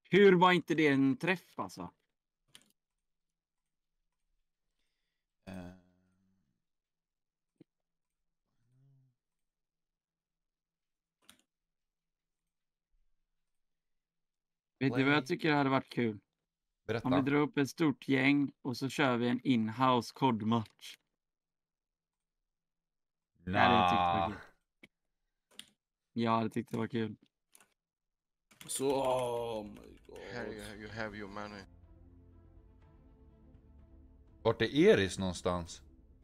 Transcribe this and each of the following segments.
Hur var inte det en träff alltså? Vet du vad jag tycker hade varit kul? Berätta. Om vi drar upp ett stort gäng och så kör vi en in-house kodmatch. Det hade jag tyckt var kul. Jag hade tyckt det var kul. Så, oh my god. Here you have your money. Vart är Eris någonstans?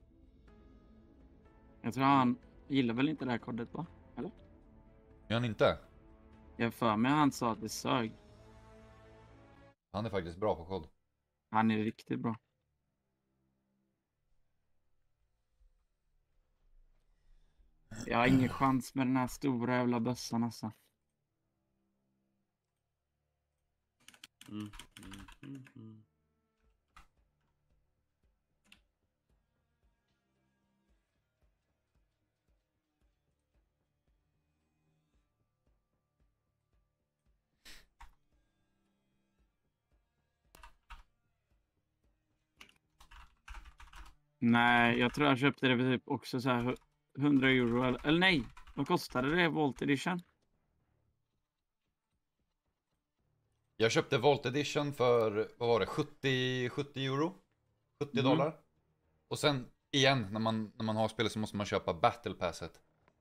Jag tror han gillar väl inte det här kodet, va? Eller? Gör han inte? Jag för mig han sa att det sög. Han är faktiskt bra på kod. Han är riktigt bra. Jag har ingen chans med den här stora jävla bössan alltså. Nej, jag tror jag köpte det för typ också så här 100 euro. Eller nej, vad kostade det? Volt Edition? Jag köpte Volt Edition för, vad var det, 70 euro? 70 dollar. Och sen igen, när man har spelet så måste man köpa Battle Passet.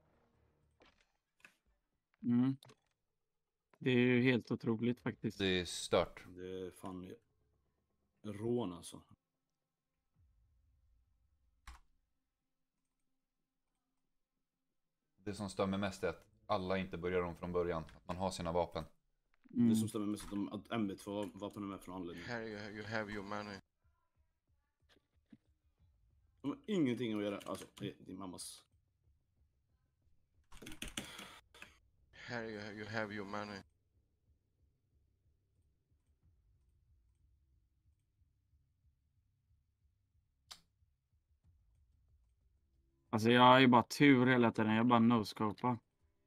Mm. Det är ju helt otroligt faktiskt. Det är stört. Det är fan rån alltså. Det som stör mig mest är att alla inte börjar om från början. Att man har sina vapen. Det som stämmer mest är att MB2-vapen är med från anledning. Here you have your money. De har ingenting att göra. Alltså, din mammas. Here you have your money. Alltså jag har ju bara tur hela tiden. Jag bara no-scopar.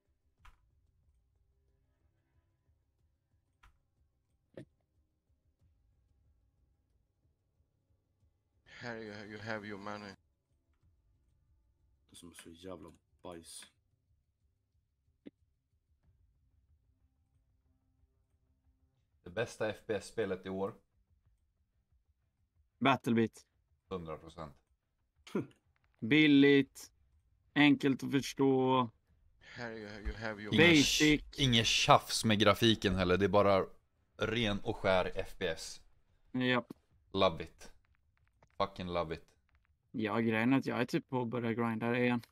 Here you have your money. Det som är så jävla bajs. Det bästa FPS-spelet i år. Battlebit. 100%. Billigt. Enkelt att förstå. Here you have your Basic. Inget tjafs med grafiken heller. Det är bara ren och skär FPS. Japp. Love it. Fucking love it. Ja, grejen är att jag är typ på att börja grinda det igen.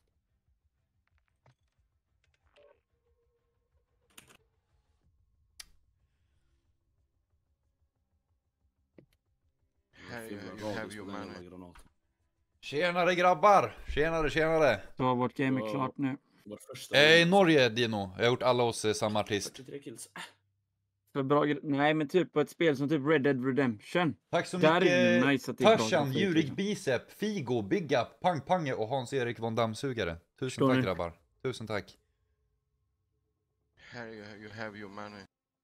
Here you have your money. Tjenare grabbar! Tjenare! Så vårt game är klart nu. I Norge, Dino. Jag har gjort alla hos samma artist. 43 kills. För bra nej, men typ på ett spel som typ Red Dead Redemption. Tack så Där är det mycket nice att det är bra Tarzan, grafik, Jurik liksom. Bicep, Figo, Big Up, Pang Pange och Hans-Erik von Dammsugare. Tusen Förstår tack ni? grabbar. Tusen tack. Here you have your money.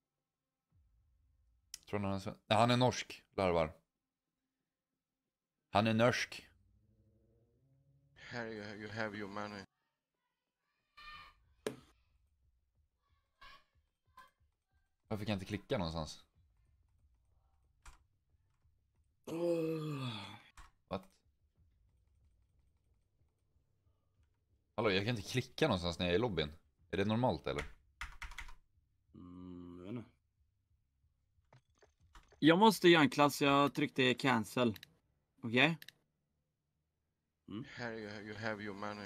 Tror han är sven... Nej, han är norsk, larvar. Han är norsk. Here you have your money. Varför kan jag inte klicka någonstans? What? Hallå, jag kan inte klicka någonstans när jag är i lobbyn. Är det normalt eller? Jag vet inte. Jag måste göra en klass. Jag tryckte cancel. Okej? Here you have your money.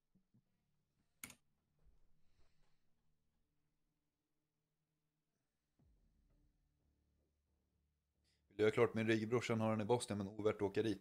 Det är klart, min rigbrorsan har den i Boston, men ovärt att åka dit.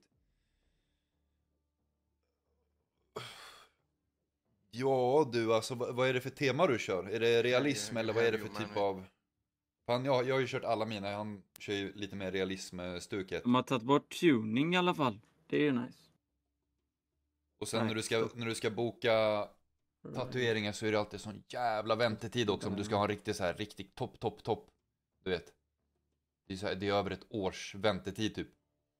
Ja du, alltså vad är det för tema du kör? Är det realism eller vad är det för typ av... Fan, jag har ju kört alla mina, han kör ju lite mer realism-stuket. De har tagit bort tuning i alla fall. Det är ju nice. Och sen när du ska boka tatueringar så är det alltid sån jävla väntetid också om du ska ha en riktigt så här, riktigt topp. Du vet. Det är över ett års väntetid typ.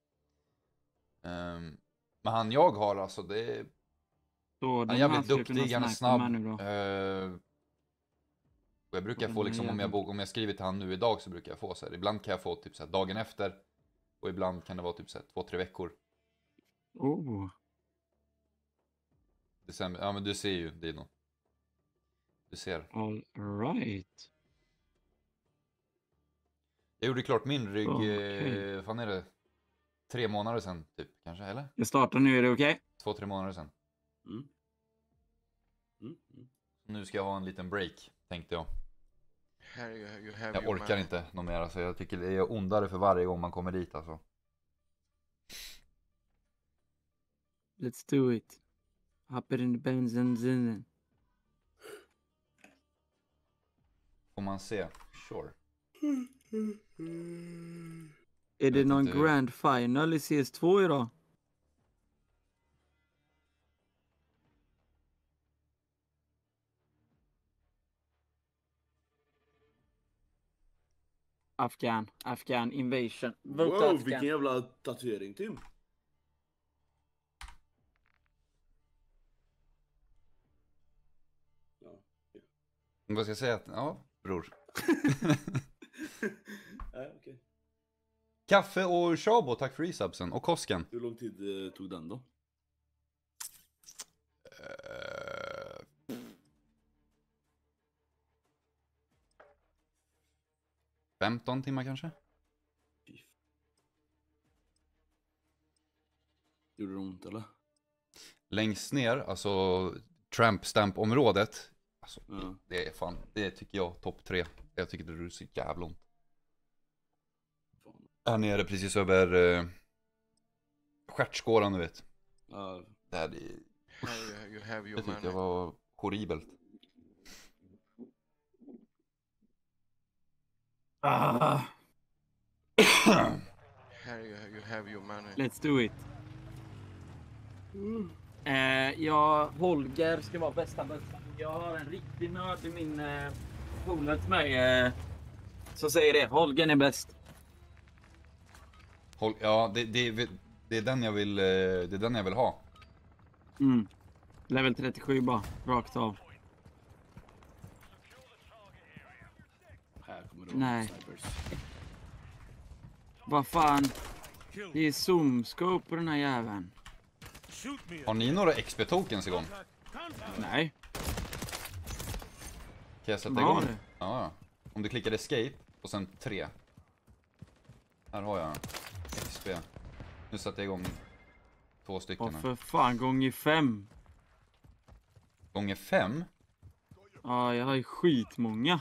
Men han jag har alltså, Så han är den jävligt här skulle kunna duktig, han är snipa med snabb. nu då. Och jag brukar Och få den liksom, här om jag skriver till han nu idag så brukar jag få så här. Ibland kan jag få typ så här dagen efter. Och ibland kan det vara typ så här 2-3 veckor. Oh. December. Ja men du ser ju, Dino. Du ser. All right. Jag gjorde klart min rygg, Okej. fan är det? 3 månader sedan typ, kanske, eller? Jag startar nu, är det okej? 2-3 månader sedan. Mm. Mm. Nu ska jag ha en liten break, tänkte jag. Here you have Jag your orkar money. inte något mer, alltså jag tycker det är ondare för varje gång man kommer dit alltså. Let's do it. Hop it in the benzin. Får man se? Sure. Är det vet någon inte hur- grand final i CS2 idag? Afghan invasion. Vota Wow, Afghan. vilken jävla tatuering, Tim. Ja. Vad ska jag säga? Ja, bror. Nej, okej. Kaffe och Shabo, tack för resubsen. Och Kosken. Hur lång tid tog den då? Uh, 15 timmar kanske? Gjorde det ont eller? Längst ner, alltså tramp stamp området. Alltså, Ja. det är fan, det tycker jag topp 3. Jag tycker det är så jävla ont. Fan. Här nere precis över stjärtskåran, du vet. Ja, Det här, Here you have det your tyckte jag money. var horribelt. Ah, Here you have your money. let's do it. Ja, Holger ska vara bästa bästa. Jag har en riktig nörd i min polare till mig som säger det. Holger är bäst. Ja, det är den jag vill, det är den jag vill ha. Mm. Level 37 bara, rakt av. här kommer det Nej. snipers. Vad fan. Det är zoom-scope på den här jäveln. Har ni några XP-tokens igång? Nej. Kan jag sätta Var igång? det? Ja. Om du klickar escape och sen 3. Här har jag XP. Nu sätter jag igång 2 stycken. Åh här. för fan, gånger 5. Gånger 5? Ja, jag har ju skitmånga.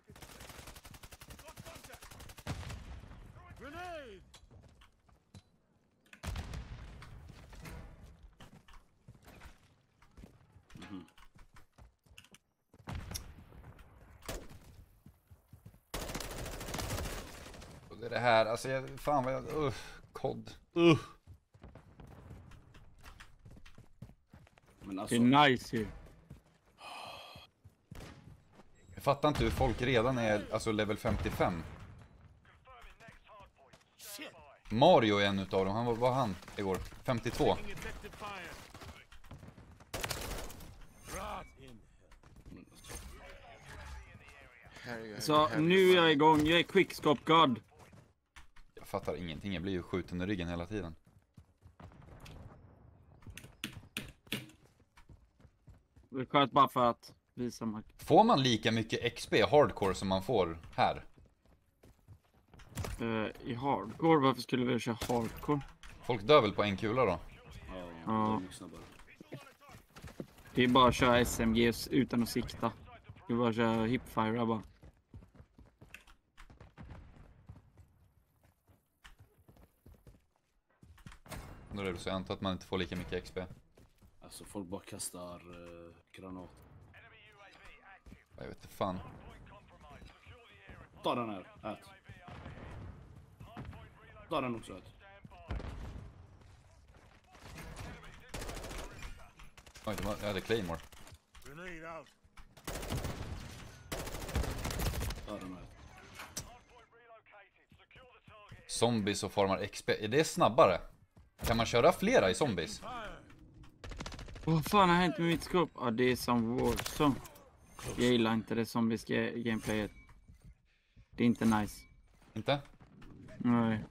Och det är det här, alltså fan vad jag, kod. Men Det alltså, är nice ju. Jag fattar inte hur folk redan är, alltså level 55. Mario är en utav dem, vad var han igår? 52. Here you Så have nu your är jag money. igång. Jag är quickscope god. Jag fattar ingenting, jag blir ju skjuten i ryggen hela tiden. Det sköt bara för att visa mig. Får man lika mycket XP hardcore som man får här? I hardcore, varför skulle vi köra hardcore? Folk dör väl på en kula då? ja, Ja. det är mycket snabbare. Det är bara att köra SMG utan att sikta. Det är bara att köra hipfire bara. Då är det så jag antar att man inte får lika mycket XP. Alltså folk bara kastar granat. Jag vet inte fan. Ta den här, ät. Ta den också, ät. Oj, jag hade Claymore. Ta den här. zombies och formar XP. Är det snabbare? Kan man köra flera i zombies? Vad fan har hänt med mitt skåp? Ja, det är som Warzone. Jag gillar inte det zombiska gameplayet. Det är inte nice. Inte? Nej.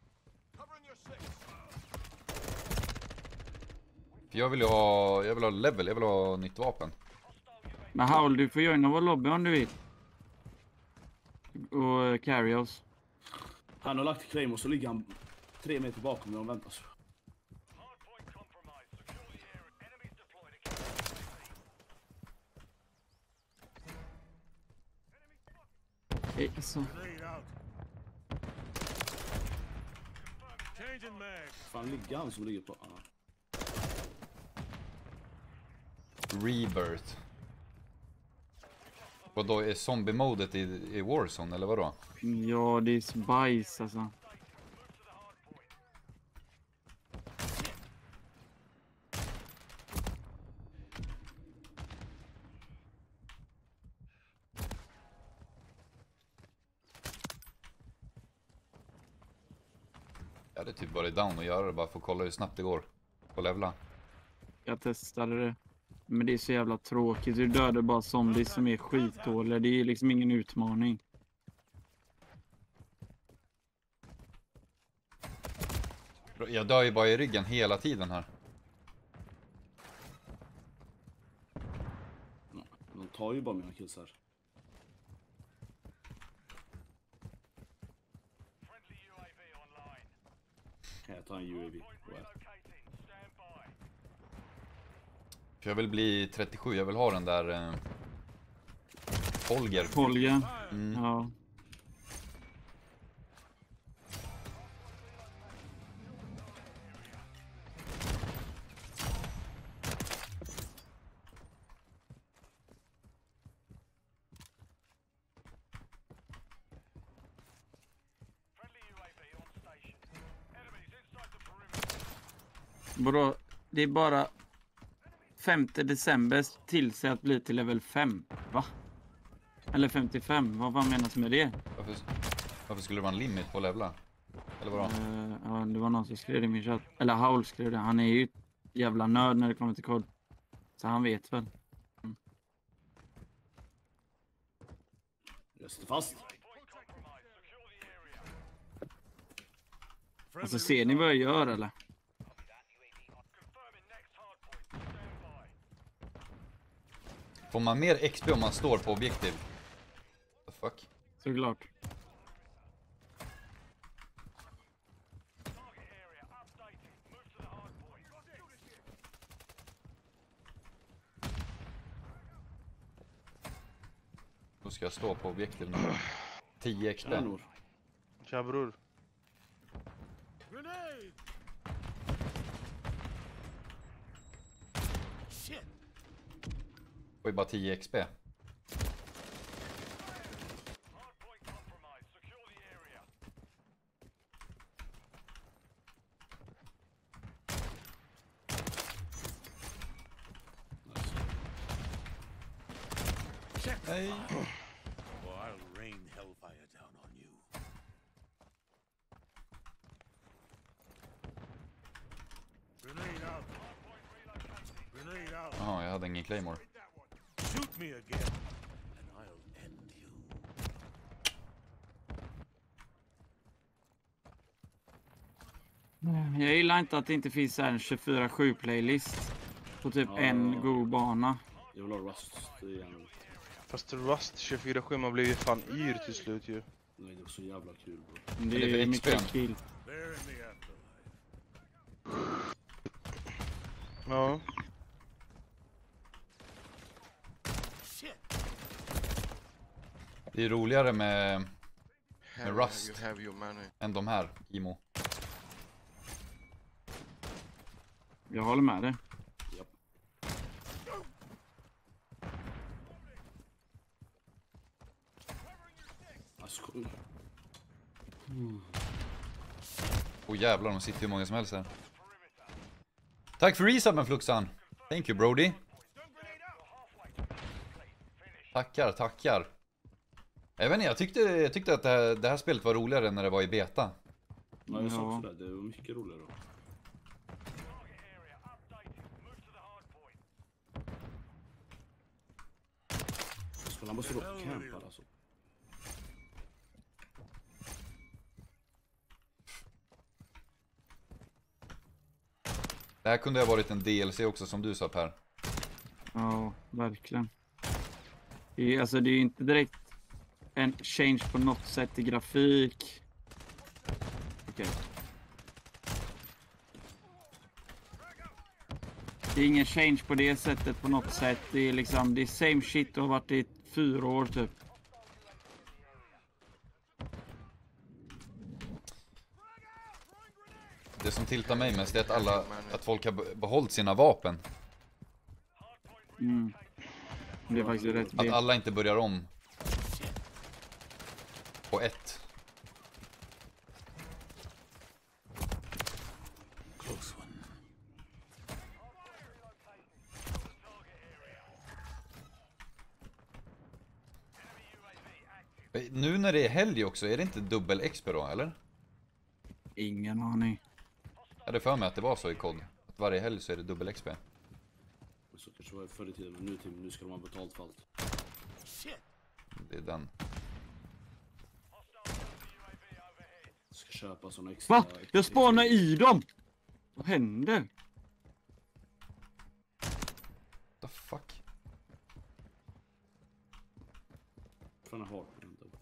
För jag vill ha level, jag vill ha nytt vapen. Men Howl, du får joina vår lobby om du vill. Och carry oss. Han har lagt claim och så ligger han 3 meter bakom när de väntar. Så. Så. Fan ligger han som ligger på... Rebirth. Vadå, är zombie-modet i Warzone eller vadå? Ja, det är spice alltså. Jag hade typ varit down och göra det bara för att kolla hur snabbt det går på levla. Jag testade det. Men det är så jävla tråkigt. Du dödar bara zombies som är skitdåliga. Det är liksom ingen utmaning. Jag dör ju bara i ryggen hela tiden här. De tar ju bara mina kills här. Kan jag ta en UAV? För jag vill bli 37, jag vill ha den där Holger. Folge. Mm. Ja. Bra, det är bara 5 december till sig att bli till level 5. Va? Eller 55, vad fan menas med det? Varför skulle det vara en limit på levla? Eller vadå? Ja, det var någon som skrev det i min chatt. Eller Howl skrev det. Han är ju jävla nörd när det kommer till kod. Så han vet väl. Jag sitter fast. Alltså ser ni vad jag gör eller? Får man mer XP om man står på objektiv? What the fuck? Såklart. Då ska jag stå på objektiv nu. 10 XP. Tjena, Nor. Tja bror. Får ju bara 10 XP. Nej. Or I'll rain hellfire down on you. Grenade out. Grenade out. Jaha, jag hade ingen claymore. Shoot me again, and I'll end you. Jag gillar inte att det inte finns en 24/7 playlist. På typ Ja. en god bana. Jag vill ha Rust igen. Fast Rust 24/7, man blir ju fan yr till slut ju. Nej, det var så jävla kul bro. Det det är är för mycket XP. kill. They're in the afterlife. Ja. Det är roligare med Rust. You have your money. än de här, Imo. Jag håller med dig. Japp. Alltså, Åh jävlar, de sitter hur många som helst här. Tack för resubben Fluxan. Thank you Brody. Tackar, tackar. Jag vet inte, jag tyckte att det här spelet var roligare när det var i beta. Ja, jag sa Ja. också det. Det var mycket roligare då. Han måste då campa alltså. Det här kunde ha varit en DLC också som du sa Per. Ja, verkligen. Det är ju inte direkt en change på något sätt i grafik. Okej. Det är ingen change på det sättet på något sätt. Det är liksom, det är same shit och har varit i 4 år typ. Det som tiltar mig mest är att folk har behållit sina vapen. Mm. Det är faktiskt rätt Att fel. alla inte börjar om på ett. Close one. Nu när det är helg också, är det inte dubbel XP då, eller? Ingen aning. Jag hade för mig att det var så i kod. Att varje helg så är det dubbel XP. Så kanske var förr i tiden, men nu ska de ha betalt för allt. Det är den. Ska köpa såna extra... Va? Jag spanar i dem! Vad händer? The fuck? Fan, jag har på den där.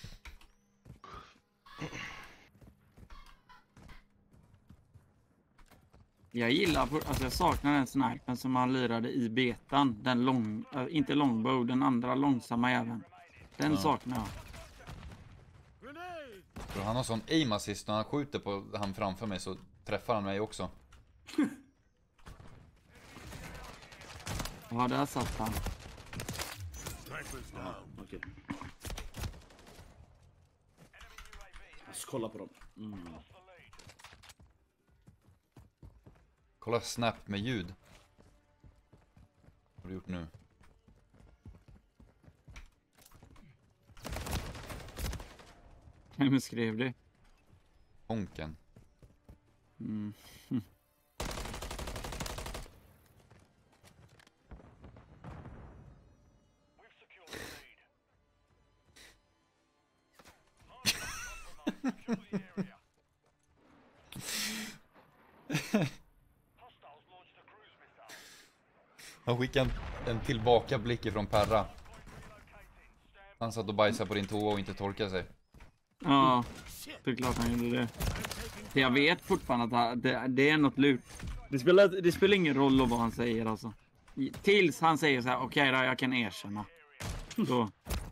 Jag gillar, alltså jag saknar den snipen som han lirade i betan. Den inte longbow, den andra långsamma även. Den saknar jag. För han har sån aim assist, när han skjuter på han framför mig så träffar han mig också. Ja, där satt han. Snipers down. Okej. Jag ska kolla på dem. Mm. Kolla snap med ljud. Vad har du gjort nu? Vem skrev det? Honken. Mm. Han skickade en tillbakablick ifrån Perra. Han satt och bajsade på din toa och inte torkade sig. Ja, det är klart han gjorde det. Jag vet fortfarande att det är något lurt. Det spelar ingen roll vad han säger alltså. Tills han säger så här: okej då, jag kan erkänna. Då.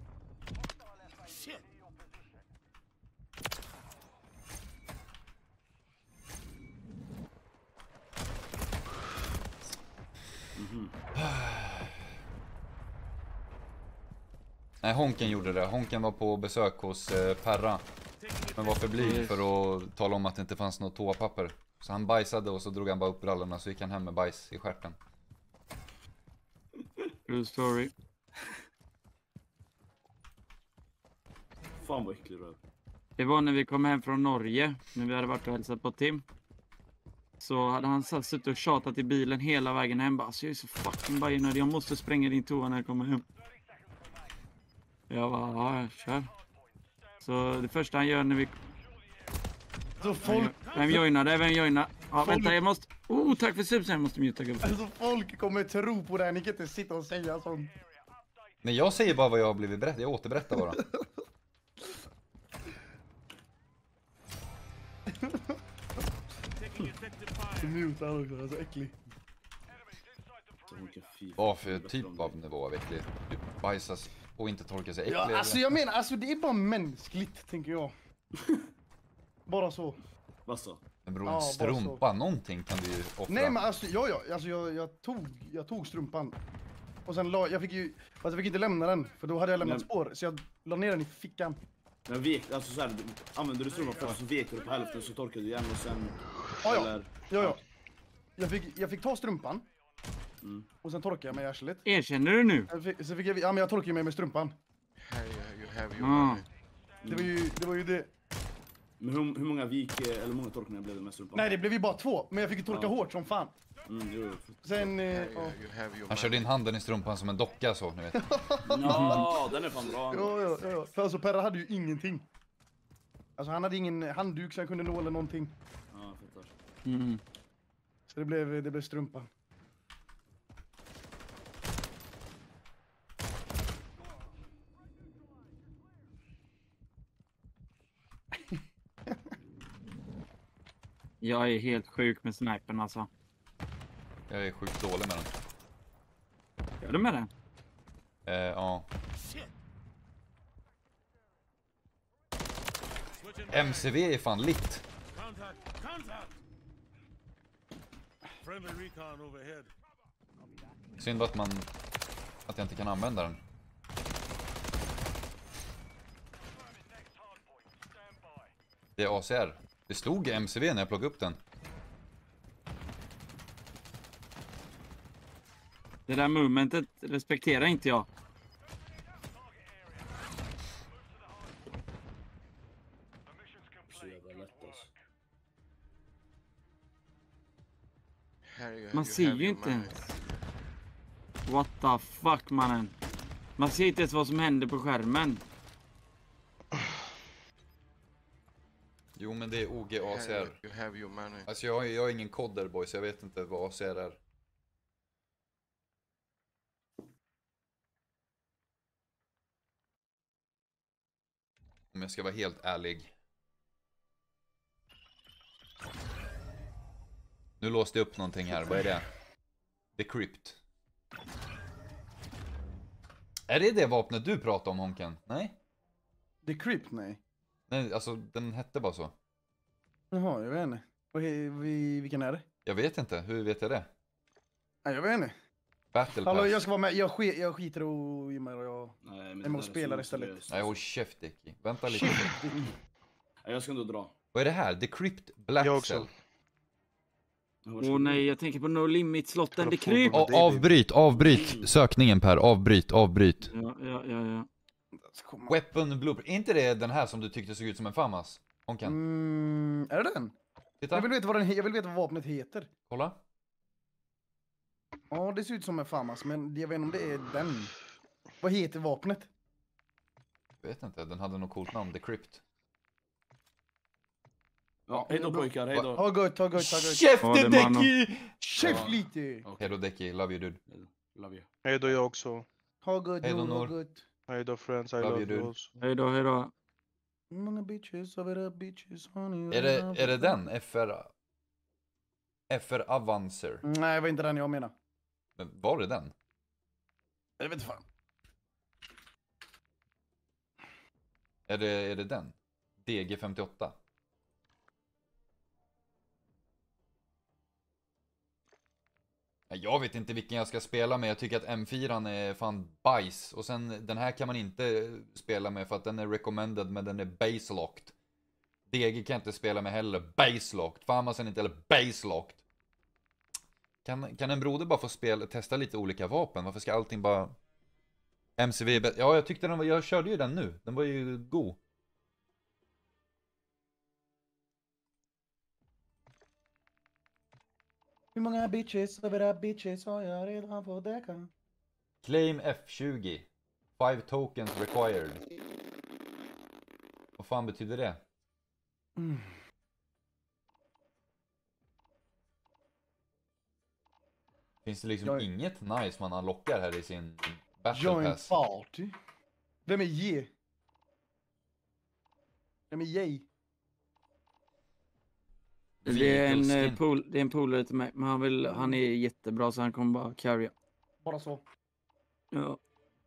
Nej, Honken gjorde det. Honken var på besök hos Perra. Men var för blyg för att tala om att det inte fanns något toapapper. Så han bajsade och så drog han bara upp brallorna, så gick han hem med bajs i stjärten. True story. Fan vad äcklig du är. Det var när vi kom hem från Norge, när vi hade varit och hälsat på Tim. Så hade han suttit och tjatat i bilen hela vägen hem. Bara, alltså, jag är så fucking bajnödig, jag måste spränga din toa när jag kommer hem. Jag bara, ja, kör. Så det första han gör när vi... Så folk, Vem joinar? Ja, vänta, jag måste... tack för subsen, jag måste muta gubben. alltså folk kommer tro på det här, ni kan inte sitta och säga sånt. Men jag säger bara vad jag har blivit berättad, jag återberättar bara. Så mutar han också, alltså äcklig. Så hon kan fy- Vad för typ av nivå av äcklig? Du bajsas och inte torkar sig äcklig. Ja, alltså jag menar, alltså det är bara mänskligt, tänker jag. Bara så. Vad så? Men bror, Ja, en bara strumpa, någonting kan du ju offra. Nej men alltså, alltså jag tog strumpan. Och sen jag fick inte lämna den, för då hade jag lämnat Men- spår. Så jag la ner den i fickan. Men vek, alltså så här, använder du strumpan först så vek du på hälften så torkar du igen och sen... Ja. Eller, Ja. Jag fick ta strumpan. Mm. Och sen torkade jag mig i arslet. Erkänner du nu? Så fick ja men jag torkade mig med strumpan. Here you have your Ah. money. Det var ju det. Men hur många eller många torkningar blev det med strumpan? Nej, det blev ju bara 2. Men jag fick ju torka hårt som fan. Jo. Sen, Harry, ja. you have your Han körde in money. handen i strumpan som en docka så, ni vet. Ja, den är fan bra. Ja. För alltså Perra hade ju ingenting. Alltså han hade ingen handduk så han kunde nå eller någonting. Ja, jag fattar. Mm. Så det blev strumpan. Jag är helt sjuk med snipern alltså. Jag är sjukt dålig med den. Gör du med den? Ja. Switching back. MCV är fan lit. Contact! Friendly recon overhead. Synd att jag inte kan använda den. Det är ACR. Det stod MCV när jag plockade upp den. Det där momentet respekterar inte jag. Så jävla lätt alltså. Harry, you Man ser have ju your inte money. ens. What the fuck mannen. Man ser inte ens vad som händer på skärmen. Jo men det är OG Harry, ACR. you have your money. Alltså jag har ingen kodder boys, jag vet inte vad ACR är. Om jag ska vara helt ärlig. Nu låste jag upp någonting här, vad är det? Decrypt. Är det vapnet du pratade om Honken? Nej? Decrypt, nej. Nej, alltså den hette bara så. Jaha, jag vet inte. Vilken är det? Jag vet inte, hur vet jag det? Nej, jag vet inte. Battle Hallå, Pass. jag ska vara med. Jag skiter och Jimmar och jag... Nej, men Jag måste det där är spela så istället. seriöst, Nej, alltså. håll käft Dicky. Vänta lite. Nej, jag ska ändå dra. Vad är det här? Decrypt Black Jag också. Cell. Åh nej, jag tänker på No Limit-slotten. Det kryp. Avbryt sökningen Per, avbryt. Ja. Weapon Blooper. Är inte det den här som du tyckte såg ut som en FAMAS? Honken. Är det den? Titta, Jag vill veta vad vapnet heter. kolla. Ja, det ser ut som en FAMAS, men jag vet inte om det är den. Vad heter vapnet? Jag vet inte, den hade något coolt namn, Decrypt. Ja, hejdå pojkar, hejdå. Ha gott. Ja, Käften det är man Dicky! Käft lite! Hejdå Dicky, love you dude. Love you. Hej då jag också. Ha gott, Hej då, ha Nor. gott. Hej då friends, I Love love you, you dude. also. Hejdå. Många bitches, över det bitches, honey. Är det den? FR Avancer. Nej, det var inte den jag menar. Men var det den? Jag vet inte fan. Är det den? DG58? Jag vet inte vilken jag ska spela med, jag tycker att M4 är fan bajs. Och sen den här kan man inte spela med för att den är recommended men den är base-locked. DG kan jag inte spela med heller, base-locked. Famasen inte heller base-locked. Kan en broder bara få testa lite olika vapen? Varför ska allting bara... MCV, ja jag tyckte jag körde ju den nu, den var ju god. Hur många bitches, över det bitches har jag redan fått däcka? Claim F20. 5 tokens required. Vad fan betyder det? Finns det liksom inget nice man unlockar här i sin battle Join pass? party. Vem är J? Vem är J? Det är Vigelskin. en polare till mig, men han är jättebra så han kommer bara carrya. Bara så. Ja.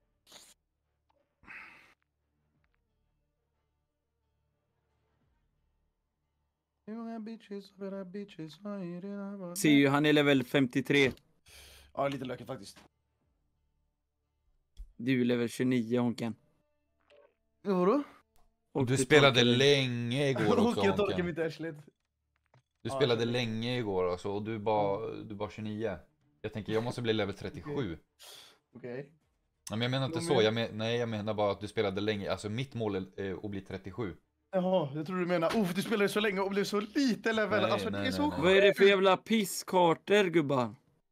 Hur många bitches, över det bitches har jag redan fått Ser ju, han är level 53. Ja, lite lökigt faktiskt. Du är level 29 Honken. Vadå? Och Du spelade torkade- länge igår också Och jag torkar Honken. mitt arslet. Du Ja, spelade jag vet. länge igår alltså, och du bara 29. Jag tänker jag måste bli level 37. Okej. Nej, men jag menar inte De så, är- nej jag menar bara att du spelade länge. Alltså mitt mål är att bli 37. Jaha, jag tror du menar, du spelade så länge och blev så lite level. Nej, Alltså nej, det är så nej. Vad är det för jävla pisskartor, gubbar?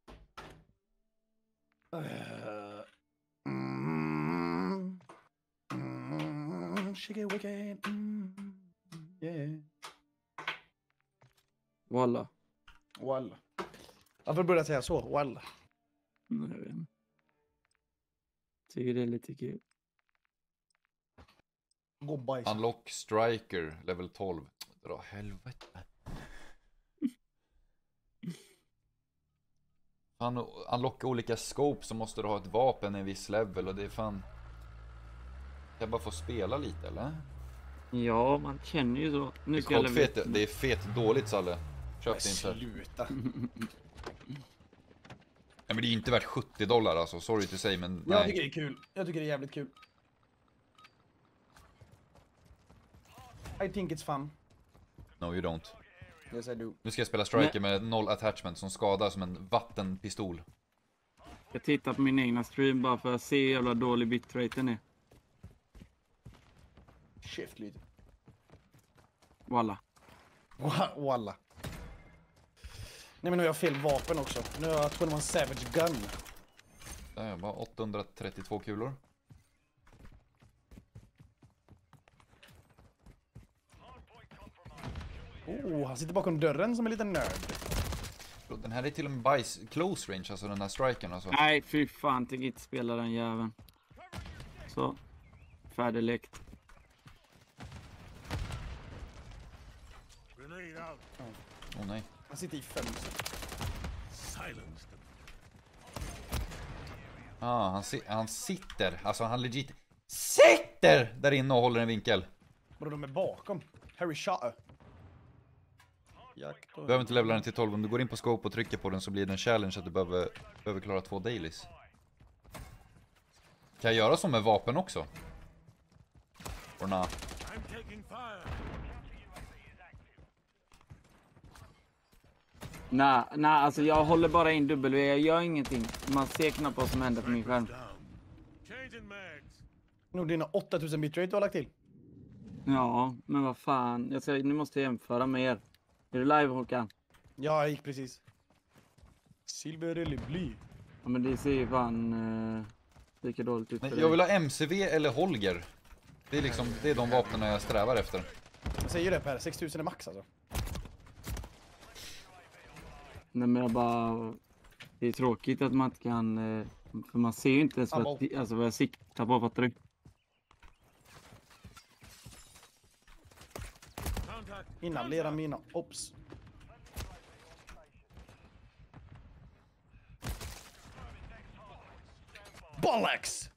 Shake it wicked. Yeah. Walla. Walla. Varför började jag säga så? Walla. Jag vet inte. Tycker det är lite kul. Gå och bajsa. Unlock Striker, level 12. Dra helvete. Han unlockar olika scopes så måste du ha ett vapen i en viss level och det är fan... Jag bara få spela lite eller? Ja, man känner ju så. Nu Det ska jag är, level- fet, det är fet dåligt Salle. Köp det inte. Sluta. Ja, men det är ju inte värt $70 alltså, sorry to say men Jag tycker nej. det är kul. Jag tycker det är jävligt kul. I think it's fun. No you don't. Yes I do. Nu ska jag spela Striker med 0 attachment som skadar som en vattenpistol. Jag tittar på min egna stream bara för att se hur jävla dålig bitraten är. Shift lite. Walla. Walla. Nej men nu har jag fel vapen också. Nu har jag 21 Savage Gun. Där är bara 832 kulor. Han sitter bakom dörren som en liten nörd. Den här är till och med bajs close range, alltså den här strikern alltså. Nej, fy fan. Tänker inte spela den jäveln. Så. Färdiglekt. Grenade out. Åh nej. Han sitter i fönstret. Silence them. Han sitter, alltså han legit sitter där inne och håller en vinkel. Vadå, de är bakom? Harry Shot. Jakt. Du behöver inte levela den till 12, om du går in på scope och trycker på den så blir det en challenge att du behöver klara 2 dailies. Kan jag göra så med vapen också? Or nah. I'm taking fire. Nej, alltså jag håller bara in W. Jag gör ingenting. Man ser knappt vad som händer på min skärm. Down. Changing mags. Nog dina 8000 bitrate du har lagt till. Ja, men vad fan. Nu måste jag jämföra med er. Är du live, Håkan? Ja, jag gick precis. Silver eller bly? Ja, men det ser ju fan lika dåligt ut för Nej, dig. jag vill ha MCV eller Holger. Det är liksom, det är de vapnen jag strävar efter. Jag säger det Per, 6000 är max alltså. Nej, men jag bara... Det är tråkigt att man inte kan... För man ser ju inte ens vad jag siktar på, fattar du? Contact. Inhalera mina. Ops. Bollocks!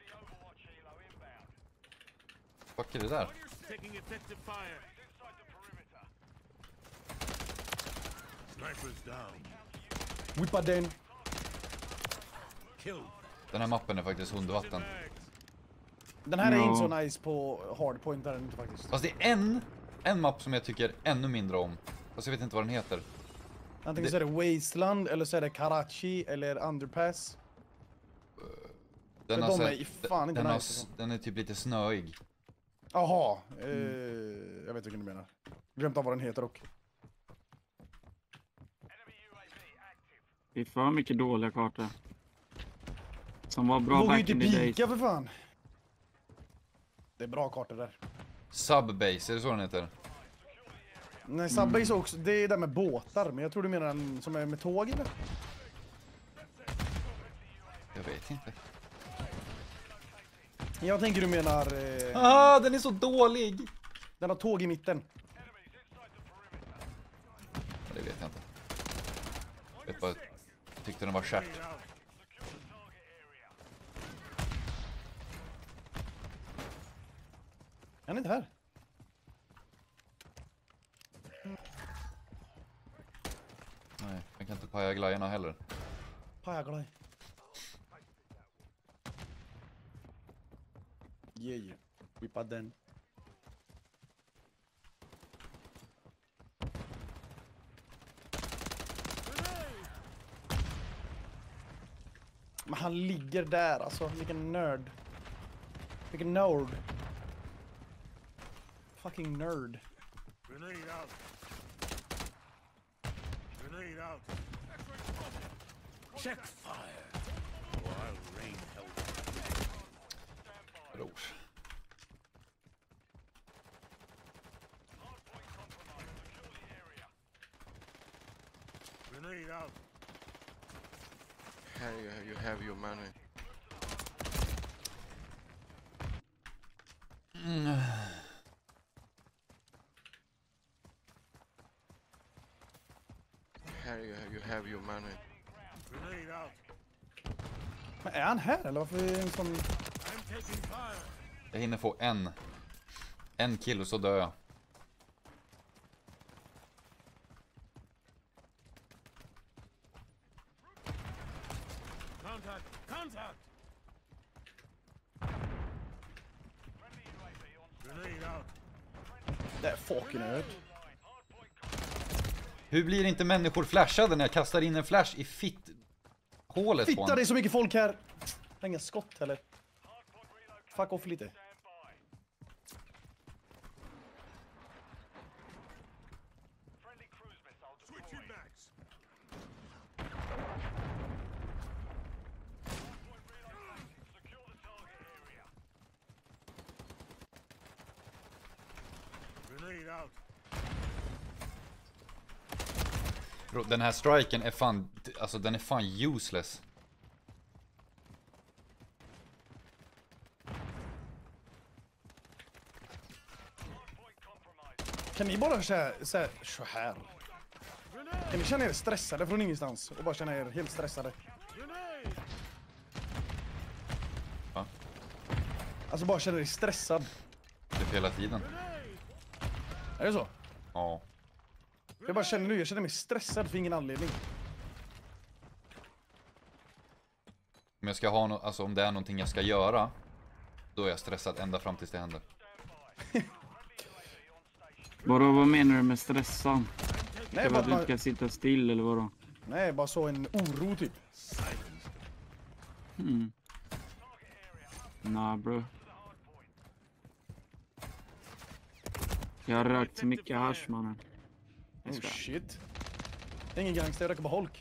Fuck är det där? Taking effective fire. Snipers down. Whippa den. Killed. Den här mappen är faktiskt hundvatten. Mags. Den här är Ja. inte så nice på hardpoint där inte faktiskt. Fast det är en mapp som jag tycker ännu mindre om. Fast jag vet inte vad den heter. Antingen så är det Wasteland eller så är det Karachi eller Underpass. Den, Men har de så- är fan inte den, nice. den är typ lite snöig. Jaha, jag vet vilken du menar. Glömt av vad den heter dock. Det är för mycket dåliga kartor. Som var bra Vågar ju back inte in the days. pika för fan. Det är bra kartor där. Subbase, är det så den heter? Nej, Subbase också, det är där med båtar. Men jag tror du menar den som är med tåg eller? Jag vet inte. Jag tänker du menar... Den är så dålig! Den har tåg i mitten. Det vet jag inte. Jag bara tyckte den var kärt. Han är inte här. Nej, jag kan inte paja glajjorna heller. Pajaglaj. Yeah. Whippa den. Men han ligger där alltså, vilken nörd. Vilken nörd. fucking nerd. Grenade out. Grenade out. Check fire. Or I'll rain hell. Bror. Grenade out. Harry, you have your money. Harry, you have your money. Grenade out. Men är han här eller varför är en sån... I'm taking fire. Jag hinner få en kill och så dör jag. Contact. Contact. Grenade out. Det är fucking nerd. Hur blir inte människor flashade när jag kastar in en flash i hålet på Fitta, det honom? är så mycket folk här. Inga skott heller. Fuck off lite. Switching backs. Grenade out. Bro, den här striken är fan, alltså den är fan useless. Kan ni bara så här. Kan ni känna er stressade från ingenstans och bara känna er helt stressade? Grenade. Va? Alltså bara känna er stressad. Typ hela tiden. Är det så? Ja. Jag bara känner nu, jag känner mig stressad för ingen anledning. Om jag ska ha alltså om det är någonting jag ska göra, då är jag stressad ända fram tills det händer. Vadå, vad menar du med stressad? Nej, Det var bara, att du inte ska sitta still eller vadå? nej, bara så en oro typ. Nah bro. Jag har rökt så mycket hasch mannen. Jag Oh ska. shit. Ingen gangster, jag röker bara holk.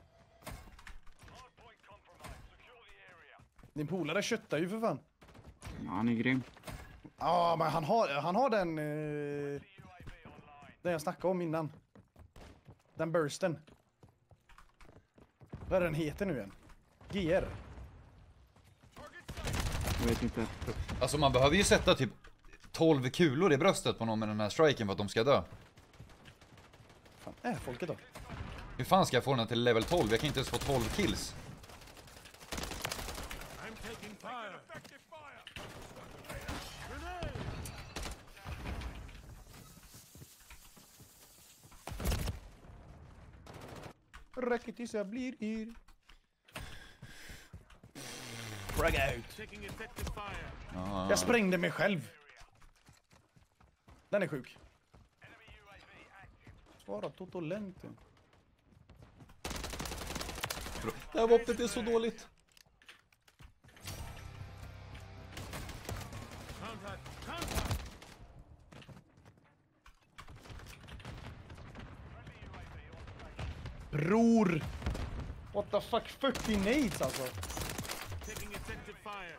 Din polare köttar ju för fan. Ja, han är grym. Ja, men han har den... den jag snackade om innan. Den bursten. Vad är den heter nu igen? GR. Jag vet inte. Alltså man behöver ju sätta typ 12 kulor i bröstet på någon med den här striken för att de ska dö. Fan, är folket då? Hur fan ska jag få den till level 12? Jag kan inte ens få 12 kills. I'm taking fire. Effective fire. Grenade. Räcker tills jag blir yr. Frag out. Taking effective fire. Ja. Jag sprängde mig själv. Den är sjuk. Svara totolente. Det här vapnet är så dåligt. Contact. Contact. Bror! What the fuck? 40 nades alltså. Taking effective fire.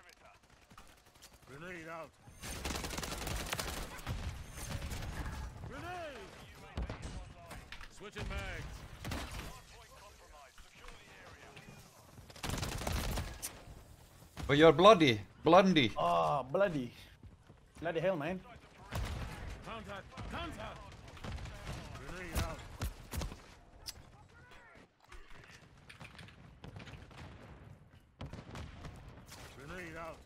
Grenade out. Grenade. Switching mags. Vad gör Bloody? Blundy? Ah, bloody. Bloody hell man. Contact. Contact. Grenade out. Grenade out.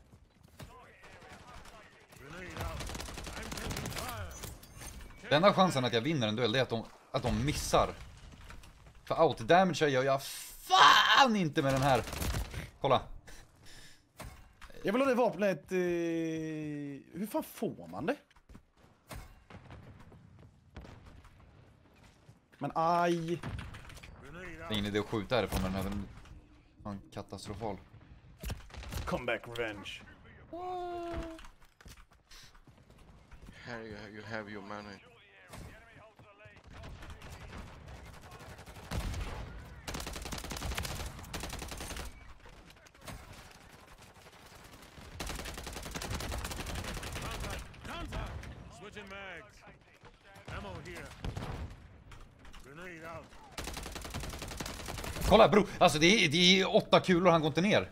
Grenade out. I'm taking fire. Den enda chansen att jag vinner en duell, det är att de missar. För out-damage gör jag fan inte med den här. Kolla. Jag vill ha det vapnet... hur fan får man det? Men aj. Grenade Det är out. ingen idé att skjuta härifrån, men den är fan katastrofal. Comeback revenge. Here you have your money. Contact! Switching mags. Ammo here. Grenade out. Kolla bro, alltså det är 8 kulor, han går inte ner.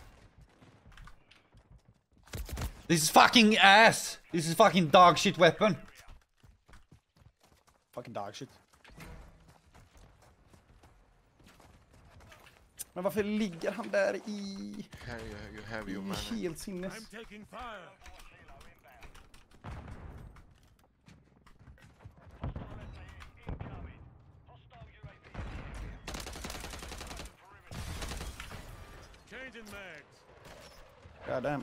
This is fucking ass! This is fucking dog shit weapon. Fucking dog shit. Men varför ligger han där i... Here you have your money. Helt sinnes. I'm taking fire. Changing mags. God damn.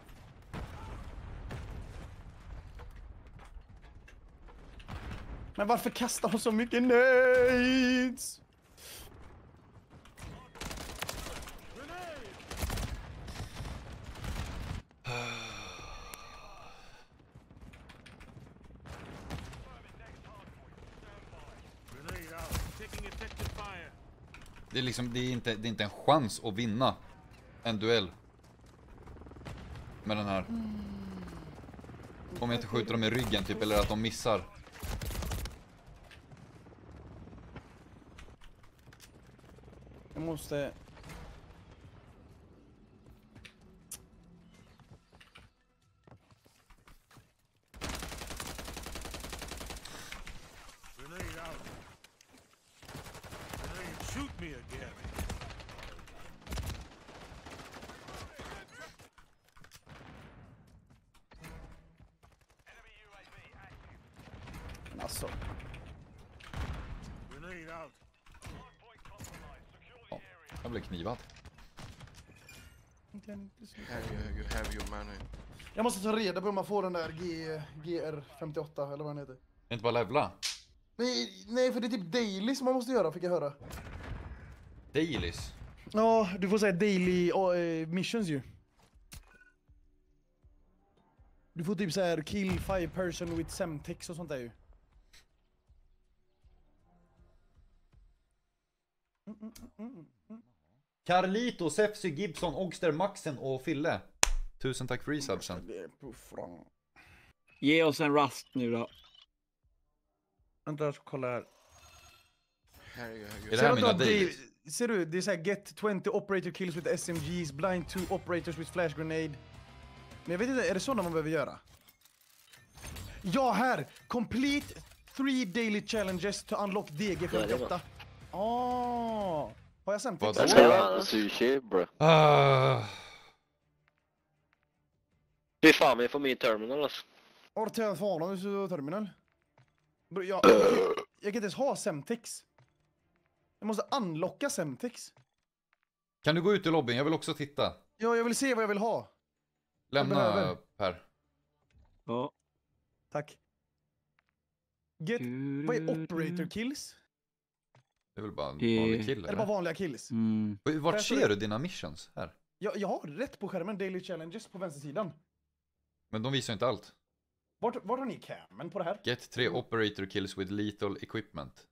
Men varför kastar hon så mycket nades? Grenade out. Taking effective fire. Det är liksom, det är inte en chans att vinna en duell med den här. Om jag inte skjuter dem i ryggen typ, eller att de missar. Jag måste... Grenade out. Grenade. Shoot me again. Men alltså... Grenade out. Ja, jag blev knivad. Here you have your money. Jag måste ta reda på om man får den där GR58 eller vad den heter. Inte bara levla. Nej, för det är typ daily som man måste göra, fick jag höra. Dailies. Ja, du får säga daily missions ju. Du får typ så här kill 5 person with semtex och sånt där ju. Carlito, Sefsy, Gibson, Ogster, Maxen och Fille. Tusen tack för resubsen. Det är puffran. Ge oss en Rust nu då. Vänta, jag ska kolla här. Here you Är det här mina dailies? Ser du, det är såhär get 20 operator kills with SMGs, blind 2 operators with flash grenade. Men jag vet inte, är det sådana man behöver göra? Ja, här! Complete 3 daily challenges to unlock DG58. Har jag semtex? Vad That's how sushi, bro. Fy fan, vi får min terminal alltså. Har du fan du så terminal? Bro, jag kan inte ens ha semtex. Jag måste unlocka semtex. Kan du gå ut i lobbyn? Jag vill också titta. Ja, jag vill se vad jag vill ha. Lämna behöver. Per. Ja. Tack. Get... Vad är operator kills? Det är väl bara en Det- vanlig kill, Är det bara eller? vanliga kills? Mm. Vart Får ser jag- du dina missions? Här. Jag har rätt på skärmen, daily challenges på vänstersidan. Men de visar inte allt. Vart har ni cammen på det här? Get 3 operator kills with lethal equipment.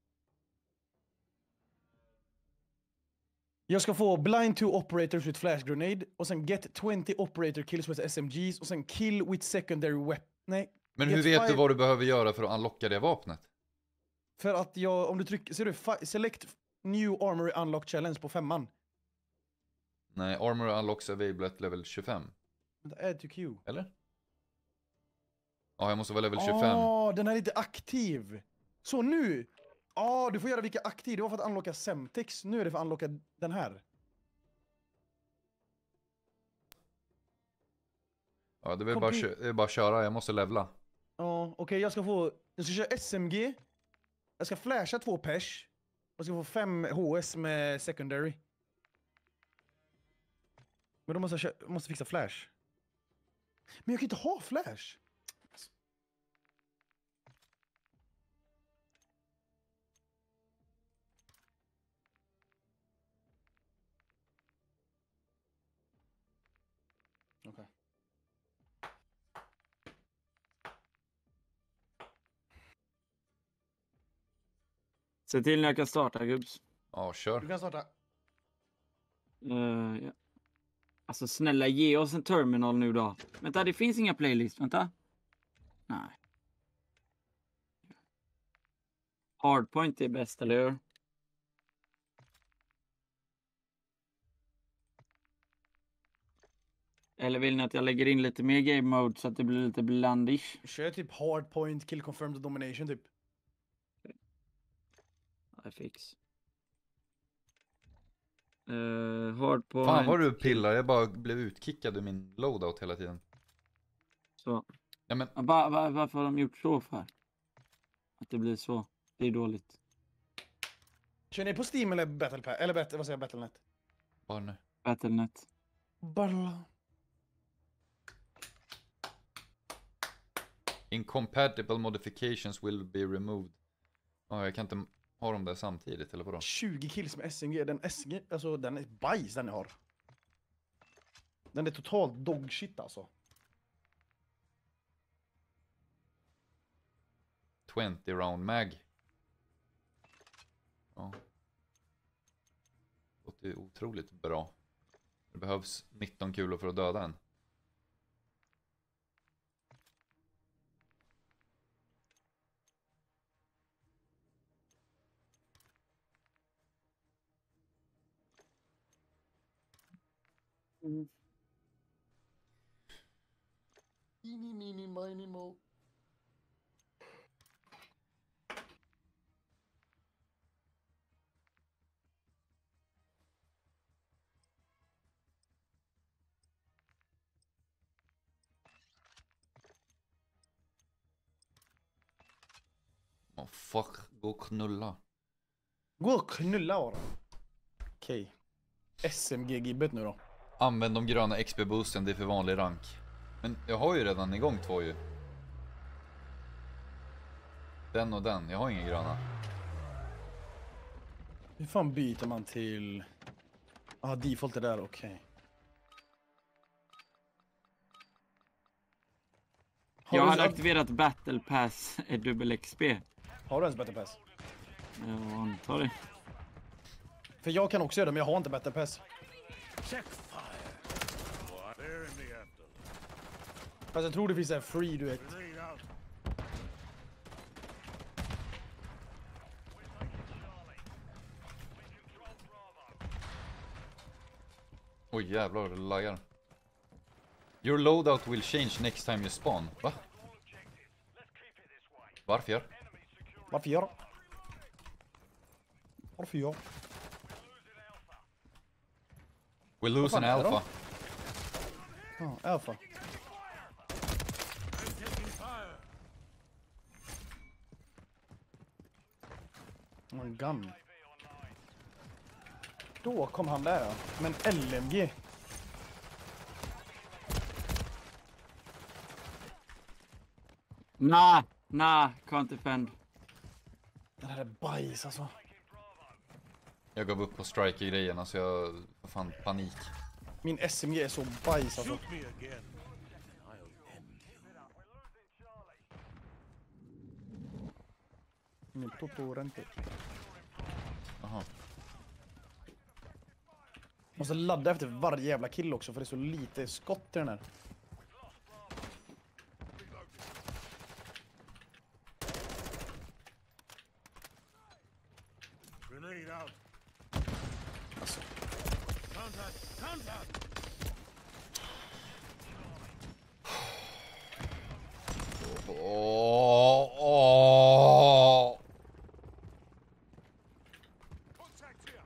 Jag ska få blind 2 operators with flash grenade och sen get 20 operator kills with SMGs och sen kill with secondary weapon. Nej. Men Get hur vet du five- vad du behöver göra för att unlocka det vapnet? För att jag, om du trycker, ser du, select new armory unlock challenge på 5:an. Nej, armor unlocks available at level 25. Vänta, add to queue. Eller? Ja, jag måste vara level 25. Den här är inte aktiv. Så nu. Du får göra vilka aktiv. Det var för att unlocka semtex. Nu är det för att unlocka den här. Ja, det är bara, det är bara att köra. Jag måste levla. Ja, okej, jag ska köra SMG. Jag ska flasha 2 pers. Jag ska få 5 HS med secondary. Men då måste jag måste fixa flash. Men jag kan inte ha flash. Okej. Se till när jag kan starta, gubbs. Ja, Du kör. kan starta. Ja. Alltså snälla, ge oss en terminal nu då. Vänta, det finns inga playlist. Vänta. Nej. Hardpoint är bäst, eller hur? Eller vill ni att jag lägger in lite mer game mode så att det blir lite blandish? Kör typ hardpoint, kill confirmed domination typ. I fix. Hardpoint. Fan vad du pillar, jag bara blev utkickad ur min loadout hela tiden. Så. Ja men, Varför har de gjort så för? Att det blir så. Det är dåligt. Kör ni på Steam eller Battle Pass? Eller vad säger jag, Battle.net? bara nu. Battle.net. Balla. Incompatible modifications will be removed. Ja, jag kan inte ha dem där samtidigt, eller vadå? 20 kills med SMG. Den SMG, alltså den är bajs den jag har. Den är totalt dogshit alltså. 20 round mag. Ja. Det är otroligt bra. Det behövs 19 kulor för att döda en. Mini mini mo. Oh fuck, gå och knulla. Gå och knulla bara. Okej. SMG-gibbet nu då. Använd de gröna XP-boosten, det är för vanlig rank. Men jag har ju redan igång 2 ju. Den och den, jag har ingen gröna. Hur fan byter man till... default är där, okej. Jag har aktiverat Battle Pass dubbel XP. Har du ens Battle Pass? Jag antar det. För jag kan också göra det, men jag har inte Battle Pass. Check fire. They're in the afterlife. Fast jag tror det finns en free, du vet. Grenade out. Oj jävlar, det laggar. Your loadout will change next time you spawn. Va? Varför? Varför gör? Varför gör? We lose an fan är det alpha. Ja, alpha. I'm taking fire. En gun. Då kom han där ja. Men LMG. Nah, can't defend. Det här är bajs alltså. Jag gav upp på striker-grejen, alltså jag får fan panik. Min SMG är så bajs alltså. Shoot me again, and I'll end you. Min totorente. Jaha. Måste ladda efter varje jävla kill också för det är så lite skott i den här. Grenade out. Alltså. Contact. Contact. Contact here.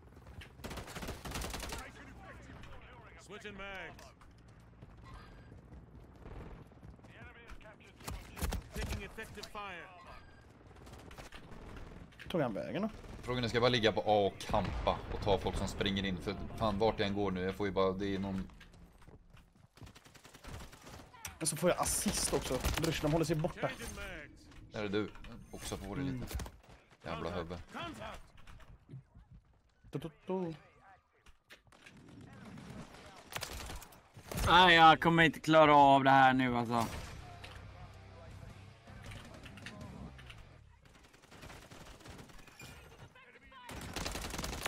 Switching mags. Taking effective fire. Tog han vägen då? Frågan är, ska jag bara ligga på A och kampa och ta folk som springer in? För fan, vart jag än går nu, jag får ju bara, det är någon... Men så får jag assist också. Brorsan, de håller sig borta. Changing mags. Där är du. Också på det lite. Jävla huvud. Contact. To. Nej, jag kommer inte klara av det här nu alltså.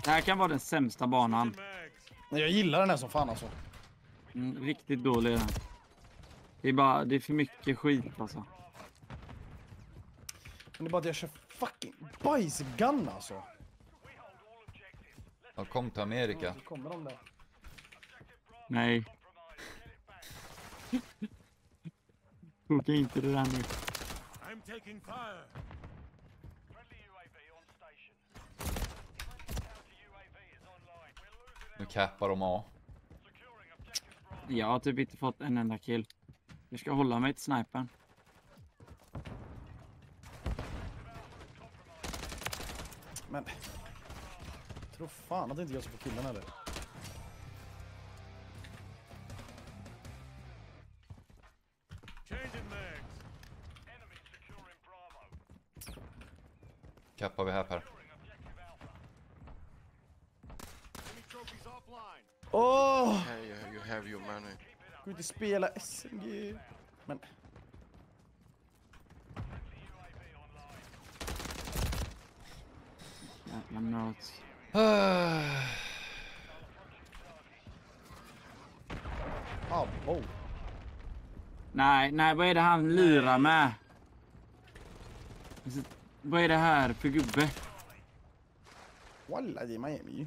Det här kan vara den sämsta banan. Nej, jag gillar den här som fan alltså. Riktigt dålig den. Det är för mycket skit alltså. Men det är bara att jag kör fucking bajsgun alltså. Ja, kom till Amerika. Så kommer de där. Nej. Koka inte det där nu. I'm taking fire. Nu cappar de A. Jag har typ inte fått en enda kill. Jag ska hålla mig till snipern. Men... Tror fan att det inte jag som får killen eller. Changing mags. Cappar vi här Per. Enemy trophies offline. Åh! Hey, you have your money. Gå inte spela SMG. Men... Jävla nöts. Abo. Nej, vad är det han lirar med? Alltså, vad är det här för gubbe? Walla, det är Miami.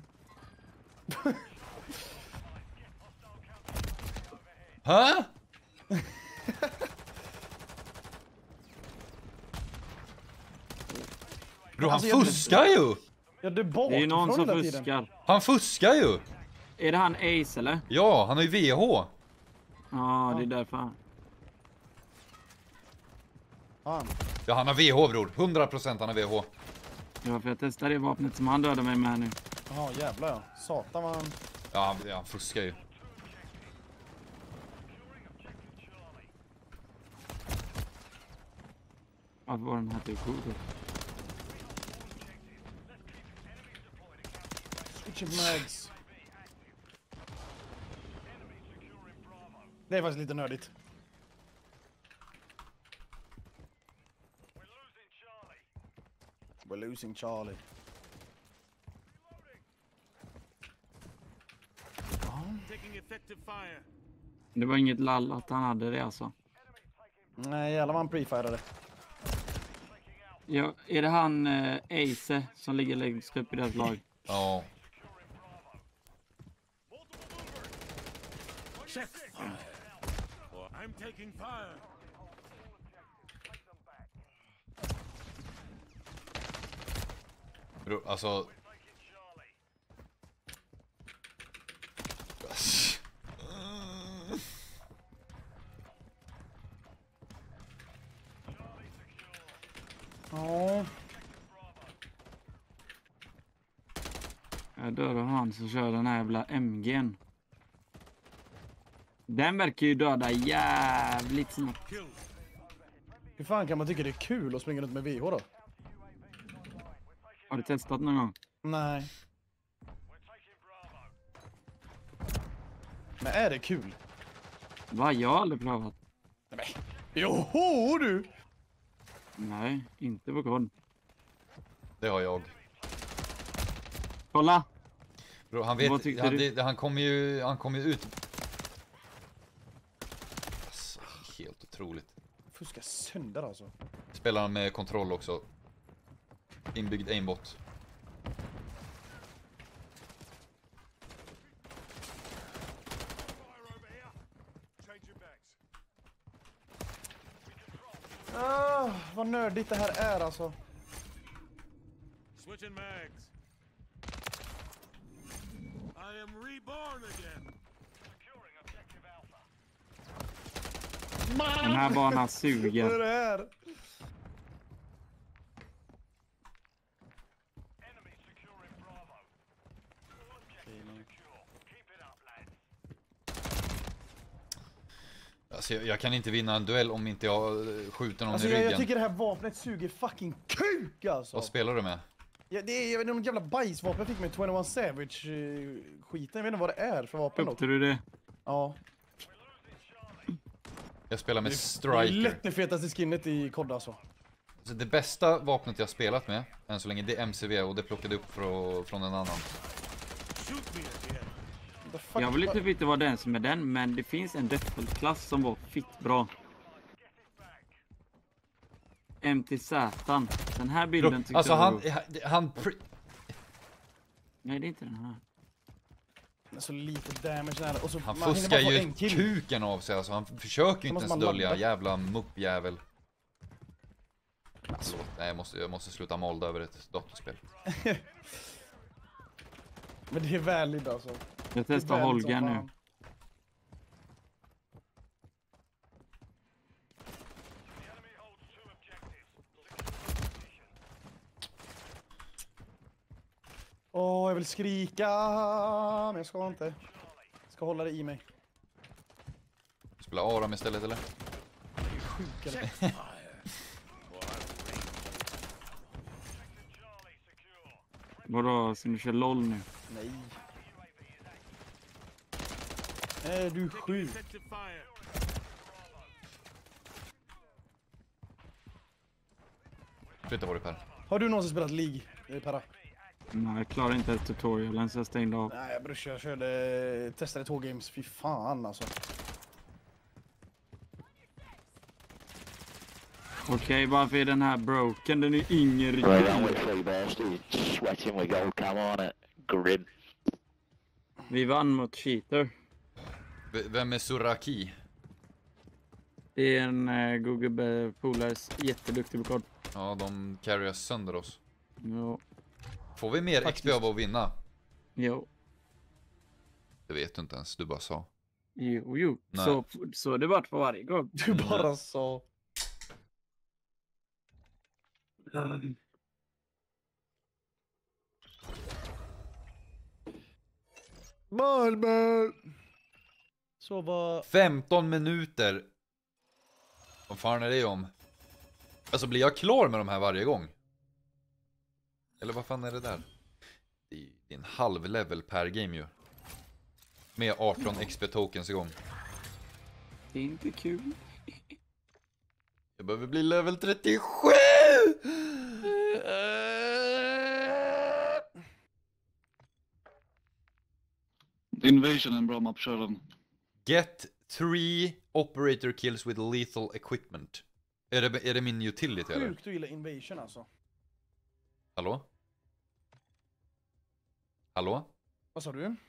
Hä? Bro, han Alltså, jag- fuskar ju! Ja, det är bakifrån Det är ju någon som hela tiden. fuskar. Han fuskar ju! Är det han Ace eller? Ja, han har ju VH. Ja, det är därför han. Fan. Ja, han har VH bror. 100% han har VH. Ja, för jag testar det vapnet som han dödade mig med nu. Jaha, jävlar ja. Satan vad han... Ja, han fuskar ju. Varför var den här typ god? Switching mags. Det är faktiskt lite nördigt. We're losing Charlie. Taking effective fire. Det var inget lall att han hade det alltså. Nej, jävlar vad han prefirade. Ja, är det han Ace som ligger längst upp i deras lag? Ja. Check fire. I'm taking fire. Bro, alltså... Ja. Jag dödar han som kör den här jävla MG'n. Den verkar ju döda jävligt snabbt. Kill. Hur fan kan man tycka det är kul att springa runt med VH då? Har du testat någon gång? Nej. Men är det kul? Va? Jag har aldrig provat. Joho du! Nej, inte på kod. Det har jag. Kolla! Bro, han Vad vet... tyckte Han, du? det, han kommer ju ut... Alltså, helt otroligt. Fuska sönder alltså. Spelar han med kontroll också. Inbyggd aimbot. Fire over here. Changing mags. Vad nördigt det här är alltså. Switching mags. I am reborn again. Den här banan Vad är suger. det här? Alltså, jag kan inte vinna en duell om inte jag skjuter någon Alltså i jag ryggen. tycker det här vapnet suger fucking kuk alltså. Vad spelar du med? Ja, det är någon jävla bajsvapen jag fick med 21 Savage skiten. Jag vet inte vad det är för vapen dock. Uppte du det? Ja. Jag spelar med Det är Striker. lätt det fetaste skinnet i kod alltså. Så det bästa vapnet jag spelat med än så länge, det är MCV och det plockade upp från en annan. Shoot me again. The fuck? Jag vill inte veta vad den som är den, men det finns en Deathfall-klass som var fitt bra. MTZ. Den här bilden tyckte Alltså jag han Nej, det är inte den här. Så lite damage där. Och så Han man hinner fuskar bara få ju en kill. kuken av sig, alltså han försöker ju inte måste ens man dölja, ladda. jävla muppjävel. Nej, jag måste sluta molda över ett datorspel. Men det är väldigt alltså. Jag Det är testar väldigt Holger som nu. fan. Åh, jag vill skrika, men jag ska inte. Jag ska hålla det i mig. Spela Aram istället eller? Sjukare. Vadå, ska du köra LOL nu? Nej. Är du sjuk? Effective fire. Flytta på dig Per. Har du någonsin spelat League, Perra? Nej, jag klarar inte ens tutorialen så jag stängde av. Nej brorsa, jag testade 2 games, fy fan alltså. Okej, varför är den här broken? Den är ingen Right on riktig. with three bastards. Sweating with gold cam on it. Grim. Vi vann mot cheater. Vem är Suraki? Det är en Google Polaris jätteduktig på kod. Ja, de carryar sönder oss. Jo. Får vi mer XP av att vinna? Jo. Det vet du inte ens, du bara sa. Jo. Nej. Så det vart på varje gång. Du bara sa. Malmö! Så var... 15 minuter! Vad fan är det om? Alltså blir jag klar med de här varje gång? Eller vad fan är det där? Det är en halv level per game ju. Med 18 XP tokens igång. Det är inte kul. Jag behöver bli level 37! Invasion är en bra mapp, kör den. Get 3 operator kills with lethal equipment. Är det min utility eller? Sjukt du gillar Invasion alltså. Hallå? Hallå? Vad sa du?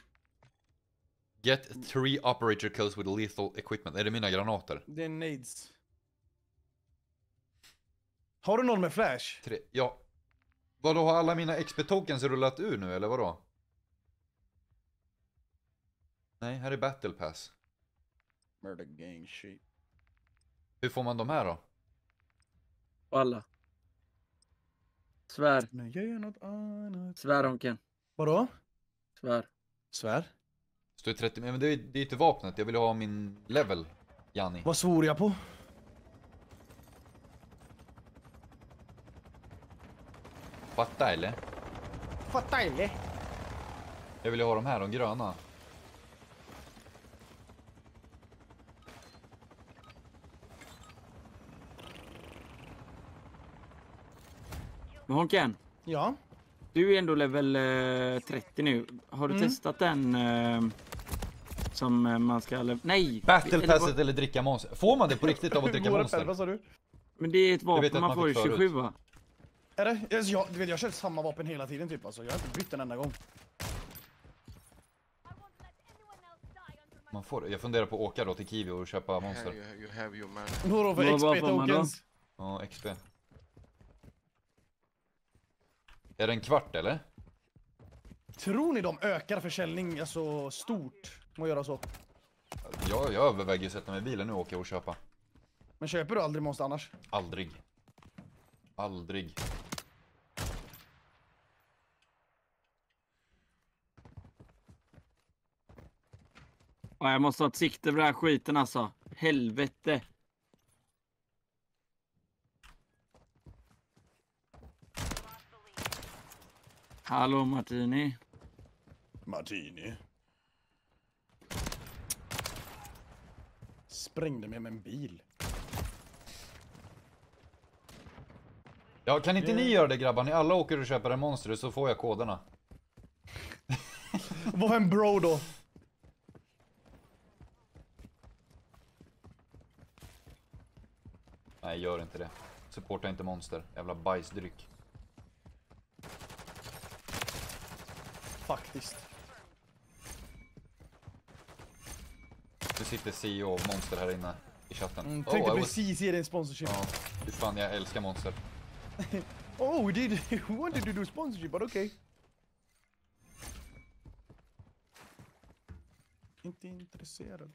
Get 3 operator kills with lethal equipment. Är det mina granater? Det är nades. Har du någon med flash? 3. Ja. Vadå, har alla mina XP tokens rullat ur nu eller vadå? Nej, här är battle pass. Murder gang shit. Hur får man de här då? Alla. Svär. Men gör något annat. Svär Honken. Vadå? Svär. Svär? Står 30, men det är inte vapnet, jag vill ha min level, Janni. Vad svor jag på? Fatta eller? Fatta eller? Jag vill ju ha de här, de gröna. Men Honken, Ja. du är ändå level 30 nu. Har du testat den som man ska... Nej! Battle passet eller dricka monster. Får man det på riktigt av att dricka monster? Vad sa du? Men det är ett vet vapen att man man får i fick förut. 27 va? Är det? Alltså, du vet, jag kör samma vapen hela tiden typ alltså. Jag har inte bytt en enda gång. Man får det. Jag funderar på att åka då till Kiwi och köpa monster. You have your money. Vadå för Vad XP får man då? tokens? Ja, XP. Är det en kvart eller? Tror ni de ökar försäljning alltså stort? Må göra så. Jag överväger att sätta mig i bilen nu och åka och köpa. Men köper du aldrig monster annars? Aldrig. Aldrig. Ja, jag måste ha ett sikte på den här skiten alltså. Helvete. Hallå Martini. Martini. Sprängde mig med en bil. Ja, kan inte ni göra det grabbar? Ni alla åker och köper en monster så får jag koderna. Vad var en bro då? Nej, gör inte det. Supporta inte monster. Jävla bajsdryck. Faktiskt. Det sitter CEO och monster här inne i chatten. Tänkte precis ge dig en sponsorship. Ja, hur fan jag älskar monster. Oh, we wanted to do sponsorship, but okay. Inte intresserad.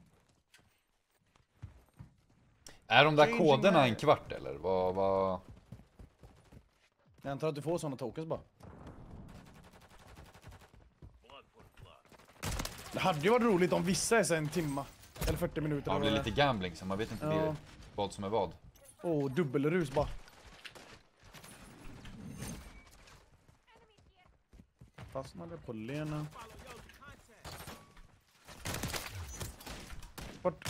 Är de där Changing koderna my- en kvart eller? Vad? Jag antar att du får såna tokens bara. Det hade ju varit roligt om vissa är så en timma. Eller 40 minuter. Ja, det blir lite gambling så man vet inte Ja. vad som är vad. Dubbelrus bara. Fastnade på Lena. Bort.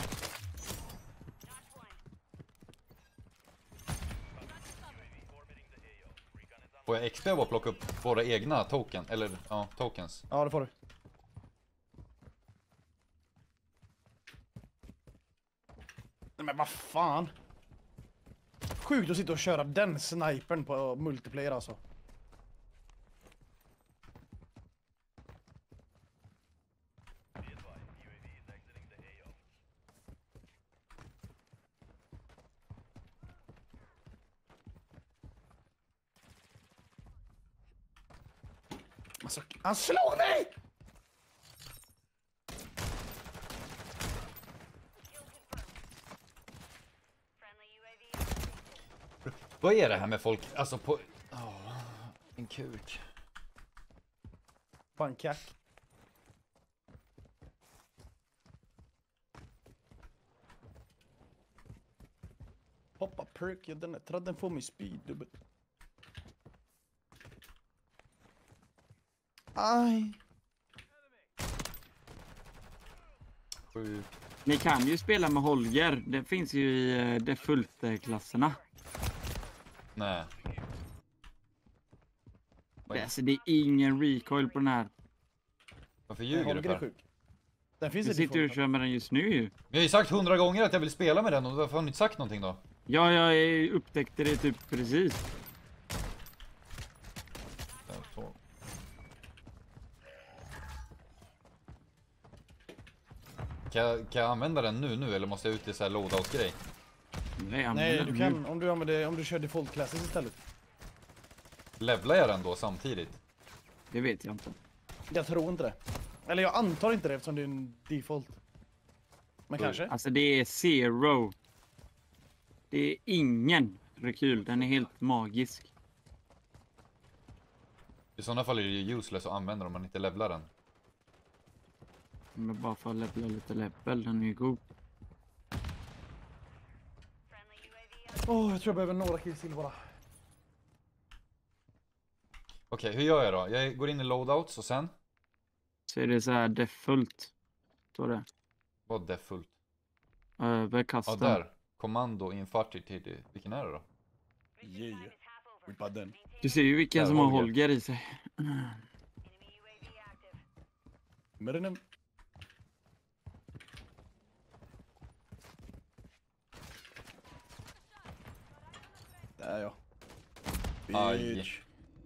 Får jag XP av att plocka upp våra egna token? Eller ja, tokens. Ja, det får du. Nej men vad fan. Sjukt att sitta och köra den snipern på multiplayer alltså. Alltså, han slår mig! Vad är det här med folk? Alltså på... en kuk. Pankack. Hoppa perk, ja, den får mig speed dubbel. Aj. Sjukt. Ni kan ju spela med Holger. Det finns ju i default-klasserna. Nej. Alltså, det är ingen recoil på den här. Varför ljuger du Holger är för? sjuk. Den finns Du i sitter ju och default. kör med den just nu ju. Jag har ju sagt 100 gånger att jag vill spela med den och varför har ni inte sagt någonting då? Ja, jag upptäckte det typ precis. Så. Kan jag använda den nu eller måste jag ut i så här loadout-grej? Nej, du kan om du kör default classes istället. Levlar jag den då samtidigt? Det vet jag inte. Jag tror inte det. Eller jag antar inte det eftersom det är en default. Men kanske. Alltså det är zero. Det är ingen rekyl. Den är helt magisk. I sådana fall är det ju useless att använda om man inte levlar den. Men bara för att levla lite level. Den är ju god. Jag tror jag behöver några kills till bara. Okej, hur gör jag då? Jag går in i loadouts och sen? Så är det så här default. Står det. Vad är fullt? Över Ja, custom. där. Kommando infartid. Vilken är det då? Yeah. Rippa den. Du ser ju vilken Där, som har Holger. Holger i sig. Med den. Där ja. Aj. Bitch.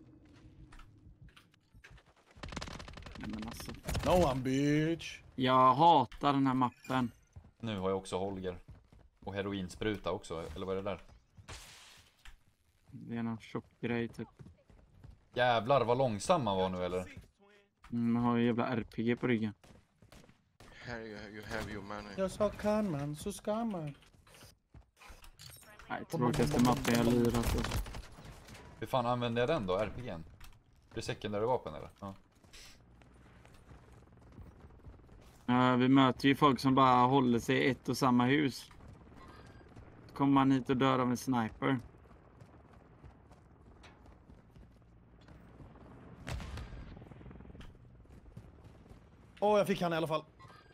Nej, men alltså. No one bitch. Jag hatar den här mappen. Nu har jag också Holger. Och heroinspruta också, eller vad är det där? Det är någon tjock grej typ. Jävlar vad långsam man var nu eller? Man har ju jävla RPG på ryggen. Here you have your money. Jag sa kan man så ska man. Nej, tråkigaste mappen jag lirat. Alltså. Hur fan använder jag den då, RPG'n? Det är secondary vapen eller? Ja. Vi möter ju folk som bara håller sig i ett och samma hus. Då kommer man hit och dör av en sniper. Jag fick han i alla fall.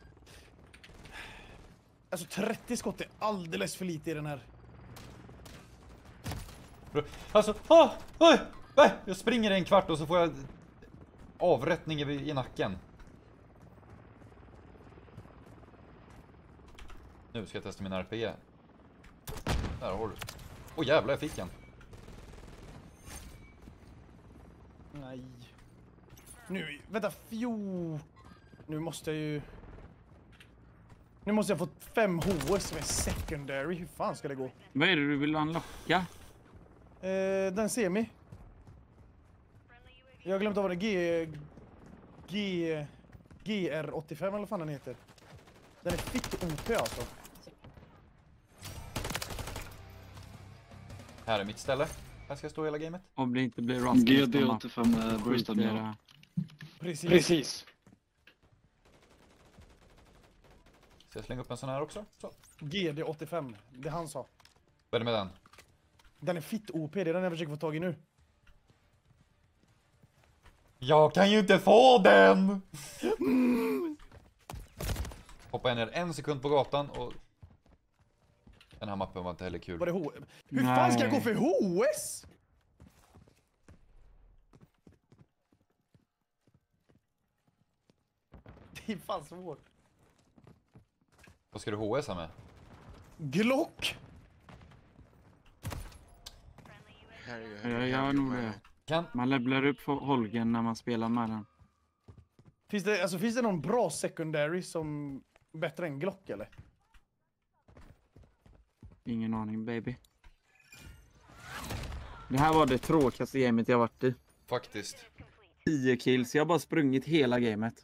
Alltså 30 skott är alldeles för lite i den här. Alltså, oj! Jag springer en kvart och så får jag Avrättning i nacken. Nu ska jag testa min RPG. Där har du. Åh jävlar, jag fick en. Nej. Nu, vänta, Nu måste jag ju... Nu måste jag få 5 HS som är secondary. Hur fan ska det gå? Vad är det du vill unlocka? Den semi. Jag har glömt av vad det GR85 eller vad fan den heter. Den är fitt OP alltså. Här är mitt ställe. Här ska jag stå hela gamet. Om det inte blir Rust. GD85 Bristol, ja. Precis. Ska jag slänga upp en sån här också? Så. GD85, det han sa. Vad är det med den? Den är fitt OP, det är den jag försöker få tag i nu. Jag kan ju inte få den! Hoppa ner 1 sekund på gatan och... Den här mappen var inte heller kul. Var det Hur fan ska jag gå för HS? Det är fan svårt. Vad ska du HSa med? Glock! Jag gör nog det. Man levlar upp Holgen när man spelar med den. Finns det någon bra secondary som bättre än Glock eller? Ingen aning, baby. Det här var det tråkigaste gamet jag varit i. Faktiskt. 10 kills, jag har bara sprungit hela gamet.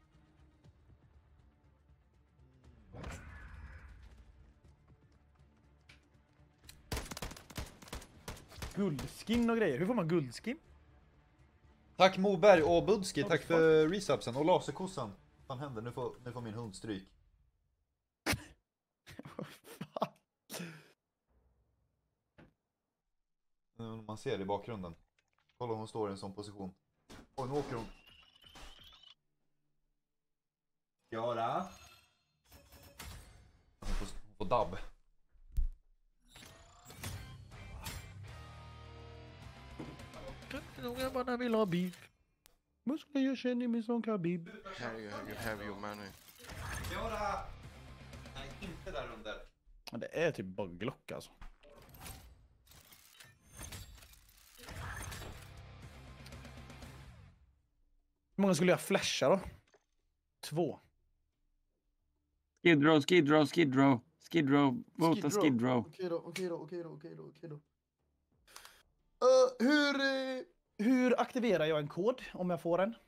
Guldskin och grejer. Hur får man guldskin? Tack Moberg och Budski, tack för resubsen och laserkossan. Vad fan händer? Nu får min hund stryk. Man ser det i bakgrunden. Kolla hon står i en sån position. Och nu åker hon. Göra. Hon får dabb. Jag bara vill ha beef. Muskler, jag känner mig som Khabib. Here you have your money. Göra! Nej, inte där under. Ja, det är typ bara Glock alltså. Hur många skulle jag flasha då? 2. Skid Row. Vota Skid Row. Okej då. Hur aktiverar jag en kod om jag får en?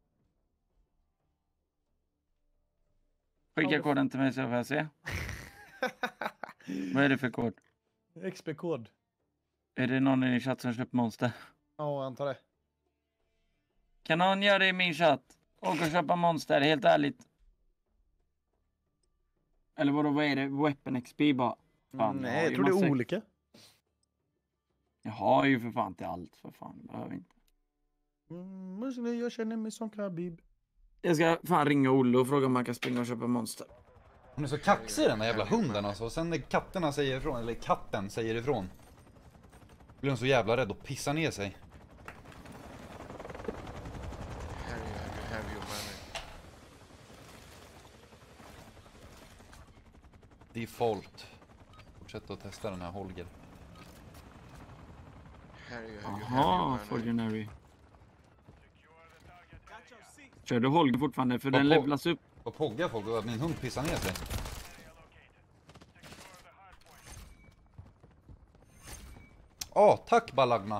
Skicka koden till mig så får jag se. Vad är det för kod? XP-kod. Är det någon i din chatt som köpt monster? Ja, jag antar det. Kan någon göra det i min chatt? Och köpa monster, helt ärligt. Eller vad är det? Weapon XP bara? Fan, Nej, jag tror det är olika. Jag har ju för fan till allt, för fan. Behöver inte. Jag känner mig som Khabib. Jag ska fan ringa Olle och fråga om man kan springa och köpa monster. Hon är så kaxig den där jävla hunden alltså. Och sen när katterna säger ifrån, eller katten säger ifrån, blir hon så jävla rädd och pissar ner sig. Here you have your money. Default. Fortsätt att testa den här Holger. Here you have Aha, your money. Fortunary. Kör du Holger fortfarande? För Vad den på- levlas upp. Vad poggar folk och att min hund pissar ner sig. Tack Balagna.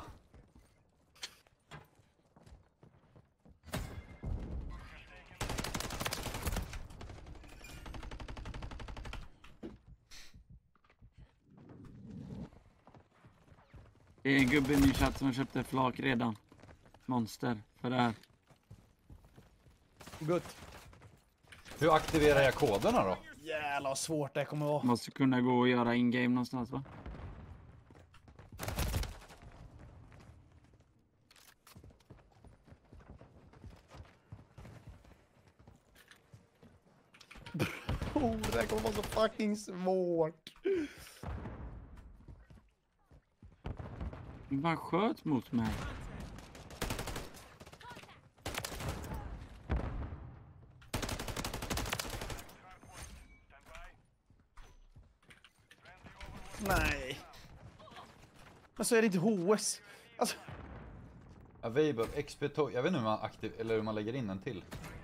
Det är en gubbe i min chatt som köpte flak redan. Monster för det här. Gott. Hur aktiverar jag koderna då? Jävlar vad svårt det kommer vara. Måste kunna gå och göra in-game någonstans, va? Det här kommer vara så fucking svårt. Han bara sköt mot mig. Nej. Men så är det inte HS. Alltså, Available, XP, jag vet inte hur man aktiv eller hur man lägger in en till.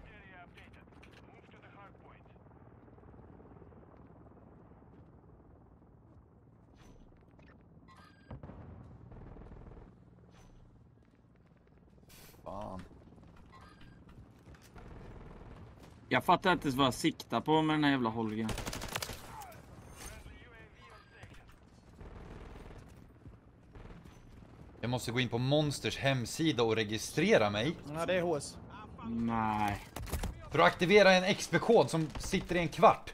Fan. Jag fattar inte vad jag siktar på med den här jävla Holgen. Jag måste gå in på Monsters hemsida och registrera mig. ja, det är HS. Nej. För att aktivera en XP-kod som sitter i en kvart.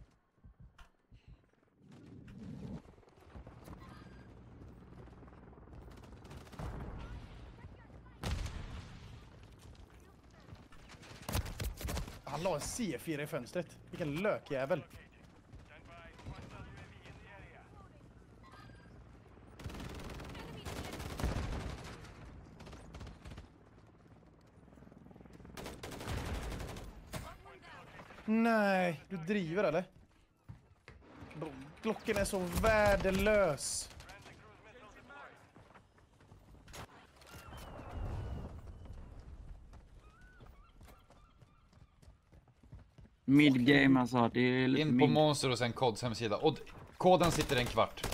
Han la en C4 i fönstret. Vilken lökjävel. Nej, du driver eller? Glocken är så värdelös. Midgame alltså, det är In på Monster och sen Kods hemsida. Och koden sitter i en kvart.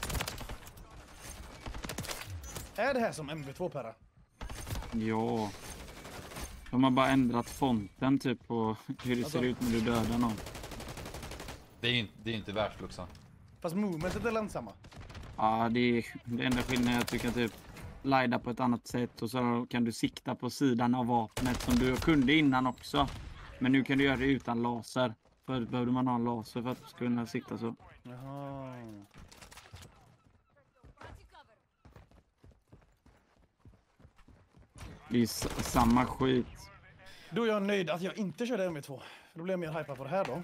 Är det här som MV2 Perra? Ja. De har bara ändrat fonten typ på hur det ser ut när du dödar någon. Det är inte värt Luxa. Fast movementet är långsamma. Ja, det är det enda skillnaden. Jag tycker typ lida på ett annat sätt och så kan du sikta på sidan av vapnet som du kunde innan också. Men nu kan du göra det utan laser. Förut behövde man ha en laser för att kunna sikta så. Jaha. Det är samma skit. Då är jag nöjd att jag inte körde MV2. För då blir jag mer hypad på det här då.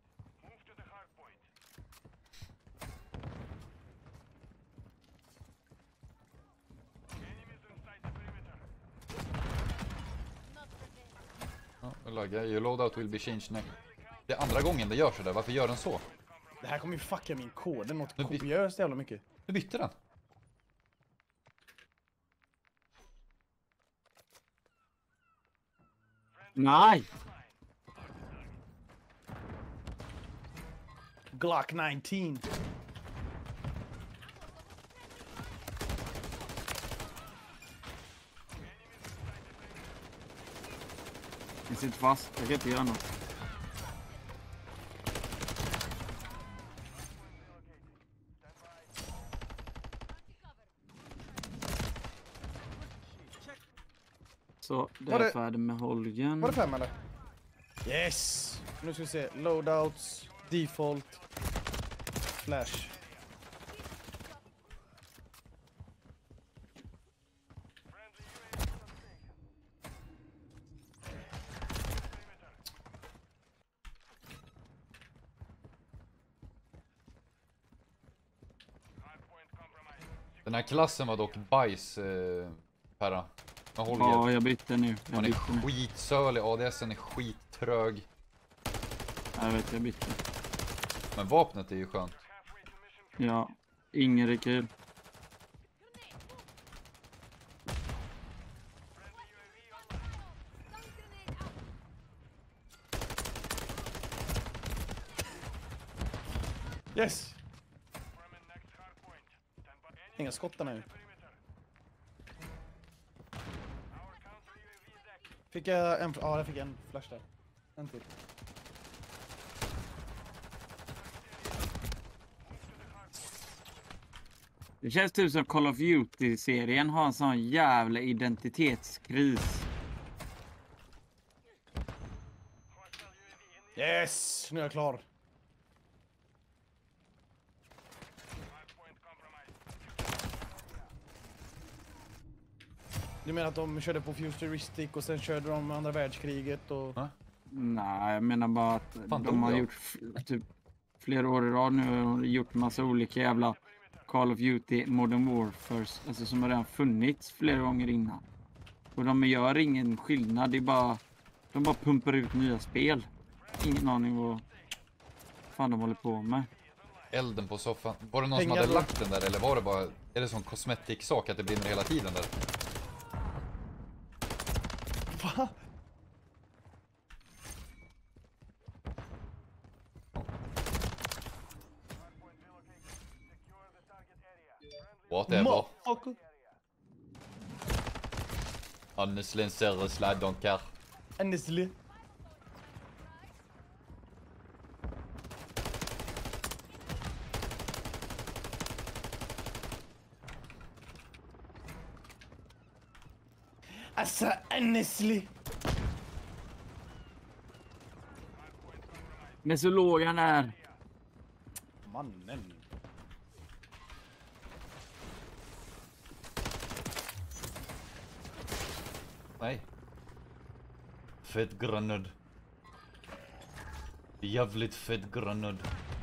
Ja, lagga. Your loadout will be changed next. Det är andra gången det gör så där. Varför gör den så? Det här kommer ju fucka min kod. Det är något Men vi- kopiöst jävla mycket. Du bytte den. Nej! Glock 19. Jag sitter fast. Jag kan inte göra något. Så, det Var är det- färdig med Holgen. Var det 5 eller? Yes! Nu ska vi se. Loadouts, default, flash. Den här klassen var dock bajs, Perra. Med Holger. Ja, jag bytte nu. Jag Han är bytte nu. skitsölig, ADSen är skittrög. Jag vet, jag bytte. Men vapnet är ju skönt. Ja, ingen rekyl. Yes! Inga skott där nu. Fick jag en... Ja, jag fick en flash där. En till. Det känns typ som Call of Duty-serien har en sån jävla identitetskris. Yes! Nu är jag klar. Du menar att de körde på Futuristic och sen körde de andra världskriget och... Va? Nej, jag menar bara att Fan, de har dog jag? gjort typ flera år i rad nu och gjort massa olika jävla Call of Duty Modern Warfare, alltså som har redan funnits flera gånger innan. Och de gör ingen skillnad, det är bara de bara pumpar ut nya spel. Ingen aning vad fan de håller på med. elden på soffan. Var det någon som Pengar hade då? lagt den där eller var det bara... Är det sån kosmetiksak att det brinner hela tiden där? Va? Whatever. Motherfucker. Honestly, seriously, I don't care. Honestly. Alltså, honestly. Men så låg han är. Mannen. Nej. Fett granad. Jävligt fett granad.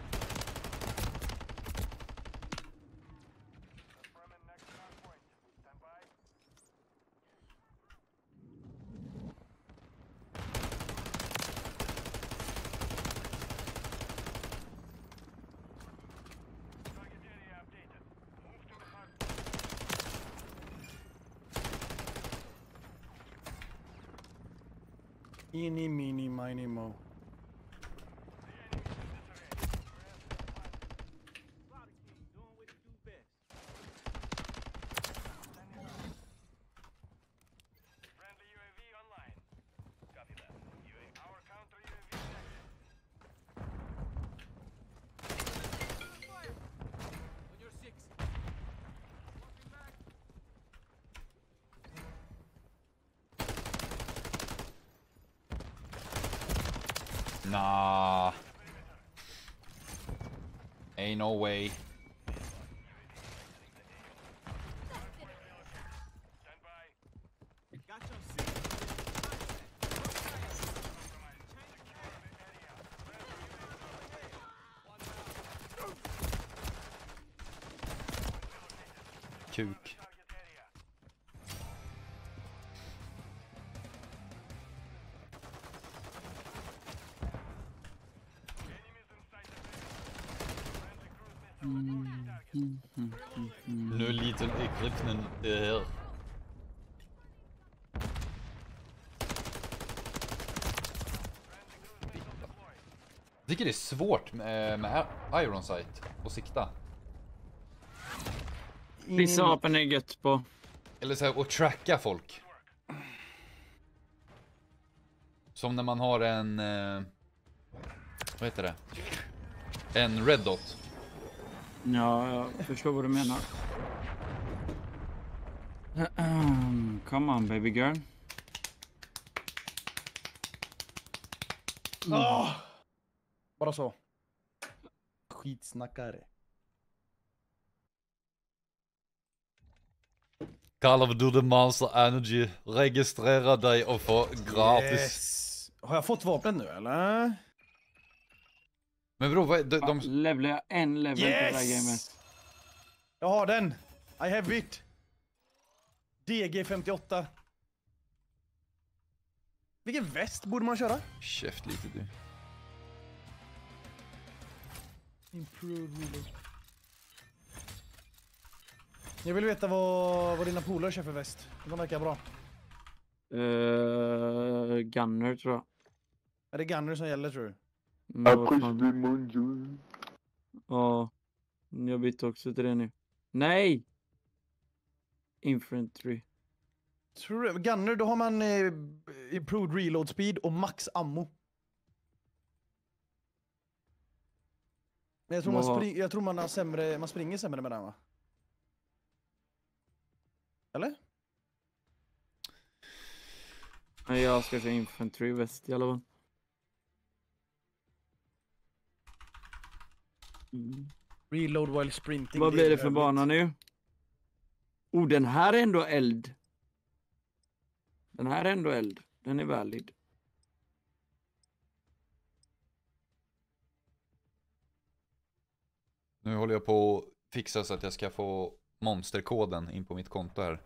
Eeny, meeny, miny, mo. Nah. Ain't no way. Kuk. Nu liten Egypten är här. Jag tycker det är svårt med Iron Sight och sikta. Vissa vapen är gött på. Eller så här, att tracka folk. Som när man har en... vad heter det? En red dot. Ja, jag förstår vad du menar. Come on baby girl. Bara så. Skitsnackare. Call of Duty Monster Energy. Registrera dig och få gratis. Yes. Har jag fått vapnet nu eller? Men bro, vad, de... Levlar jag en level på det här gamet. Jag har den. I have it. DG58. Vilken väst borde man köra? Käft lite du. Improved reload. Jag vill veta vad dina polare kör för väst. De verkar bra. Gunner tror jag. Är det Gunner som gäller tror du? Ja, jag bytte också till det nu. Nej! Infantry. Tror du? Gunner, då har man improved reload speed och max ammo. Men jag tror jag tror man har sämre, man springer sämre med den va? Eller? Nej, jag ska köra infantry väst i alla fall. Reload while sprinting. Vad blir det för bana nu? Oh, den här är ändå eld. Den här är ändå eld. Den är valid. Nu håller jag på att fixa så att jag ska få monsterkoden in på mitt konto här.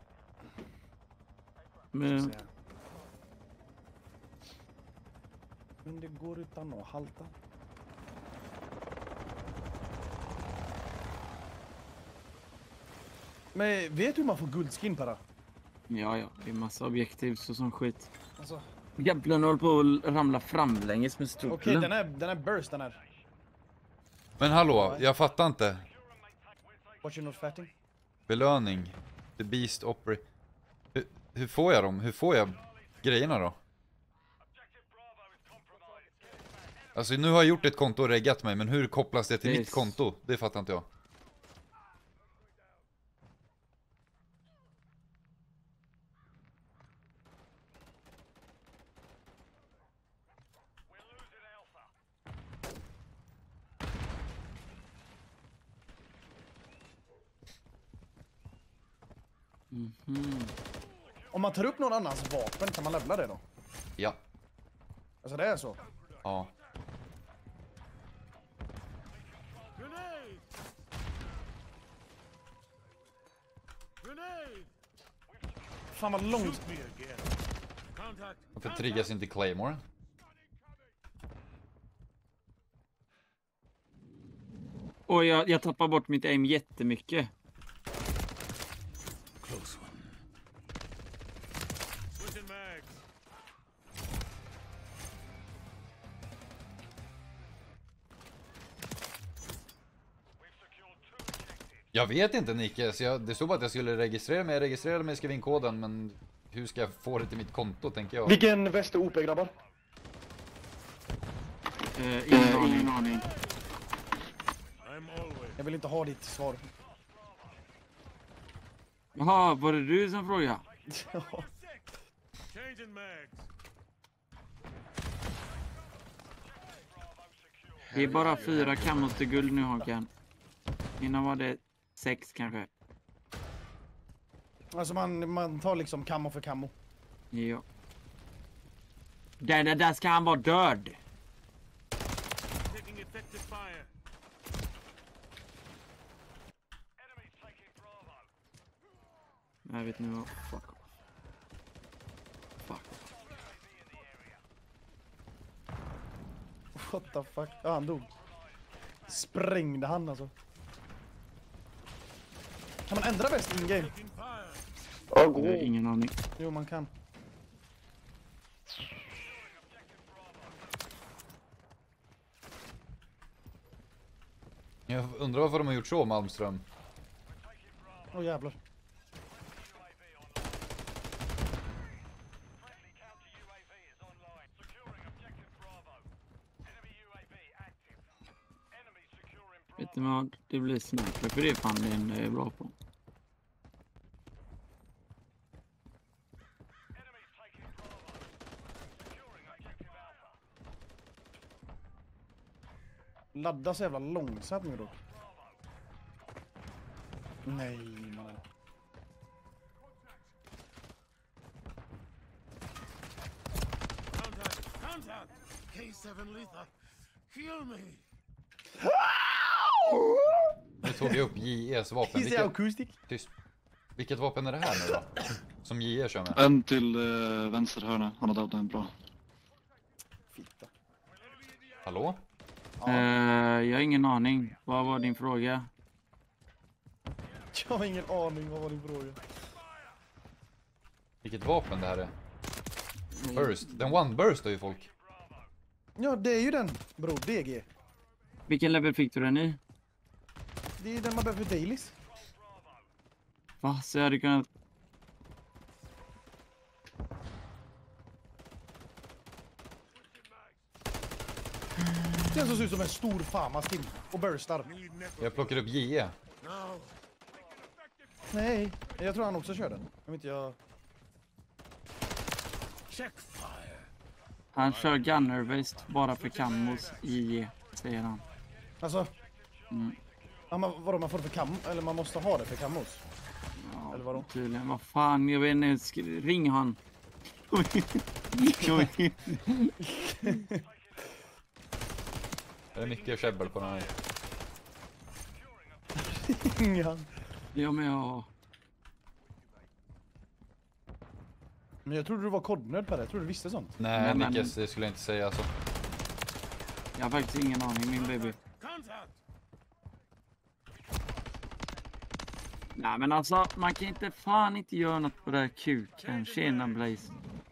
Men det går utan att halta. Men vet du hur man får guldskin, Para? Ja, det är massa objektiv så som skit. Alltså, Jävlar, håller på att ramla framlänges med okej, stolen. den är burst, den här. Men hallå, jag fattar inte. Watch you not fatting. Belöning. The Beast Opera. Hur får jag dem? Hur får jag grejerna då? Alltså nu har jag gjort ett konto och reggat mig, men hur kopplas det till Det är mitt konto? Det fattar inte jag. Om man tar upp någon annans vapen, kan man levla det då? Ja. Alltså det är så. Ja. Grenade! Grenade! Fan vad långt. Shoot me again. Contact. Varför triggas inte Claymore? Och jag tappar bort mitt aim jättemycket. Close one. Switching mags. Jag vet inte, Nicke. Så det stod bara att jag skulle registrera mig. Jag registrerade mig, skrev in koden, men hur ska jag få det till mitt konto, tänker jag. Vilken väst är OP, grabbar? Ingen aning. I'm always. Jag vill inte ha ditt svar. Jaha, var det du som frågade? Changing mags. Det är bara 4 kammos till guld nu, Håkan. Innan var det 6 kanske. Alltså man tar liksom kammo för kammo. Ja. Där ska han vara död. Taking effective fire. Jag vet nu vad. Fuck off. Fuck off. What the fuck? Ja, han dog. Sprängde han alltså. Kan man ändra väst in game? Taking fire. Jag har ingen aning. Jo, man kan. Jag undrar varför de har gjort så, Malmström. Åh jävlar. Vet du vad? Det blir sniper, för det är fan det enda jag är bra på. Ladda så jävla långsamt nu då. Nej, man. Contact. K7 Letha. Kill me. Nu tog jag upp JEs vapen. Is it acoustic? Tyst. Vilket vapen är det här nu då? Som JE kör med? En till vänster hörna. Han har dödat en bra. Fitta. Hallå? Jag har ingen aning. Vad var din fråga? Jag har ingen aning, vad var din fråga? Vilket vapen det här är? Burst. Den one burst ju folk. Ja, det är ju den, bro. DG. Vilken level fick du den i? Det är den man behöver för dailies. Va? Så jag hade kunnat... Den som ser ut som en stor famastim och burstar. Need network. Jag plockar upp JE. Now. Nej, jag tror han också kör den. Jag vet inte, jag... Check fire. Han kör gunner väst bara för kammos i säger han. Alltså... Mm. Ja, vadå, man får det för kam... Eller man måste ha det för kammos? Ja, Eller vadå? tydligen. Vad fan, jag vet inte. Ring han. Det är mycket käbbel på den här. Ingen. Ja, men jag... Men jag trodde du var kodnörd på det. Jag trodde du visste sånt. Nej, men- Nickes, det skulle jag inte säga alltså. Jag har faktiskt ingen aning, min baby. Contact. Nej men alltså, man kan inte fan inte göra något på det här kuken. Tjena Blaze.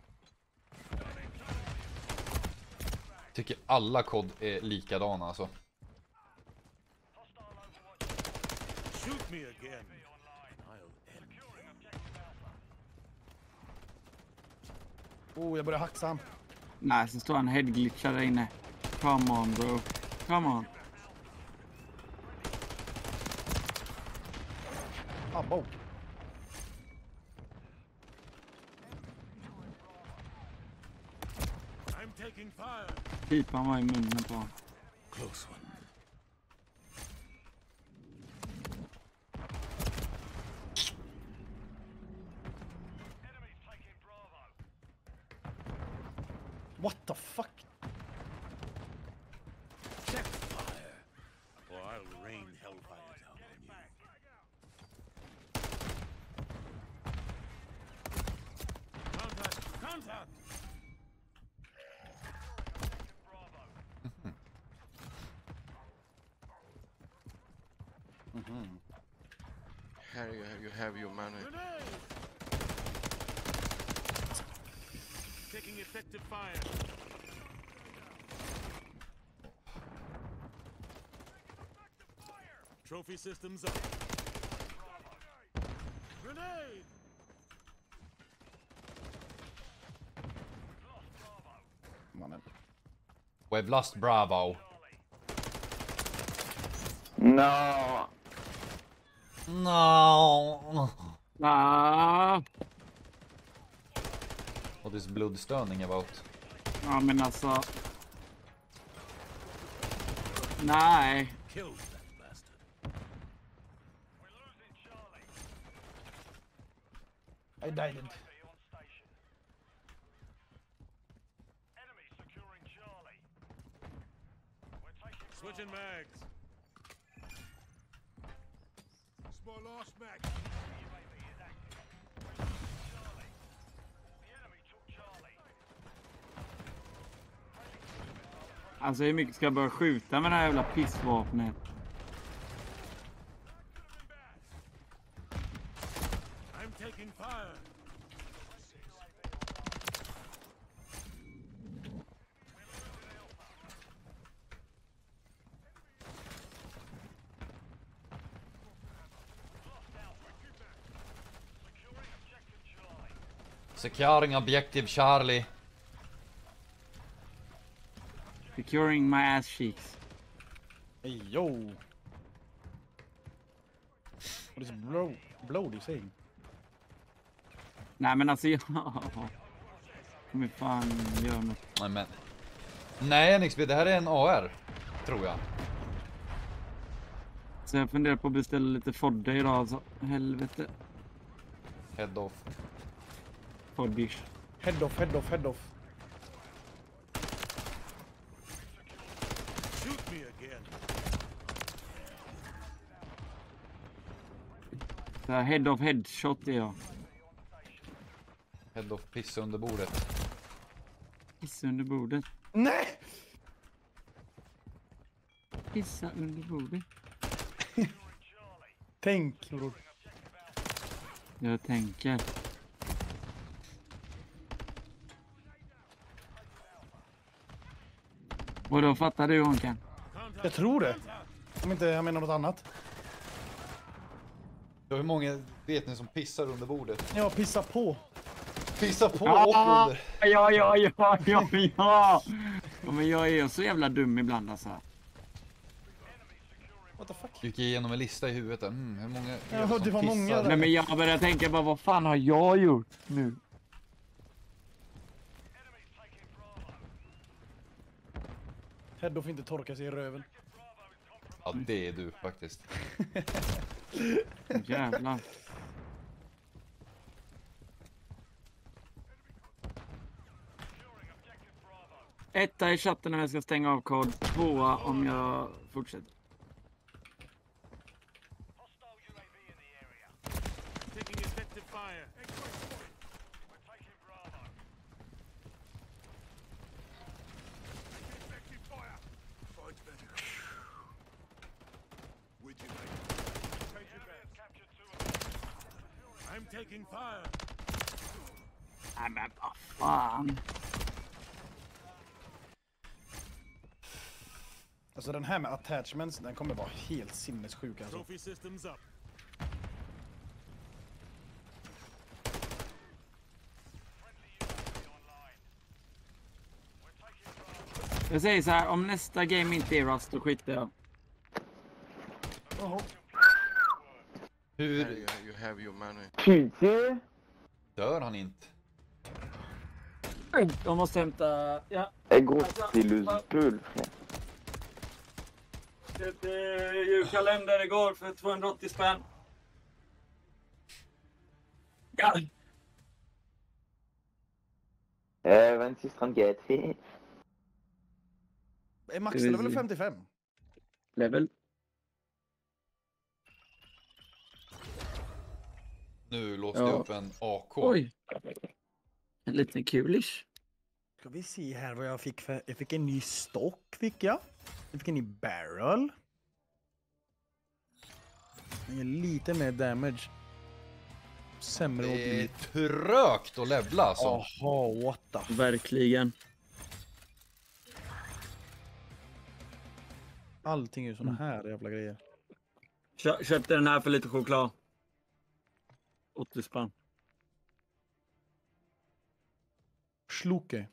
Tycker alla kod är likadana alltså. Shoot me again, and I'll end you. Oh, jag börjar haxa han. Nej, så står han headglitchar där inne. Come on bro. Come on. Abbo. I'm taking fire. Pipan var i munnen på honom. Close one. What the fuck? Check fire, or I'll rain hellfire down on you. Contact! Contact! Here you have your money. Grenade! Taking effective fire. Trophy systems up. Grenade! Mannen. We've lost Bravo. No. No. Ah, What is bloodstörning about? ja men alltså. Nej. Kill that bastard. I died. Switching mags. Small lost mag. Alltså hur mycket ska jag börja skjuta med det här jävla pissvapnet? I'm taking fire. Securing objective Charlie. Securing my ass cheeks. Hey, yo. What is blow do you saying? Nej men alltså jag kommer fan göra något. Nej men. Nej NXP, det här är en AR. Tror jag. Så jag funderar på att beställa lite fodder idag alltså. Helvete. Head off. Foddish. Head off, head off, head off. Shoot me again. Så här, head of headshot är jag. Head off piss under bordet. Pissa under bordet. Nej! Pissa under bordet. Tänk, bror. Jag tänker. Och då fattar du Honken. Jag tror det. Om inte jag menar något annat. Ja, hur många vet ni som pissar under bordet? Jag pissar på. Pissar på och Ja, under. ja. Men jag är så jävla dum ibland alltså. What the fuck? Gick igenom en lista i huvudet där. Hur många är Ja, som det var många pissar? där. Nej men jag börjar tänka bara vad fan har jag gjort nu? Head off inte torka sig i röven. Ja, det är du faktiskt. Jävlar. Etta i chatten om jag ska stänga av kod. Tvåa om jag fortsätter. Taking effective fire. Effective fire. Fight better. With you, mate. Take your back. Capture 2 of them. Taking fire. Nej men vad fan. Alltså den här med attachments, den kommer vara helt sinnessjuk alltså. Trophy systems up. Jag säger så här, om nästa game inte är Rust, då skiter jag. Jaha. Hur You have your money. dör han inte? De måste hämta... Ja. Köpte julkalender igår för 280 spänn. Ja. Är max level 55? Level. Nu låste jag upp en AK. Oj. En liten kulish. Ska vi se här vad jag fick för... Jag fick en ny stock, fick jag. Jag fick en ny barrel. Lite mer damage. Sämre och Det är bli. trögt att levla alltså. Jaha, what the... Verkligen. Allting är ju såna här jävla grejer. Köpte den här för lite choklad. 80 spänn. Sluke.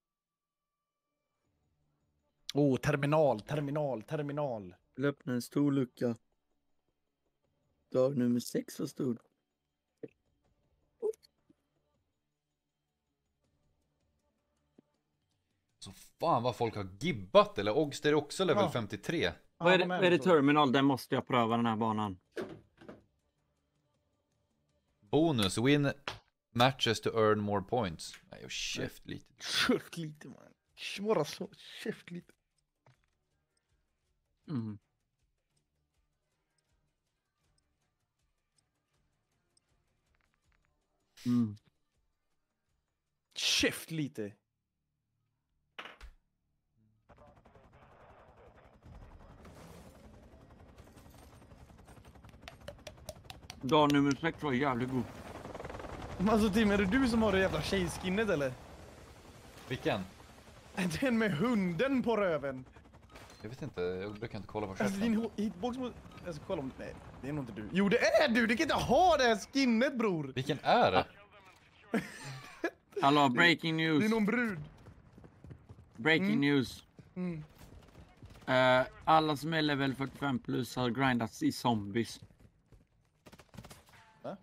Terminal. Jag öppnade en stor lucka. Dag nummer 6 var stor. Så fan vad folk har gibbat. Eller Ogster är också level Ja. 53. Vad är det terminal? Den måste jag pröva, den här banan. Bonus, win matches to earn more points. Nej, och käft lite. Käft lite man. Bara så. Käft lite. Mm. Mm. Käft lite. Dag nummer 6 var jävligt god. Alltså Tim, är det du som har det jävla tjejskinnet eller? Vilken? Den med hunden på röven. Jag vet inte, jag brukar inte kolla på Alltså chatten. din hitbox måste... Jag ska kolla om... Nej, det är nog inte du. Jo, det är du! Du kan inte ha det här skinnet, bror! Vilken är det? Hallå, breaking news. Det är någon brud. Breaking news. Mm. Alla som är level 45 plus har grindats i zombies. Va?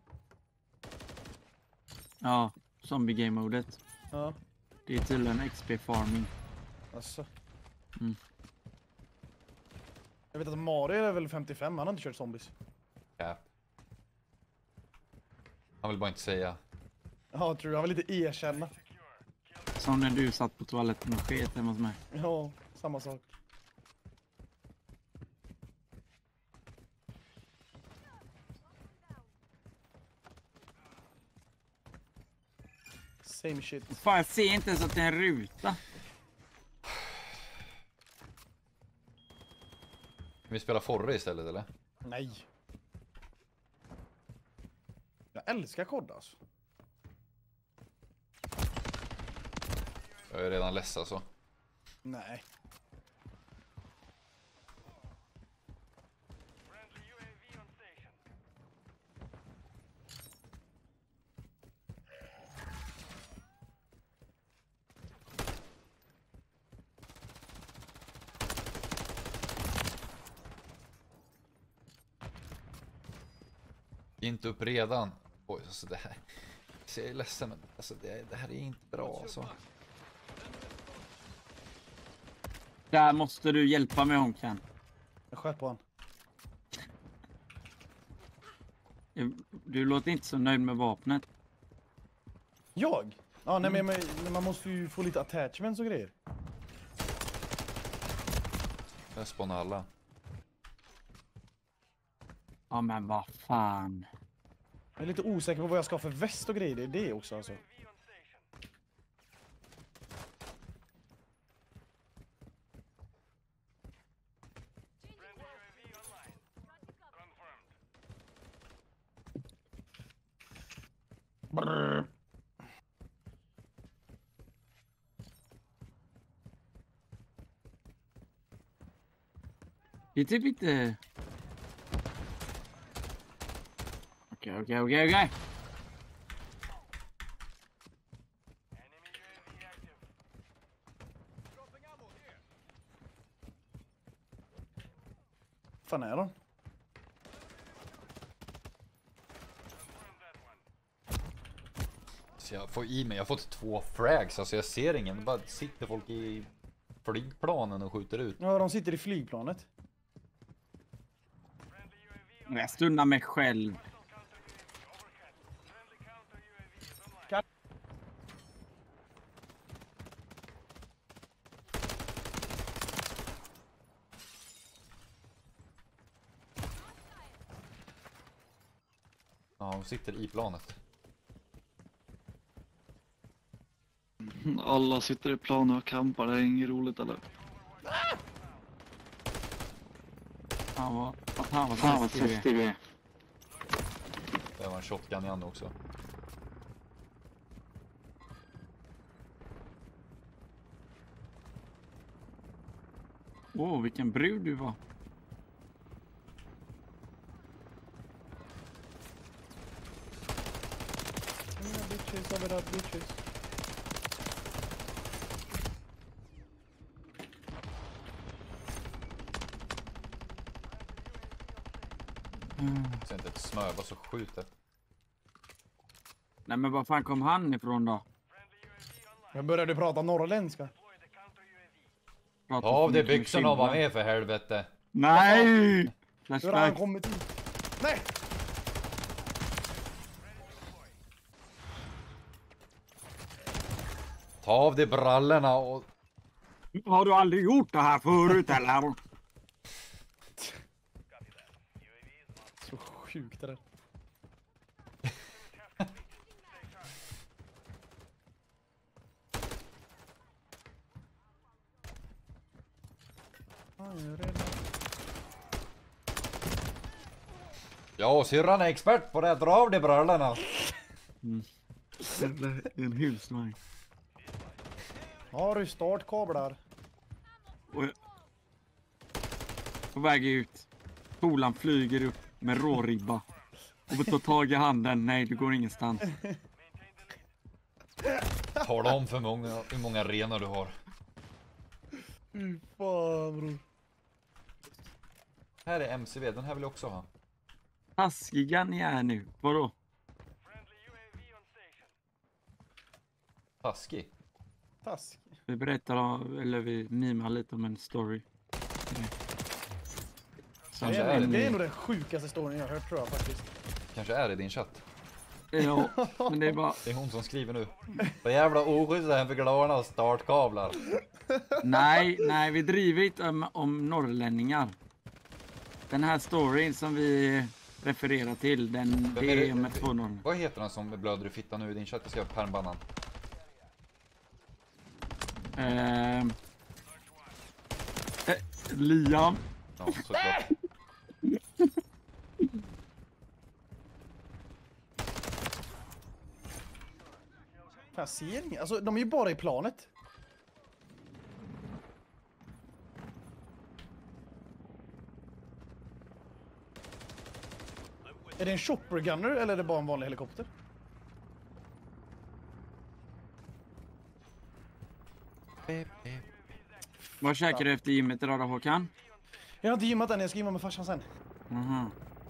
Ja, zombie game modet. Ja, Det är tydligen XP farming. alltså. Mm. Jag vet att Mario är väl 55, han har inte kört zombies. Ja. Han vill bara inte säga. Ja, tror jag. Han vill inte erkänna. Som när du satt på toaletten och sket hemma hos mig. Ja, samma sak. Same shit. Fan, jag ser inte ens att det är en ruta. Kan vi spela Forre istället eller? Nej. Jag älskar kod alltså. Jag är redan less alltså. Nej. Inte upp redan. Oj, alltså det här. Så jag är ledsen men alltså det här är inte bra alltså. Där måste du hjälpa mig, Honkan. Jag sköt på han. Du låter inte så nöjd med vapnet. Jag? Ja, nej men man måste ju få lite attachments och grejer. Jag spånar alla. Ja men vad fan. Jag är lite osäker på vad jag ska ha för väst och grejer. Det är det också alltså. Brr. Det är typ inte... Okej. Fan är de? Så jag får i mig, jag har fått 2 frags, alltså jag ser ingen. Det bara sitter folk i flygplanen och skjuter ut. Ja, de sitter i flygplanet. Jag stunnar mig själv. Ja, de sitter i planet. Alla sitter i planen och campar, det är inget roligt eller? Fan vad Fan vad sexig vi är. Det var en shotgun igen också. Åh, vilken brud du var. Bitches over that bitches. Så inte ett smör, bara så skjuter. Nej men var fan kom han ifrån då? Jag började prata norrländska. Prata Ta av för dig mycket med byxorna och var Simba. med för helvete. Nej! Hur har han Flashback. kommit hit? Nej! Ta av dig brallorna och... Har du aldrig gjort det här förut eller? Så sjukt det där. Ja, syrran är expert på det. Dra av dig brallorna. En husvagn. Har du startkablar? På väg ut. Polan flyger upp med råribba. Och vi tar tag i handen. Nej, du går ingenstans. Tala om för hur många renar du har. Fy fan bror. Här är MCV, den här vill jag också ha. Taskiga ni är nu. Vadå? Taskig. Task. Vi berättar, eller vi mimar lite om en story. Som Det är är nog den sjukaste storyn jag har hört tror jag faktiskt. Kanske är i din chatt. Ja, men det är bara... Det är hon som skriver nu. Så jävla oschysst här för glada startkablar. Nej, vi drivit om norrlänningar. Den här storyn som vi refererar till, det är med 2 norrlänningar. Vad heter han som blöder i fittan nu i din chatt? Jag ska göra permbanan. Liam. Ja, såklart. Jag ser inget. Alltså de är ju bara i planet. Är det en chopper gunner eller är det bara en vanlig helikopter? Vad käkar du efter gymmet idag då, Håkan? Jag har inte gymmat än, jag ska gymma med farsan sen. Aha.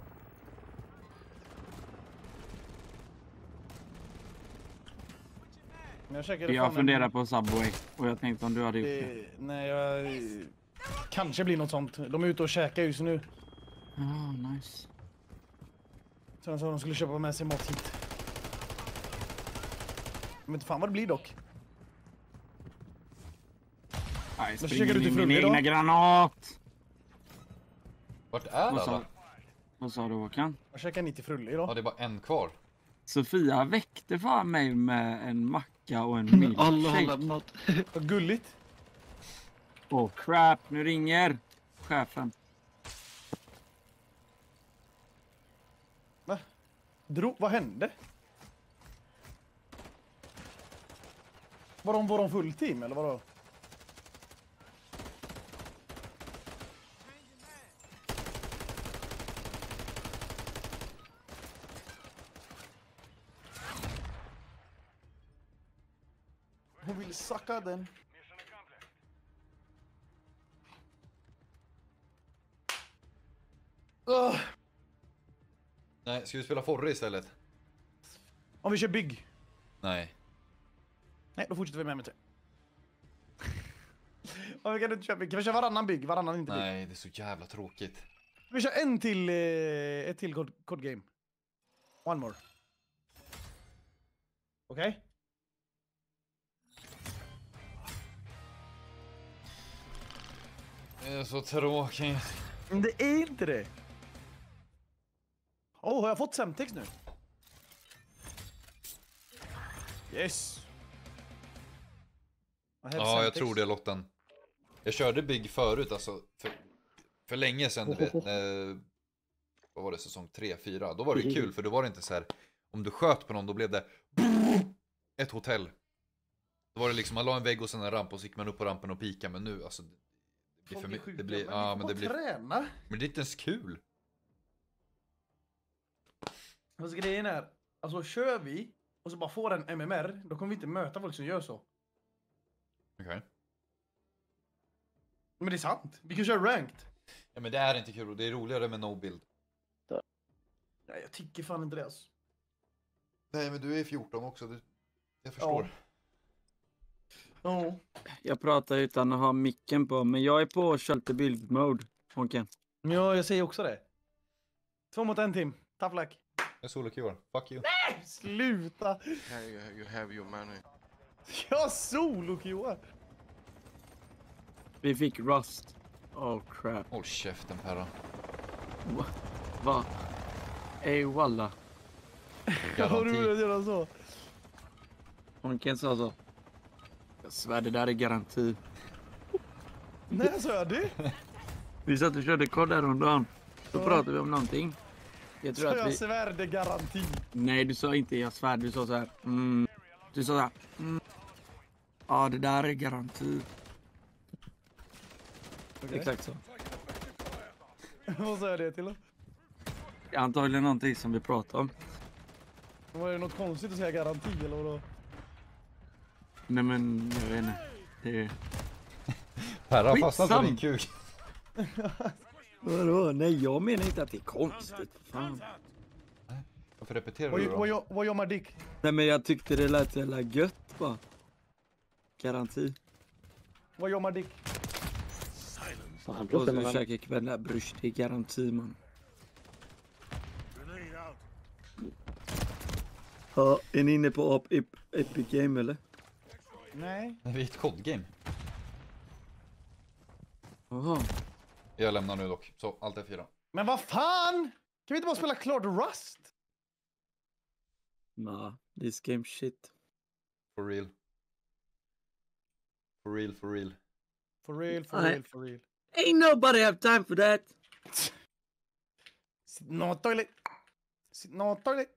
Men jag käkade Jag fan funderar på Subway och jag tänkte om du hade gjort det. Nej, jag... Kanske blir något sånt. De är ute och käkar just nu. Nice. Så de sa att de skulle köpa med sig mat hit. Men inte fan vad det blir dock. Nej, käkar springer du till in min frulle egna idag? granat! Vart är alla? Vad sa du, Håkan? Jag käkar ni till frulle Ja, idag. det är bara en kvar. Sofia väckte fan mig med en macka och en milkshake. Alla har lämnat. Vad gulligt. Åh crap, nu ringer chefen. Vad hände? Var de full team eller vadå? Hon vill sacka den. Nej, ska vi spela Forre istället? Om vi kör bygg. Nej. Nej, då fortsätter vi med mig till. Vi kan inte köra bygg. Kan vi köra varannan bygg? Varannan inte bygg. Nej, det är så jävla tråkigt. Vi kör ett till code game. One more. Okej? Det är så tråkigt. Men det är inte det. Har jag fått Semtex nu? Yes. Ja, jag tror det, Lotten. Jag körde Big förut, alltså för länge sedan, du vet. Vad var det, säsong 3-4? Då var det kul, för då var det inte så här. Om du sköt på någon, då blev det ett hotell. Då var det liksom, man la en vägg och sen en ramp och så gick man upp på rampen och pika. Men nu, alltså, det blir för mycket. Det blir, ja, men det blir... Träna. Men det är inte ens kul. Alltså grejen är, alltså kör vi och så bara får en MMR, då kommer vi inte möta folk som gör så. Okej. Men det är sant. Vi kan köra ranked. Ja, men det är inte kul, och det är roligare med no build. Nej, jag tycker fan inte det alltså. Nej, men du är 14 också, jag förstår. Ja. Jag pratar utan att ha micken på, men jag är på shelter build mode, Honken. Ja, jag säger också det. 2 mot 1 team. Tough luck. Jag solo-queuar, fuck you. Sluta! Here you have your money. Jag solo-queuar. Vi fick rust. Oh crap. Håll käften, Perra. Va? Ey walla. Har du börjat göra så? Honken sa så. Jag svär, det där är garanti. Nej, så är det. Vi satt och körde kod där om dagen. Då pratade vi om någonting. Jag tror Så att jag vi... svär det garanti. Nej, du sa inte jag svär. Du sa så här. Du sa så här. Ja, det där är garanti. Okay. Exakt så. Vad sa jag det till då? Antagligen någonting som vi pratade om. Var det något konstigt att säga garanti eller vadå? Nej, men jag vet inte. Det är... Perra har Skitsam. fastnat på din kuk. Vadå? Nej, jag menar inte att det är konstigt. Fan. Varför repeterar du då? Vad gör man dick? Nej, men jag tyckte det lät jävla gött bara. Garanti. Vad gör man dick? Och så käkar kvällar bröst. Det är garanti, man. Ja, är ni inne på Epic Game eller? Nej. Det är ett kodgame. Jaha. Jag lämnar nu dock, så allt är 4. Men vad fan? Kan vi inte bara spela klart Rust? Nah, this game shit. For real. For real, for real. For real, for Nej. real, for real. Ain't nobody have time for that. Sit no toilet. Sit no toilet.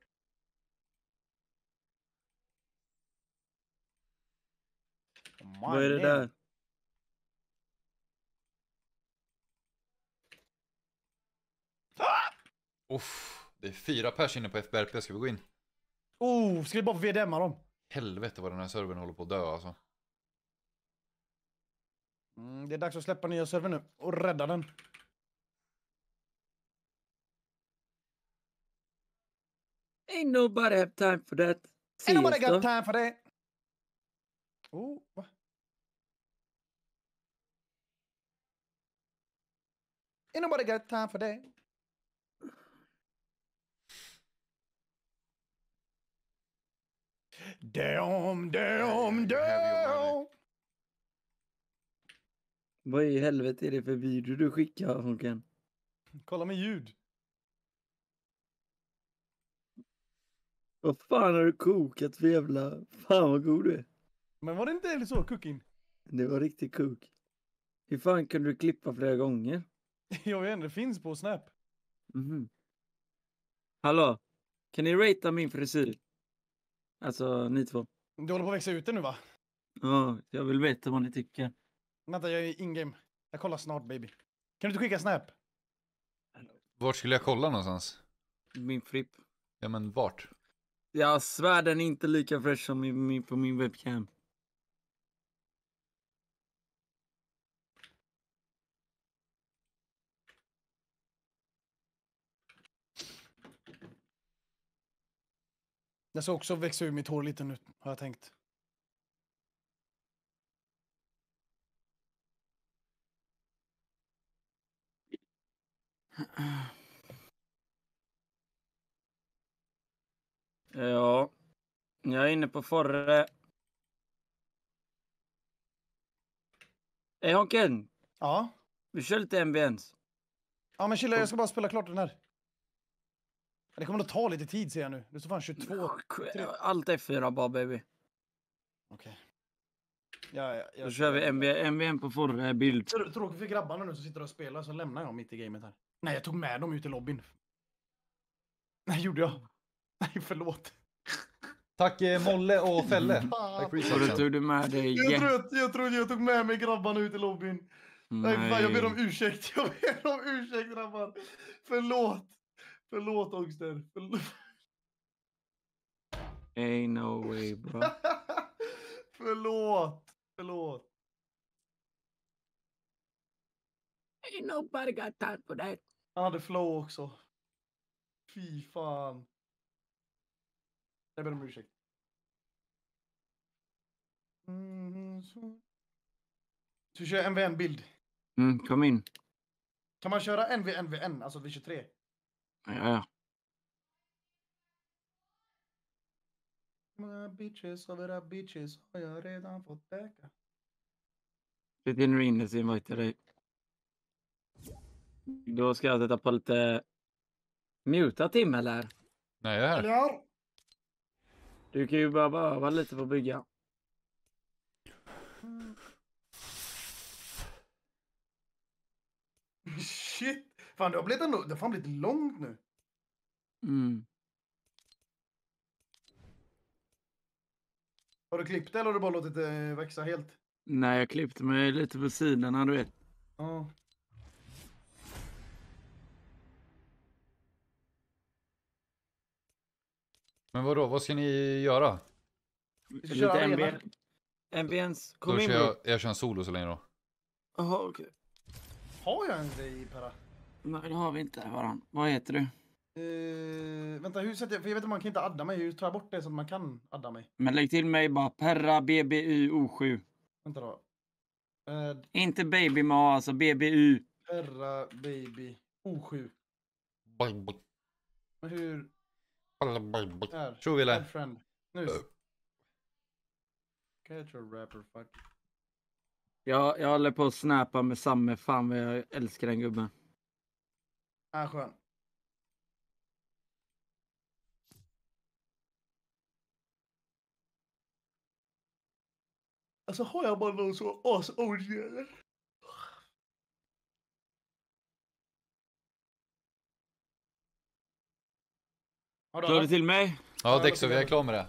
Vad är det där? Uff, det är 4 pers inne på FBRP, ska vi gå in? Oh, ska vi bara VDMa dem? Helvete vad den här servern håller på att dö alltså. Det är dags att släppa nya server nu och rädda den. Ain't nobody have time for that. Ain't nobody Ses då. got time for that. Oh, va? Ain't nobody got time for that. Damn, damn, damn. Vad i helvete är det för video du skickar, Honken? Kolla med ljud. Vad fan har du kokat för jävla... Fan vad god du är. Men var det inte så, cooking? Det var riktigt kok. Hur fan kunde du klippa flera gånger? Jag vet inte, det finns på Snap. Mhm. Hallå? Kan ni ratea min frisyr? Alltså, ni två. Du håller på att växa ut det nu, va? Ja, jag vill veta vad ni tycker. Vänta, jag är in-game. Jag kollar snart, baby. Kan du inte skicka snap? Vart skulle jag kolla någonstans? Min fripp. Ja men vart? Jag svär den är inte lika fresh som på min webcam. Jag ska också växa ur mitt hår lite nu, har jag tänkt. Ja, jag är inne på Forre. Honken, Ja. vi kör lite MVNs. Ja, men chilla, jag ska bara spela klart den här. Det kommer att ta lite tid, ser jag nu. Det står fan 22. Allt F4 bara, baby. Okej. Ja, Då kör vi MVN på Forre bild. Tråkigt för grabbarna nu som sitter och spelar, så lämnar jag mitt i gamet här. Nej, jag tog med dem ut i lobbyn. Nej, gjorde jag? Nej, förlåt. Tack Molle och Felle. Tack för Så då tog du med dig... Jag trodde jag tog med mig grabbarna ut i lobbyn. Nej, fan, jag ber om ursäkt. Jag ber om ursäkt, grabbar. Förlåt. Förlåt, Ångster. Ain't no way, bro. Förlåt. Förlåt. Ain't nobody got time for that. Han hade flow också. Fy fan. Jag ber om ursäkt. Så vi kör MVN-bild. Kom in. Kan man köra NVN, alltså vid 23? Ja. Många bitches av era bitches har jag redan fått täcka. Lite in Rinnes inviterar dig. Då ska jag sätta på lite... Muta Tim, eller? Nej, jag är här. Ja. Du kan ju bara öva lite på att bygga. Shit. Fan, det har fan blivit långt nu. Har du klippt det eller har du bara låtit det växa helt? Nej, jag klippte mig lite på sidorna, du vet. Ja. Men vadå, vad ska ni göra? Vi ska köra arena. MVNs, Då kom in, kör bro. jag kör en solo så länge då. Jaha, okej. Har jag en dig, Perra? Nej, det har vi inte, varann. Vad heter du? Vänta, hur sätter jag? För jag vet att man kan inte adda mig. Hur tar jag bort det så att man kan adda mig? Men lägg till mig bara Perra BBU O7. Vänta då. Inte baby med A, alltså BBU. Perra baby O7. Men hur? Här. Tjo, Wille. Add friend. Nu. Catch a rapper, fuck. Jag håller på att snappa med Samme. Fan vad jag älskar den gubben. Skön. Alltså har jag bara någon så as-OG eller? Slår du till mig? Ja, Dexo, vi är klar med det.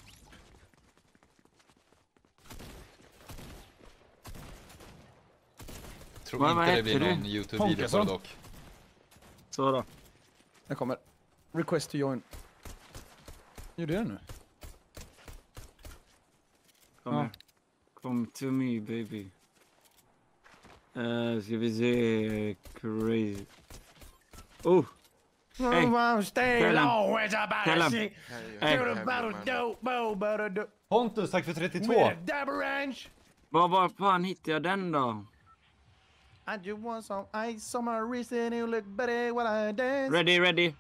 Tror Vad inte det blir heter någon du? YouTube-video på det dock. Så då. Jag kommer. Request to join. Gjorde jag det nu? Kom här. Come to me, baby. Ska vi se. Crazy. Oh! Hey. Pontus, tack för 32. Var fan hittade jag den då? I just want some ice on my wrist and it look better while I dance. Ready.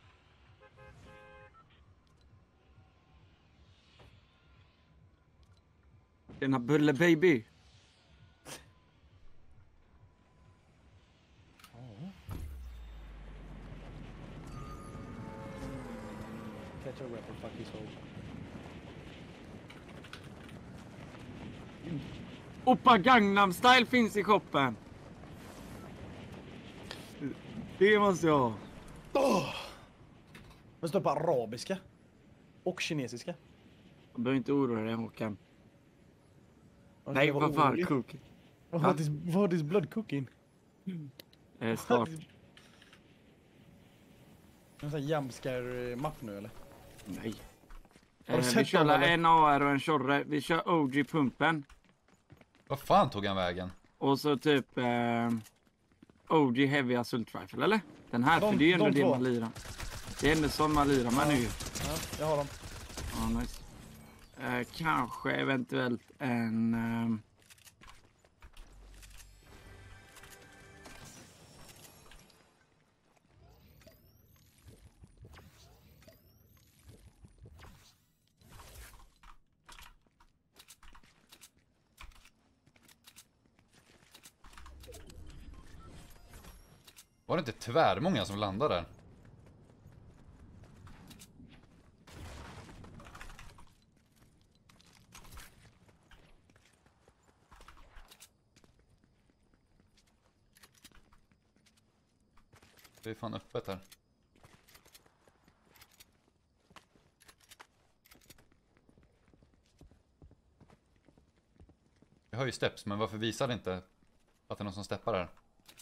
Denna bulle, baby. Catch a rapper, fuck his hole. Oppa Gangnam Style finns i shoppen. Det måste jag ha. Det står på arabiska. Och kinesiska. Jag behöver inte oroa dig, Håkan. Nej, vad fan, cook. What is blood cooking? Start. En sån här jumpscare-mapp nu eller? Nej. Har du Vi sett kör dem, eller? en AR och en tjorre. Vi kör OG-pumpen. Vad fan tog han vägen? Och så typ OG Heavy Assault Rifle, eller? Den här, för det är ju ändå det man lirar. Det är ändå som man lirar med nu. Ja, jag har dem. Ja, nice. Kanske eventuellt en... Var det inte tvärmånga som landade där? Det är fan öppet här. Jag hör ju steps, men varför visar det inte att det är någon som steppar här?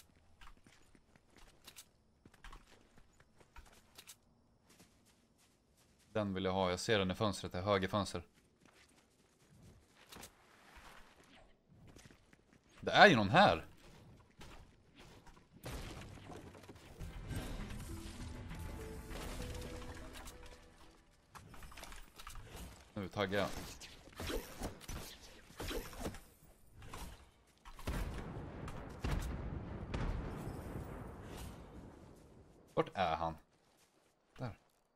Den vill jag ha, jag ser den i fönstret, det höger fönster. Det är ju någon här! Nu taggar jag. Vart är han? Där.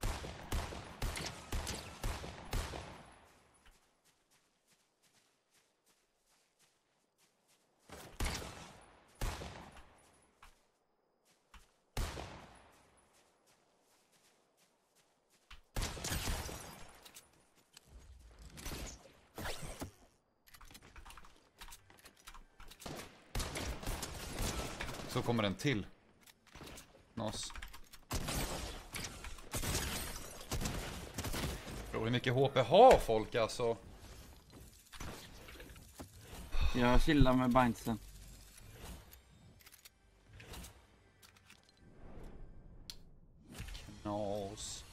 Så kommer den till. Nos. Hur mycket HP har folk alltså? Jag chillar med bindsen. Nos.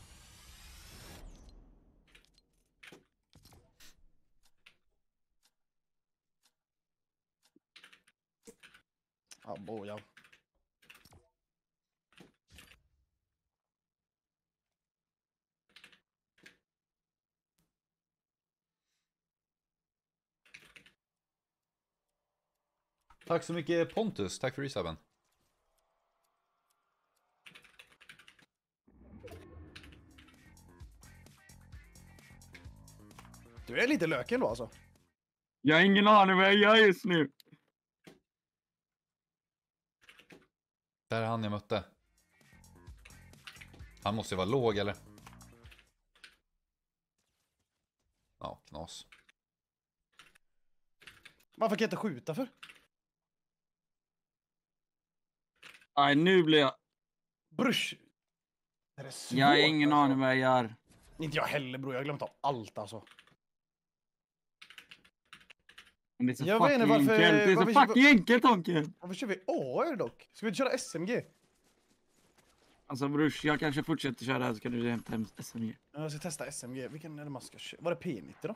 Ja, boja. Tack så mycket Pontus, tack för resubben. Du är lite löken då alltså. Jag har ingen aning vad jag gör just nu. Där är han jag mötte. Han måste ju vara låg eller? Ja, knas. Varför kan jag inte skjuta för? Nej, nu blir jag... Brush. Det är svårt, Jag har ingen alltså. aning vad jag gör. Inte jag heller bror, jag har glömt av allt alltså. Men det är så Jag vet inte fucking varför- enkelt. Det är så varför- fucking enkelt, Tonken. Varför kör vi AR dock? Ska vi inte köra SMG? Alltså brors, jag kanske fortsätter köra här så kan du hämta hem SMG. Ja, jag ska testa SMG. Vilken är det man ska köra? Var det P90 då?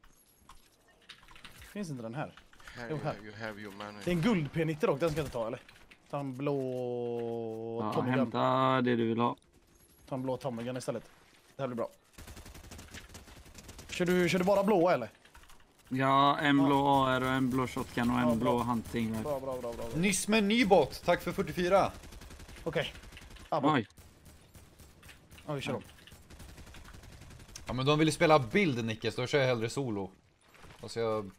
Finns inte den här? Here Jo, här. you have your money. Det är en guld P90 dock, den ska jag inte ta eller? Ta en blå... Ja, Tommy Gun. hämta det du vill ha. Ta en blå Tommy Gun istället. Det här blir bra. Kör du bara blå eller? Ja, en blå AR och en blå shotgun och en Ja, blå bra. hunting. Bra. Nyss med en ny bot, tack för 44. Okej. Okay. Oj. Ja, vi kör om. Ja men de vill ju spela bild Nickes, då kör jag hellre solo. Alltså jag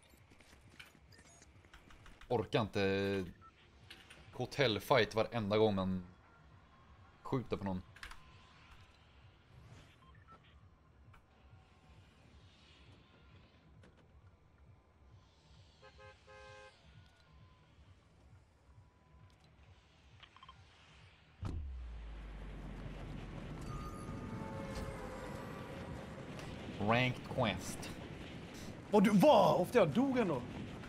orkar inte hotellfight varenda gång man skjuter på någon. Ranked quest. Och du, vad? Ofta jag dog ändå.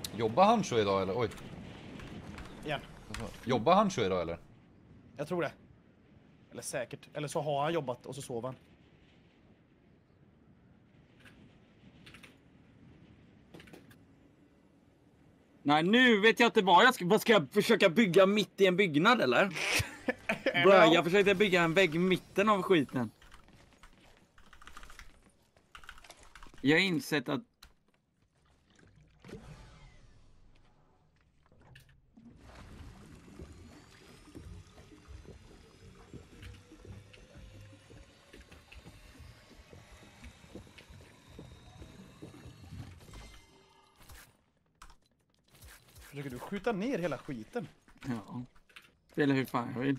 Jobbar han så idag eller? Oj. Igen. Jobbar han så idag eller? Jag tror det. Eller säkert. Eller så har han jobbat och så sover han. Nej, nu vet jag inte vad ska jag försöka bygga mitt i en byggnad eller? Bro, jag försökte bygga en vägg i mitten av skiten. Jag har insett att Försöker du skjuta ner hela skiten? ja. Spela hur fan jag vill.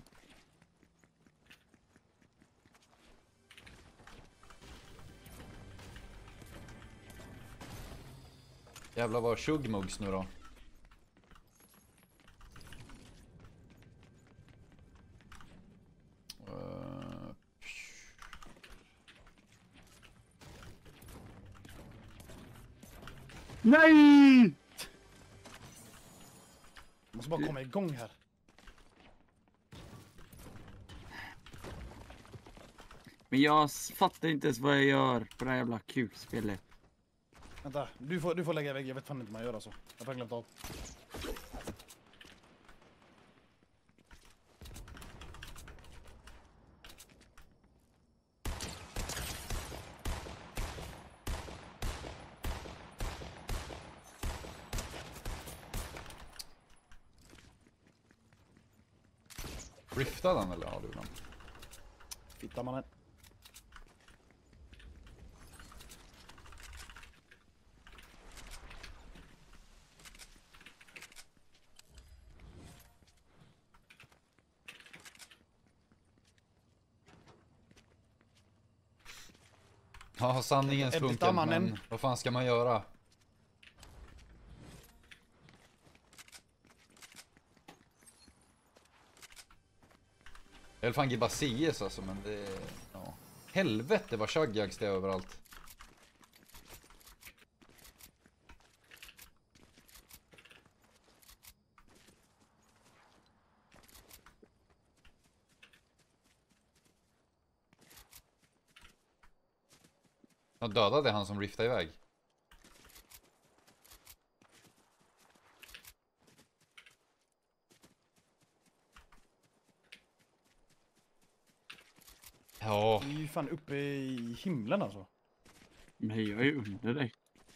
Jävlar vad chugmugs nu då. Nej! Jag måste bara komma igång här. Men jag fattar inte ens vad jag gör på det här jävla kukspelet. Vänta, du får lägga iväg. Jag vet fan inte vad man gör alltså. Jag har glömt av. Riftade han eller? Ja, det gjorde han. Fitta mannen. Ja, sanningens Ebba funken, mannen. men vad fan ska man göra? Jag vill fan gibba CS alltså, men det... Ja. Helvete vad chuggags det är överallt. Jag dödade han som riftade iväg. Ja, Du är ju fan uppe i himlen alltså. Men jag är ju under dig.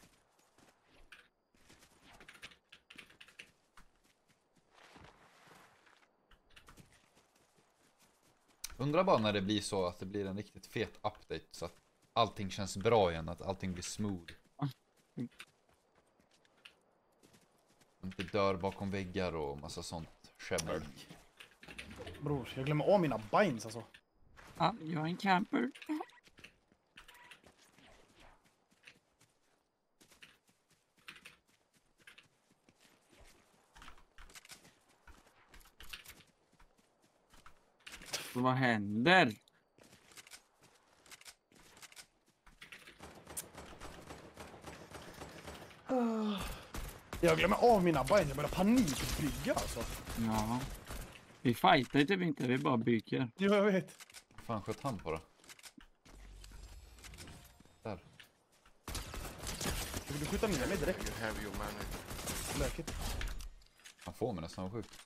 undrar bara när det blir så att det blir en riktigt fet update så att allting känns bra igen, att allting blir smooth. Inte dör bakom väggar och massa sånt skäbbel. Bror, jag glömmer av mina binds alltså. Ja, jag är en camper. Vad händer? Jag glömmer av mina binds, jag börjar panikbygga alltså. Ja. Vi fightar typ inte, vi bara bygger. Ja, jag vet. Fan sköt han på det? Där. Vill du skjuta ner mig direkt? You have your money. Läkigt. Han får mig nästan sjukt.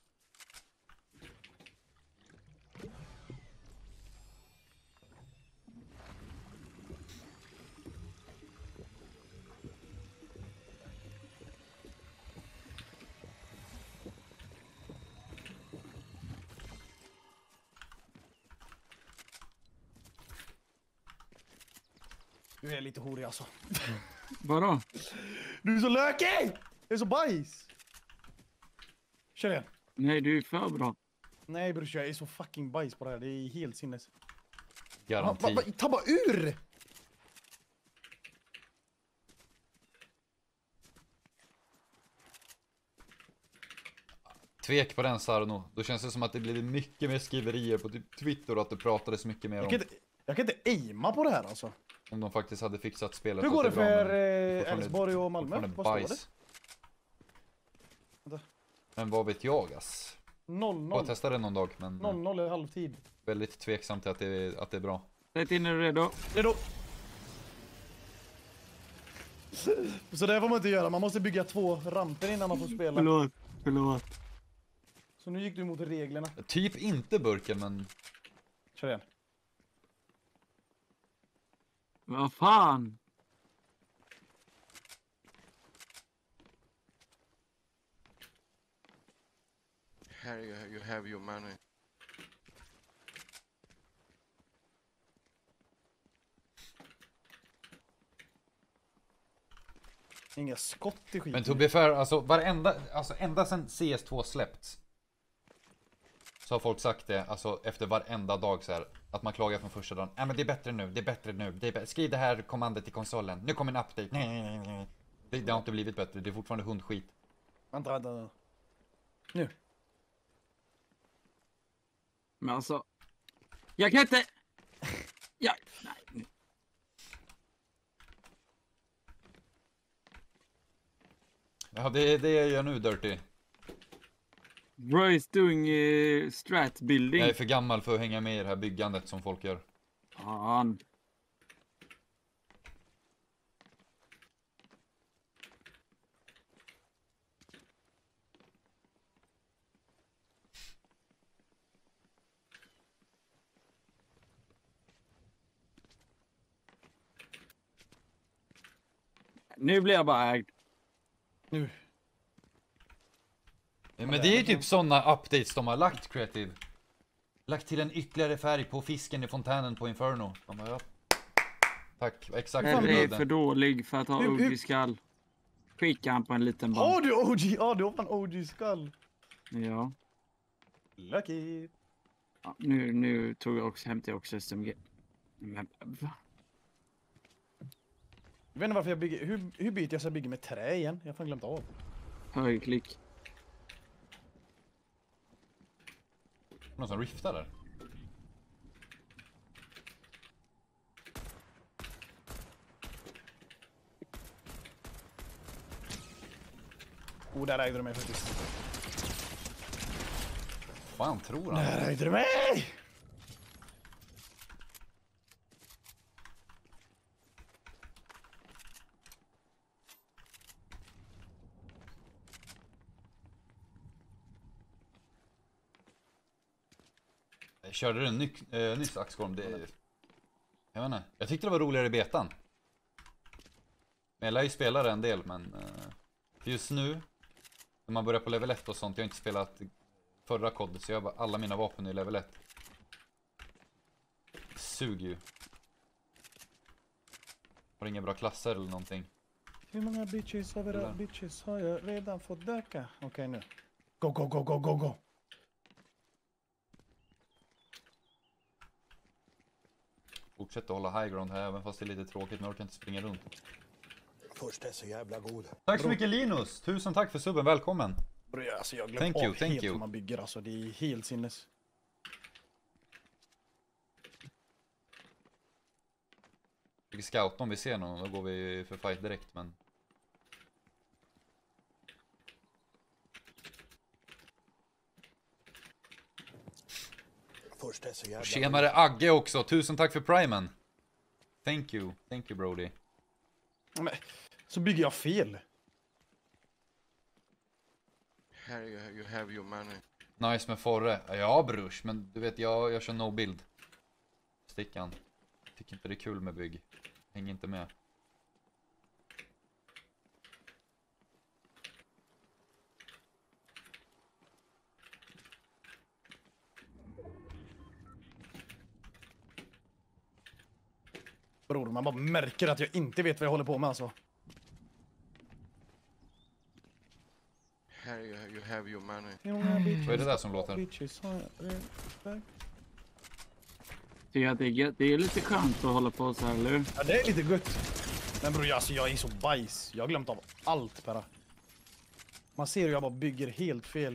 Du är lite horig alltså. Vadå? Du är så lökig! Det är så bajs! Kör igen. Nej, du är för bra. Nej brors, jag är så fucking bajs på det här. Det är helt sinnes. Garanti. Ta bara ur! Tvek på den Sarno. Då känns det som att det blir mycket mer skriverier på typ Twitter och att det pratades mycket mer om. Jag kan inte aima på det här alltså. Om de faktiskt hade fixat spelet. Hur går det så att är bra, för men fortfarande- Elfsborg och Malmö? fortfarande Vad står det? bajs. Men vad vet jag ass? 0-0. Jag testade det någon dag men 0-0 i halvtid. väldigt tveksamt till att det är bra. Rätt in, är du redo? Redo. Så det får man inte göra. Man måste bygga 2 ramper innan man får spela. Förlåt. Så nu gick du emot reglerna. Typ inte burken men Kör igen. Vad fan? Here you have your money. Inga skott i skiten. Men to be fair, alltså ända sedan CS2 släppts så har folk sagt det, alltså efter varenda dag så här, att man klagar från första dagen. Men det är bättre nu, det är bättre nu. Skriv det här kommandet i konsolen. Nu kommer en update. Nej. Det har inte blivit bättre, det är fortfarande hundskit. Vänta. Nu. Men alltså... Jag kan inte... Ja, nej. Ja, det är det jag gör nu, Dirty. Bro is doing strat building. Jag är för gammal för att hänga med i det här byggandet som folk gör. Fan. Nu blir jag bara ägd. Nu. Men det är ju typ sådana updates de har lagt, Creative. Lagt till en ytterligare färg på fisken i fontänen på Inferno. De bara, ja. Tack, exakt vad vi Herre är behövde. för dålig för att ha OG-skall. Skicka han på en liten band. Har du OG? Ja, du har fan OG-skall. Ja. Lucky. Ja, nu hämtade jag också SMG. Men, va? Jag vet inte varför jag bygger... Hur byter jag så jag bygger med trä igen? Jag har fan glömt av. Högerklick. Någon som riftar där. Där ägde du mig faktiskt. Fan tror han? Där ägde du mig! Körde du nyss Axgorm? Jag vet inte. Jag tyckte det var roligare i betan. Men jag lär ju spela det en del, men just nu när man börjar på level 1 och sånt, jag har inte spelat förra kodet så jag har alla mina vapen i level 1. Det suger ju. Har inga bra klasser eller någonting. Hur många bitches har jag redan fått döka? Okej, nu. Go! Fortsätt att hålla high ground här även fast det är lite tråkigt, men jag orkar inte springa runt. Först är så jävla god. Tack så mycket Linus! Tusen tack för subben, välkommen! Alltså jag glömde Thank you. helt hur man bygger, alltså det är helt sinnes. Vi ska scouta om vi ser någon, då går vi för fight direkt, men... Först är så jävla Tjenare Agge också, tusen tack för primen! Thank you Brody. Men, så bygger jag fel. Here you have your money. Nice med Forre. Ja brors, men du vet jag kör no build. Stickan. Tycker inte det är kul med bygg. Häng inte med. Bror, man bara märker att jag inte vet vad jag håller på med alltså. Here you have your money. Vad är det där som låter? Det är lite skönt att hålla på så här, eller hur? Ja, det är lite gött. Men bror, alltså jag är så bajs. Jag har glömt av allt bara. Man ser hur jag bara bygger helt fel.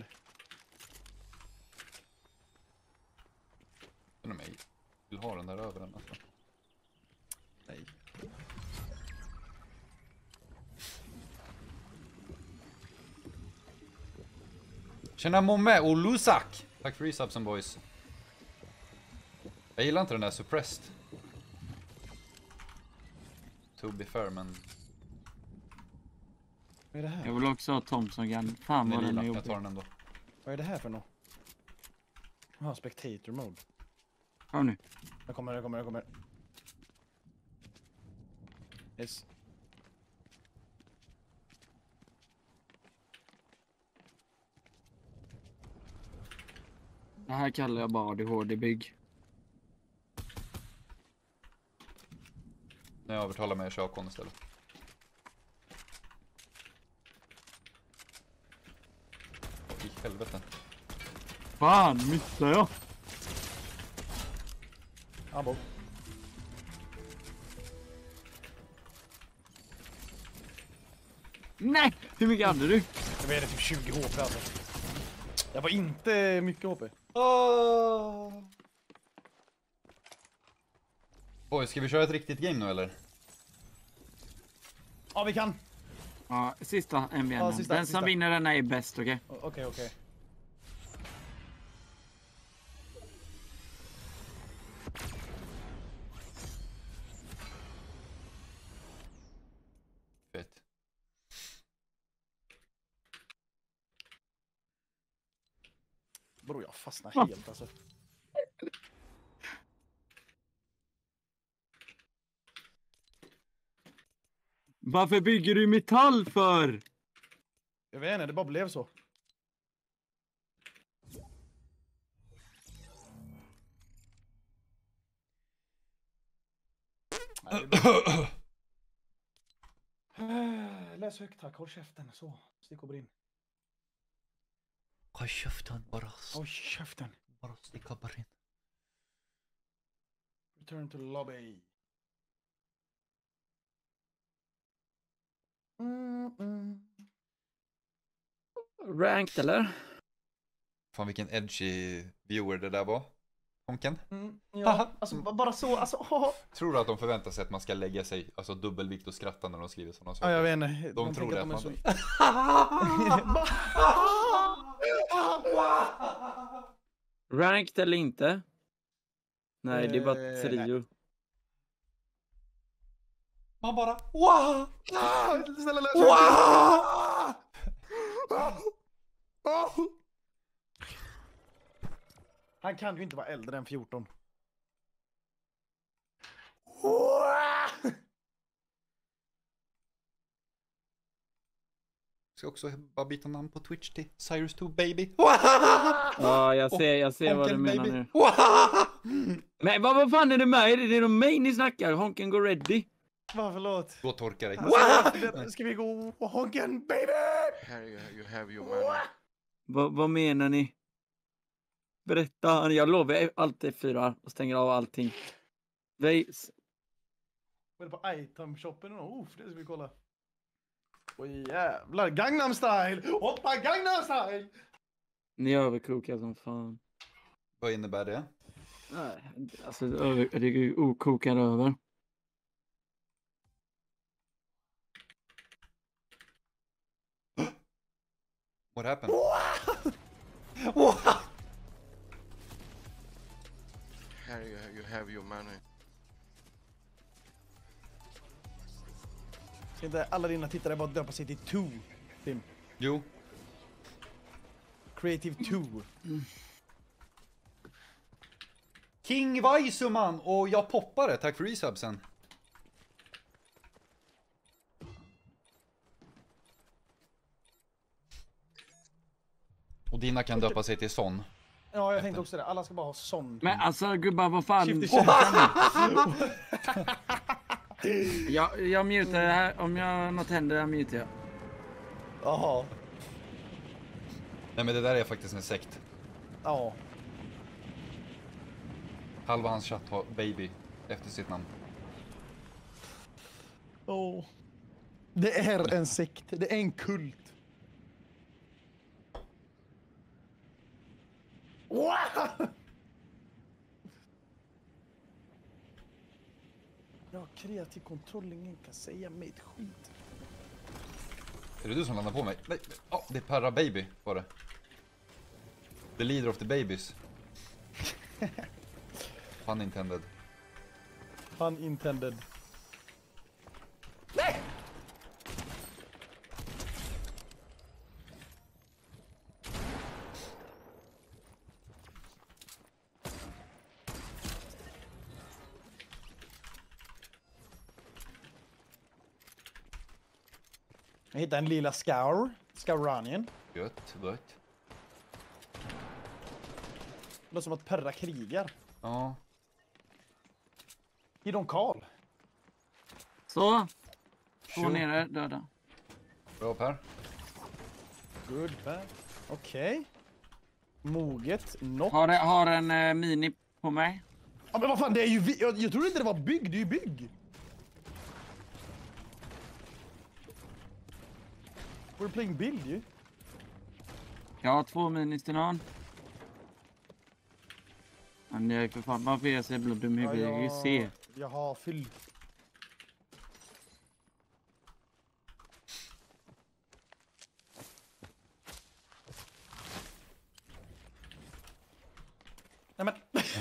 Jag vill ha den där över den alltså. Nej. Tjena Momme och Lusak! Tack för resubsen boys. Jag gillar inte den där suppressed. To be fair, men... Vad är det här? Jag vill också ha Thompson Gun. Fan Den vad är den är lila, jag jobbig. tar den ändå. Vad är det här för något? Jaha, spectator mode. Kom nu. Jag kommer. Yes. Det här kallar jag bara ADHD-bygg. Nu övertalar mig att köra kon istället. I helvete. Fan, missade jag? Abo. Nej! Hur mycket hade du? Jag vet typ 20 HP alltså. Jag var inte mycket HP. Boy, ska vi köra ett riktigt game nu eller? Ja, vi kan. Ja, sista MVN. Ja, sista. Den som vinner denna är bäst, okej? Okej. Fett. Bro, jag fastnar helt alltså. Varför bygger du metall för? Jag vet inte, det bara blev så. Läs högt tack, håll käften. Så, stick och brinn. Håll käften bara. Håll käften. Bara sticka bara in. Return to lobby. Ranked eller? Fan vilken edgy viewer det där var. Honken. Ja, alltså bara så, alltså. Tror du att de förväntar sig att man ska lägga sig, alltså dubbelvikt och skratta när de skriver sådana saker? Ja, jag vet inte. De tror det att man... Ranked eller inte? Nej, det är bara trio. Man bara... Wow! Snälla läs Han kan ju inte vara äldre än 14. Ska också bara byta namn på Twitch till Cyrus2 baby. Ja, jag ser vad du menar nu. Men vad fan är det med er? Det är de mig ni snackar. Honken går ready. Förlåt. Gå och torka dig. Ska vi gå Honken baby? Here you have your money. Vad menar ni? Berätta. Jag lovar allt är 4 och stänger av allting. Veis. Vad är det på item-shoppen? Det ska vi kolla. Oj jävlar. Gangnam style! Hoppa Gangnam style! Ni överkokar som fan. Vad innebär det? Nej, alltså det är ju okokar över. What happened? Here you have your money. Ska inte alla dina tittare bara döpa sig till 2, Tim? Jo. Creative 2. King Vaisuman och jag poppade. Tack för resubsen. Och dina kan döpa sig till sån. Ja, jag tänkte också det. Alla ska bara ha sån. Men alltså gubbar, vad fan. Jag mutar det här. Om jag något händer, jag mutar jag. Jaha. Nej men det där är faktiskt en sekt. Ja. Halva hans chatt har baby efter sitt namn. Det är en sekt. Det är en kult. Wow! Ja, kreativ kontroll, ingen kan säga mig ett skit. Är det du som landar på mig? Nej, det är Perra baby var det. The leader of the babies. Pun intended. Pun intended. Jag hittade en lila Scouranian. Gött. Det låter som att Perra krigar. Ja. I de Karl. Så. Två nere, döda. Bra Per. Good bad. Okej. Moget. Knock. Har en mini på mig. Ja, men vad fan, det är ju... Jag trodde inte det var bygg, det är ju bygg. We're playing build ju. Jag har 2 minis till någon. Men jag är för fan, varför är jag så jävla dum i huvudet? Jag kan ju se. Jag har fyll. Nej men.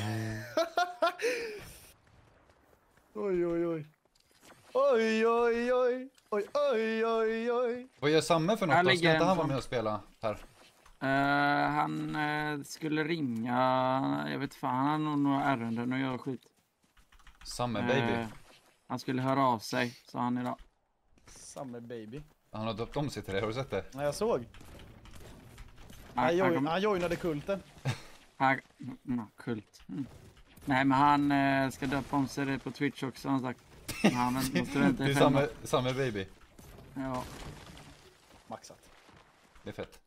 Oj, oj, oj. Oj, oj, oj. Oj, oj, oj, oj. Vad gör Samme för något Här då? Ska ligger inte en han vara sån. med och spela Per? Han skulle ringa. Jag vet fan, han har några ärenden och gör skit. Samme baby. Han skulle höra av sig, sa han idag. Samme baby. Han har döpt om sig till det, har du sett det? Nej, jag såg. Han Han joinade kulten. Kult. Mm. Nej, men han ska döpa om sig det på Twitch också, har han sagt. Han måste vänta Det i är 5 år. samme baby. Ja. Maxat. Det är fett.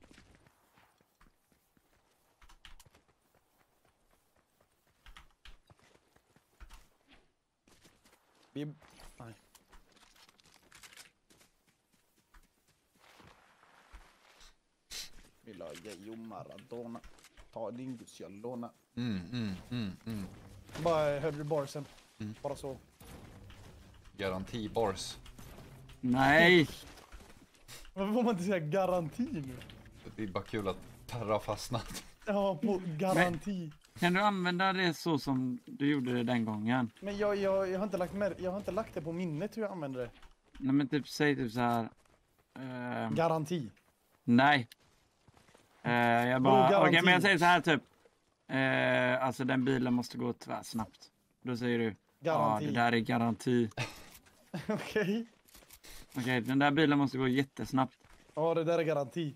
Nej. Vill ha Geo Maradona. Ta din gus, jag låna. Bara hörde du barsen. Bara så. Garanti bars. Nej! Varför får man inte säga garanti nu? Det är bara kul att Per har fastnat. Ja, på garanti. Kan du använda det så som du gjorde det den gången? Men jag har inte jag har inte lagt det på minnet hur jag använder det. Nej, men typ, säg typ så här. Garanti. Nej. Jag bara, garanti? okej, men jag säger så här typ. Alltså den bilen måste gå tvärsnabbt. Då säger du, Garanti. ja, det där är garanti. Okej. Okej, den där bilen måste gå jättesnabbt. Ja, det där är garanti.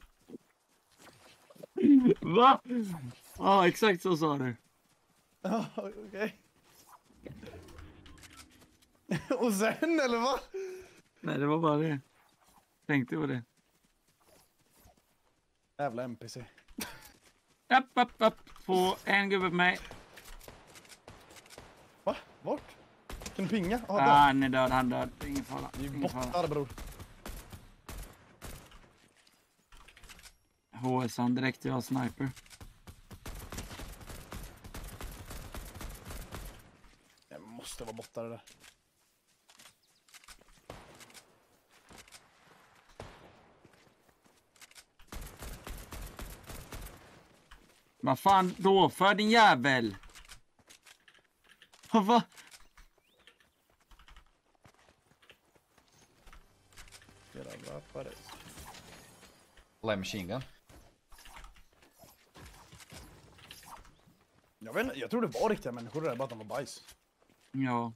Va? Ja, exakt så sa du. Ja, okej. Och sen, eller vad? Nej, det var bara det. Tänkte på det. Jävla NPC. Upp. Få en gubbe på mig. Va? Vart? Kan du pinga? Ja, där. Han är död, han död. Ingen fara. Det är ju Ingen fara. bottar, bror. HSan direkt, jag har sniper. Det måste vara bottar det där. Vad fan då för din jävel? Va? Live machine gun. Jag vet inte, jag tror det var riktiga människor där, bara att de var bajs. Ja.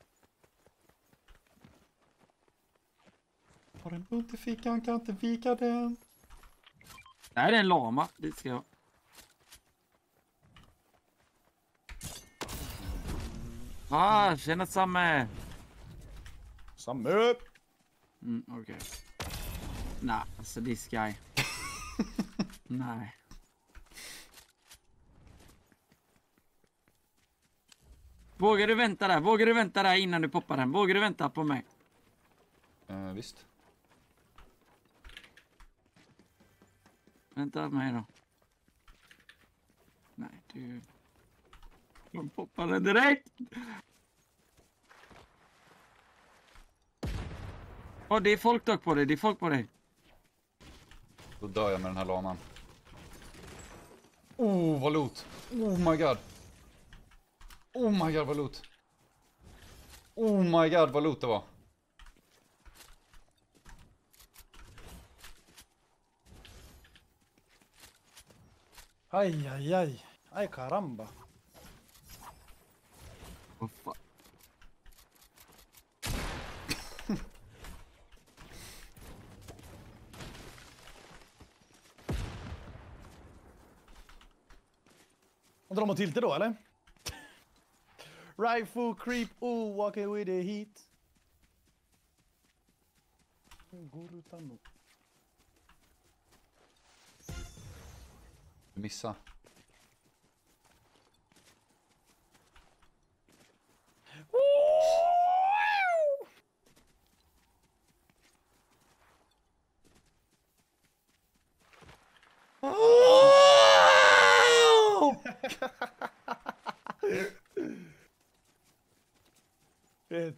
Har en bunt i fickan, kan inte vika den. Det här är en lama, det ska jag. Tjena Samme. Samme! Okej. Nej, alltså this guy. Nej. Vågar du vänta där? Vågar du vänta där innan du poppar den? Vågar du vänta på mig? Visst. Vänta på mig då. Nej, du... De poppar den direkt! Åh, det är folk dock på dig, det är folk på dig. Då dör jag med den här laman. Oh, vad loot. Oh my god. Oh my god, vad loot. Oh my god, vad loot det var. Aj, aj, aj. Aj, caramba. Vad fan? Och drar man till det då, eller? Rifle creep, oh, walking with the heat. Gurutano. Du missar. Vet.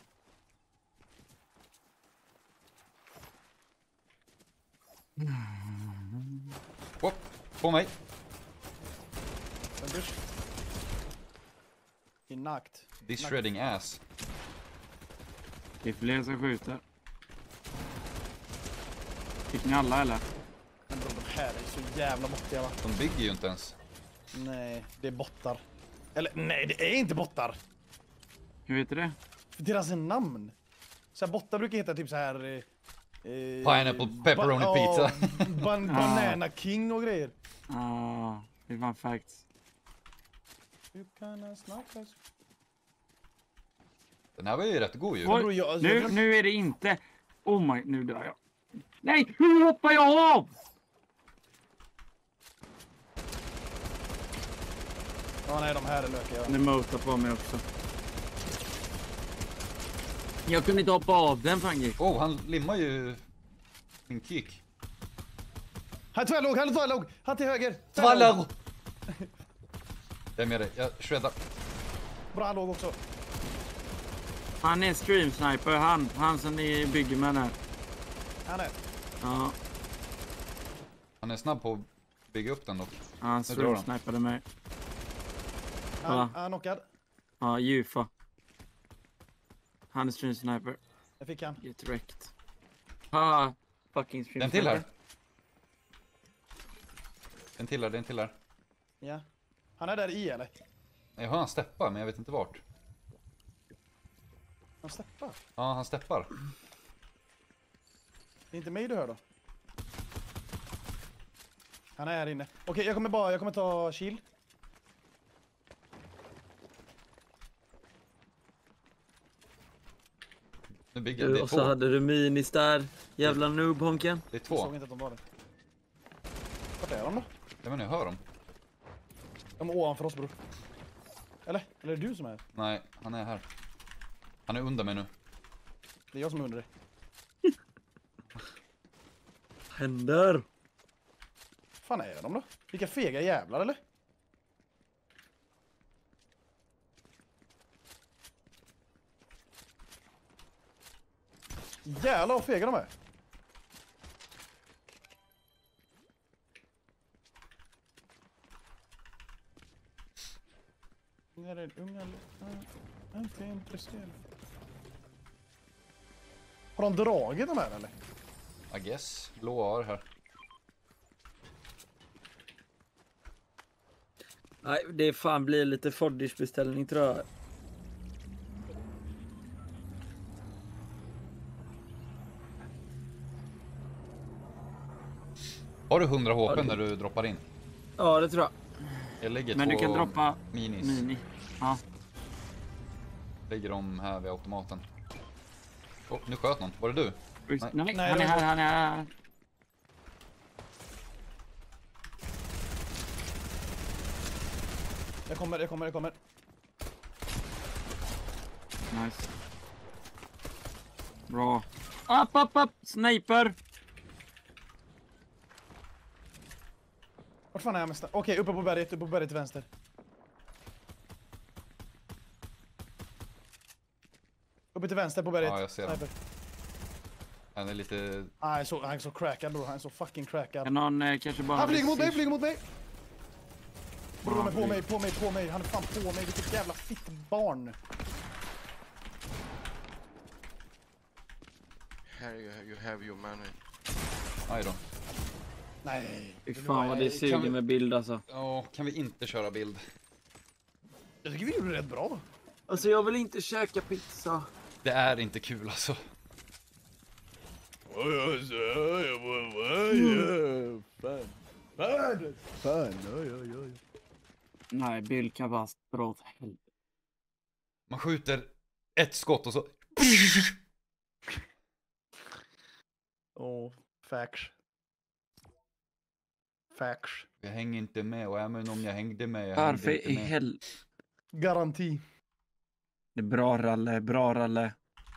Hopp, på mig. Anders. Inakt. This shredding ass. Det är fler som skjuter. Fick ni alla eller? Men bro, de här är så jävla bottiga, va? De bygger ju inte ens. Nej, det är bottar. Eller nej, det är inte bottar. Hur vet du det? För deras namn. Så här, bottar brukar heta typ så här... Pineapple pepperoni pizza. Banana king och grejer. Det är fan facts. You can snacka. Den här var ju rätt god ju. Oj, Bro, jag- nu är det inte... Oh my, nu dör jag. Nej, hur hoppar jag av? Ja, nej, de här är lökiga. Den motar på mig också. Jag kunde inte hoppa av den fangen. Oh, han limmar ju min kick. Han är tvärlåg, han är tvärlåg. Han till höger. Tvallar! Jag är med dig, jag shreddar. Bra, han låg också. Han är stream sniper, han som ni bygger med där. Han är. Ja, Han är snabb på att bygga upp den dock. han drar stream han. snipade mig. Han är knockad. Ja, Jufa. Han är stream sniper. Jag fick han. Get wrecked. Fucking stream Den till här. sniper. En till här, det är en till här. Ja. Han är där i, eller? Jag hör han steppa, men jag vet inte vart. Han steppar. Ja, han steppar. Det är inte mig du hör då. Han är här inne. Okej, jag kommer ta shield. Nu bygger det är Och så två. hade du minis där. Jävla noob, Honken. Det är Jag två. såg inte att de var det. Vart är de då? Jag vet inte, jag hör dem. De är ovanför oss, bror. Eller är det du som är här? Nej, han är här. Han är under mig nu. Det är jag som är under dig. Händer. Fan är de då? Vilka fega jävlar, eller? Jävlar vad fega de är. När är unga äntligen presterar. Har de dragit de här eller? I guess. Blå här. Nej, det fan blir lite Foddish beställning tror jag. Har du 100 HP när du droppar in? Ja, det tror jag. Jag lägger Men två du kan droppa minis. mini. Ja. Lägger dem här vid automaten. Oh, nu sköt någon. Var det du? Nej, Nej, han det är var- här, han är här. Jag kommer. Nice. Bra. Upp! Sniper! Vart fan är jag mest? Okej, uppe på berget till vänster. Uppe till vänster på berget. Ja, jag ser den. Sniper. Han är lite... Han är så crackad bror, han är så fucking crackad. Kan någon kanske bara... Han flyger mot mig! Bror, de är på mig. Han är fan på mig. Vilket jävla fitt barn. Here you have your money. Aj då. Nej. Fy fan vad det suger med bild alltså. Ja, kan vi inte köra bild? Jag tycker vi gjorde det rätt bra. Alltså jag vill inte käka pizza. Det är inte kul alltså. Fan. Nej, bild kan bara dra åt helvete. Man skjuter ett skott och så... Facts. Jag hänger inte med, och även om jag hängde med, jag Varför hängde inte i med. helvete? Garanti. Det är bra ralle.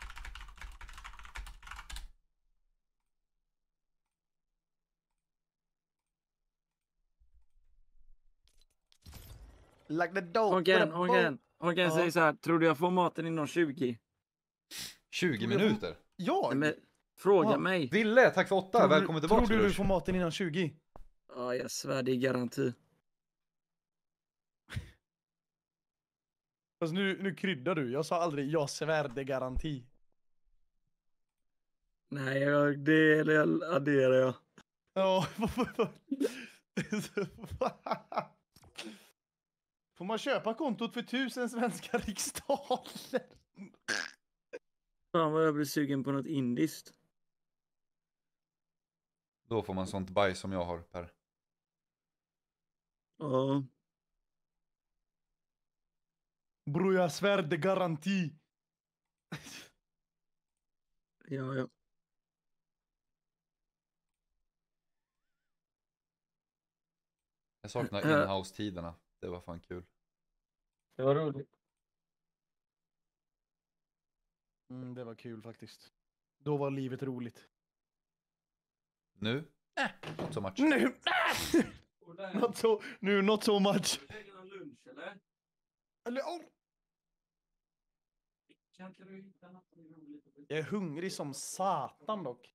Like the dope. Håkan säger så här, tror du jag får maten inom 20? 20 minuter? Ja. Men fråga Ja. mig. Ville, tack för 8, välkommen tillbaka. Tror du Rush. får maten innan 20? Ja, jag svär det är garanti. Fast nu kryddar du. Jag sa aldrig jag svär det garanti. Nej, det adderar jag. Ja. Får man köpa kontot för 1000 svenska riksdaler? Fan vad jag blir sugen på något indiskt. Då får man sånt bajs som jag har, Per. Ja. Bror, jag svär det garanti. Ja. Jag saknar inhouse-tiderna. Det var fan kul. Det var roligt. Det var kul faktiskt. Då var livet roligt. Nu? Not so much. Nu! Not so much. Lägger någon lunch eller? Eller, Kan inte du hitta något roligt? jag är hungrig som satan dock.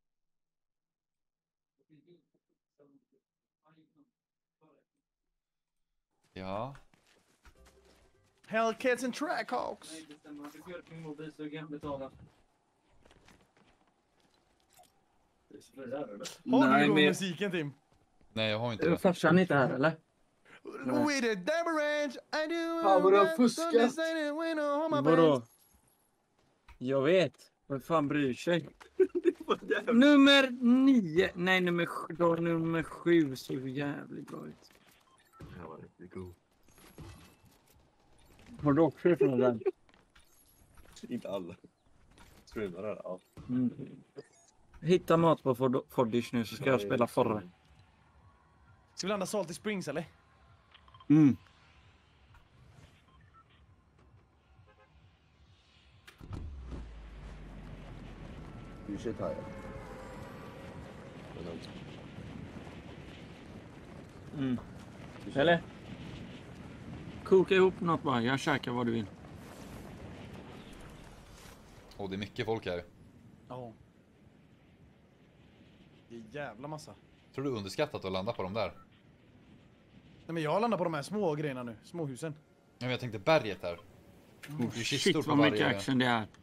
Ja. Hellcats and Trackhawks. Nej, bestämmer. Du gör min mobil så kan jag betala. Har du igång men musiken, Tim? Nej, jag har inte är det. farsan inte här eller? With a diamond range, I do Fan, vad du har best, fuskat. understanding when I'm on my Vadå? best. Jag vet. Vem fan bryr sig? Nummer 9. Nej, nummer 7 ser ju jävligt bra ut. Det var riktigt god. Har du också ifrån den? Inte alla. Streamar där, ja. Hitta mat på Foddish nu så ska jag spela Forre. Ska vi landa Salty Springs eller? You shit higher. Eller? Koka ihop något bara, jag käkar vad du vill. Och det är mycket folk här. Ja. Det är jävla massa. Tror du underskattat att landa på dem där? Nej, men jag landar på de här små grejerna nu. Småhusen. Ja, men jag tänkte berget här. Det är kistor Shit på vad mycket varje... action det är.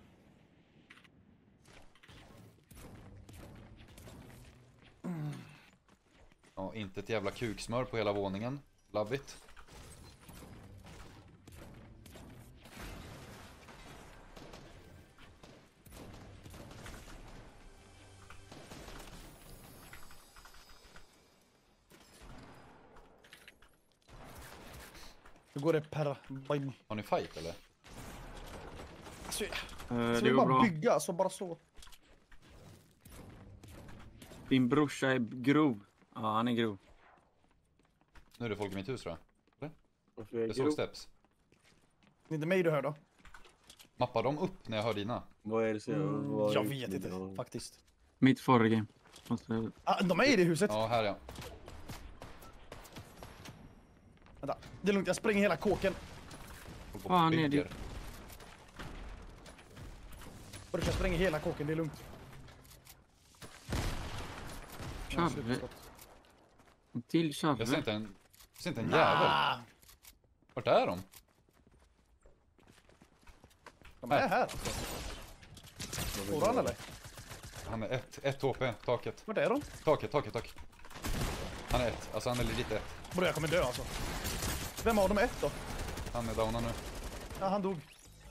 Ja, inte ett jävla kuksmör på hela våningen. Love it. Hur går det per... Har ni fight eller? Alltså, ska Det vi går bara bra. bygga, alltså bara så. Din brorsa är grov. Ja, han är grov. Nu är det folk i mitt hus tror jag. Varför är Jag såg steps. Det är inte mig du hör då? Mappar de upp när jag hör dina? Vad är det så? Jag vet inte, faktiskt. Mitt Forre game. Måste... De är i det huset. Ja, här ja. Vänta, det är lugnt, jag spränger hela kåken. Håller på Fan, och är det- bygger. Och jag spränger hela kåken, det är lugnt. Charve. En till Jag ser Charve. inte en jävel. Vart är de? De är här. Står han eller? Han är ett HP, taket. Vart är de? Taket. Han är ett, alltså han är legit ett. Bro, jag kommer dö alltså. Vem av dem är ett då? Han är downad nu. Ja, han dog.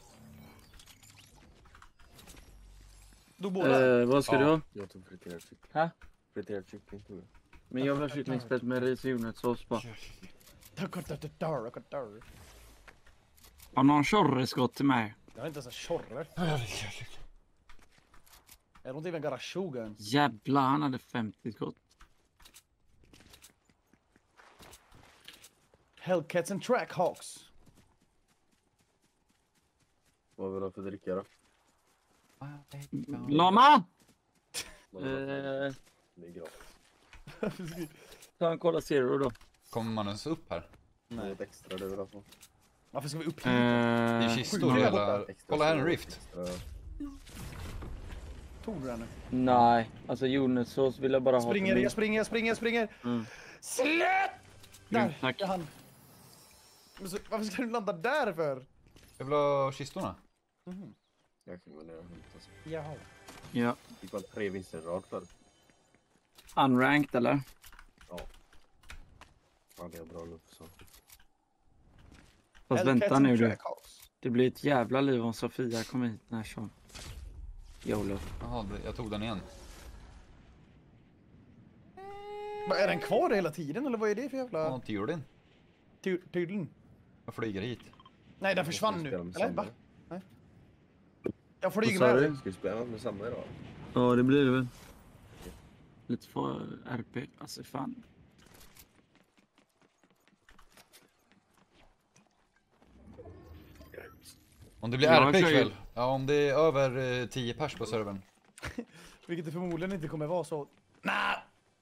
Dog båda? Vad ska Ja. du ha? Jag tog friterad kyckling. Hä? Friterad kyckling tog jag. Men jag vill ha kycklingspett med ris och jordnötssås bara. Har någon chorreskott till mig? Jag har inte ens en tjorre. Jag don't even got a shogun. Jävlar, han hade 50 skott. Hellcats and Trackhawks. Vad vill du ha för dricka då? Lama! Vad vill du ha för- Det är gratis. Ta en Cola Zero då. Kommer man ens upp här? Det är ett extra du vill ha på. Varför ska vi upp hit? Det är kistor Sjukt. hela... Extra Kolla här är en så- rift. extra- Tog du den nu? Nej, alltså jordnötssås vill jag bara ha. Jag springer. Mm. Släpp! Där, tack. jag hann. Men så, varför ska du landa där för? Jag vill ha kistorna. Jag kan gå ner och hämta. Så. Jaha. Ja. Fick bara 3 vinster i rad för. Unranked eller? Ja, det är bra luft så. Fast Hellcats vänta and nu du. Trackhawks. Det blir ett jävla liv om Sofia kommer hit när så. YOLO. Jaha, jag tog den igen. Men är den kvar hela tiden eller vad är det för Ja, jävla... Tyrdin. Tydligen. Jag flyger hit. Nej, den försvann Ska vi nu. spela med Eller? samma? Va? Nej. Jag flyger Vad sa med du? dig. Ska vi spela med samma idag? Ja, det blir det väl. Lite för RP. Alltså fan. Om det blir Ja, RP jag kör ju- ikväll. Ja, om det är över 10 pers på servern. Vilket det förmodligen inte kommer vara så. Nej!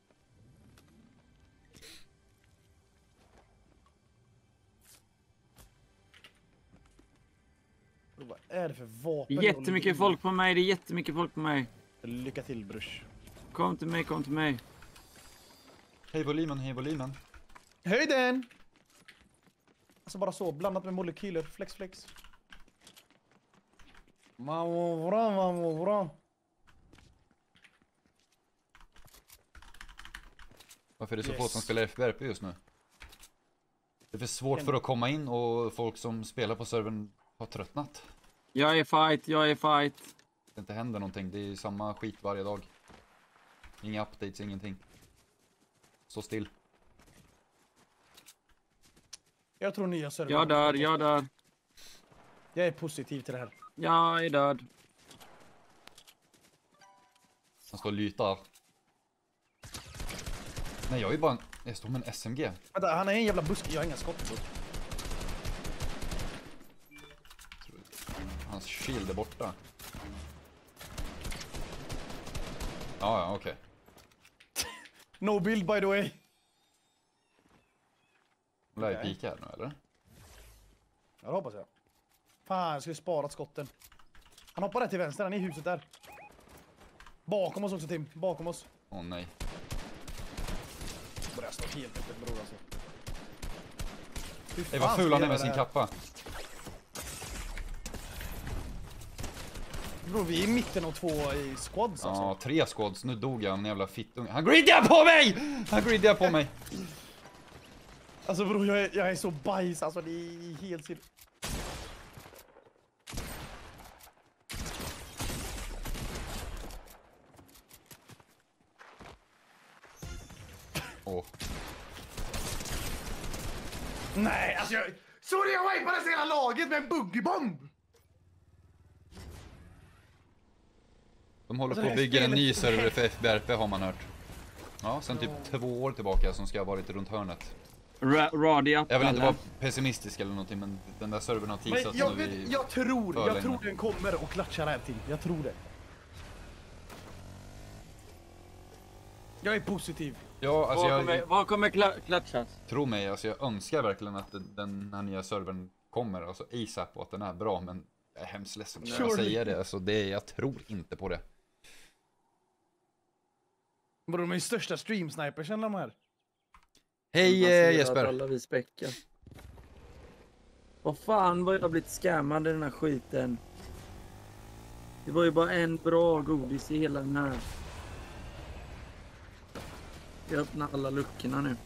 Vad är det för vapen? Jättemycket folk på mig. Det är jättemycket folk på mig. Lycka till brors. Kom till mig, kom till mig. Hej volymen, hej volymen. Höj den! Alltså bara så, blandat med molekyler. Flex. Mamma bra. Varför är det så Yes. få som spelar FBRP just nu? Det är för svårt för att komma in och folk som spelar på servern har tröttnat. Jag är fight. Det inte händer någonting, det är samma skit varje dag. Inga updates, ingenting. Så still. Jag tror nya server. Jag dör. Jag är positiv till det här. Jag är död. Han står och lytar. Nej, jag är bara en... Jag står med en SMG. Vänta, han är en jävla buske. Jag har inga skott. Hans shield är borta. Ja, okej. No build by the way. Han lär ju Okej. pika här nu, eller? Ja, det hoppas jag. Fan, jag skulle sparat skotten. Han hoppar där till vänster, han är i huset där. Bakom oss också, Tim. Bakom oss. Åh nej. Börjar stå helt öppet, bror alltså. Hur Ey, vad fan ful ska han är jag med göra sin det här? kappa. Bror, vi är i mitten av 2 i squads alltså. Ja, 3 squads. Nu dog jag, en jävla fittunge. Han gridjar på mig! Han gridjar på mig! Alltså bror, jag är så bajs alltså. Det är helt sill. Åh. Nej, alltså jag... Sorry, jag wipade hela laget med en buggybomb! De håller Alltså, på det att här bygga en spelet- ny server för FBRP har man hört. Ja, sen typ 2 år tillbaka som ska ha varit runt hörnet. Radia. Jag vill inte vara pessimistisk eller någonting, men den där servern har Men teasats jag, nu vet, i... jag tror länge. den kommer och klatschar här till. Jag tror det. Jag är positiv. Ja, alltså Vad kommer klatschas? tro mig, alltså jag önskar verkligen att den här nya servern kommer, alltså ASAP, och att den är bra, men jag är hemskt ledsen att jag säger det, alltså jag tror inte på det. Bror, de är ju största streamsnipersen de här. Hej Baserat Jesper! Alla vi späckar. Vad fan vad jag har blivit scammad i den här skiten. Det var ju bara en bra godis i hela den här. Jag öppnar alla luckorna nu.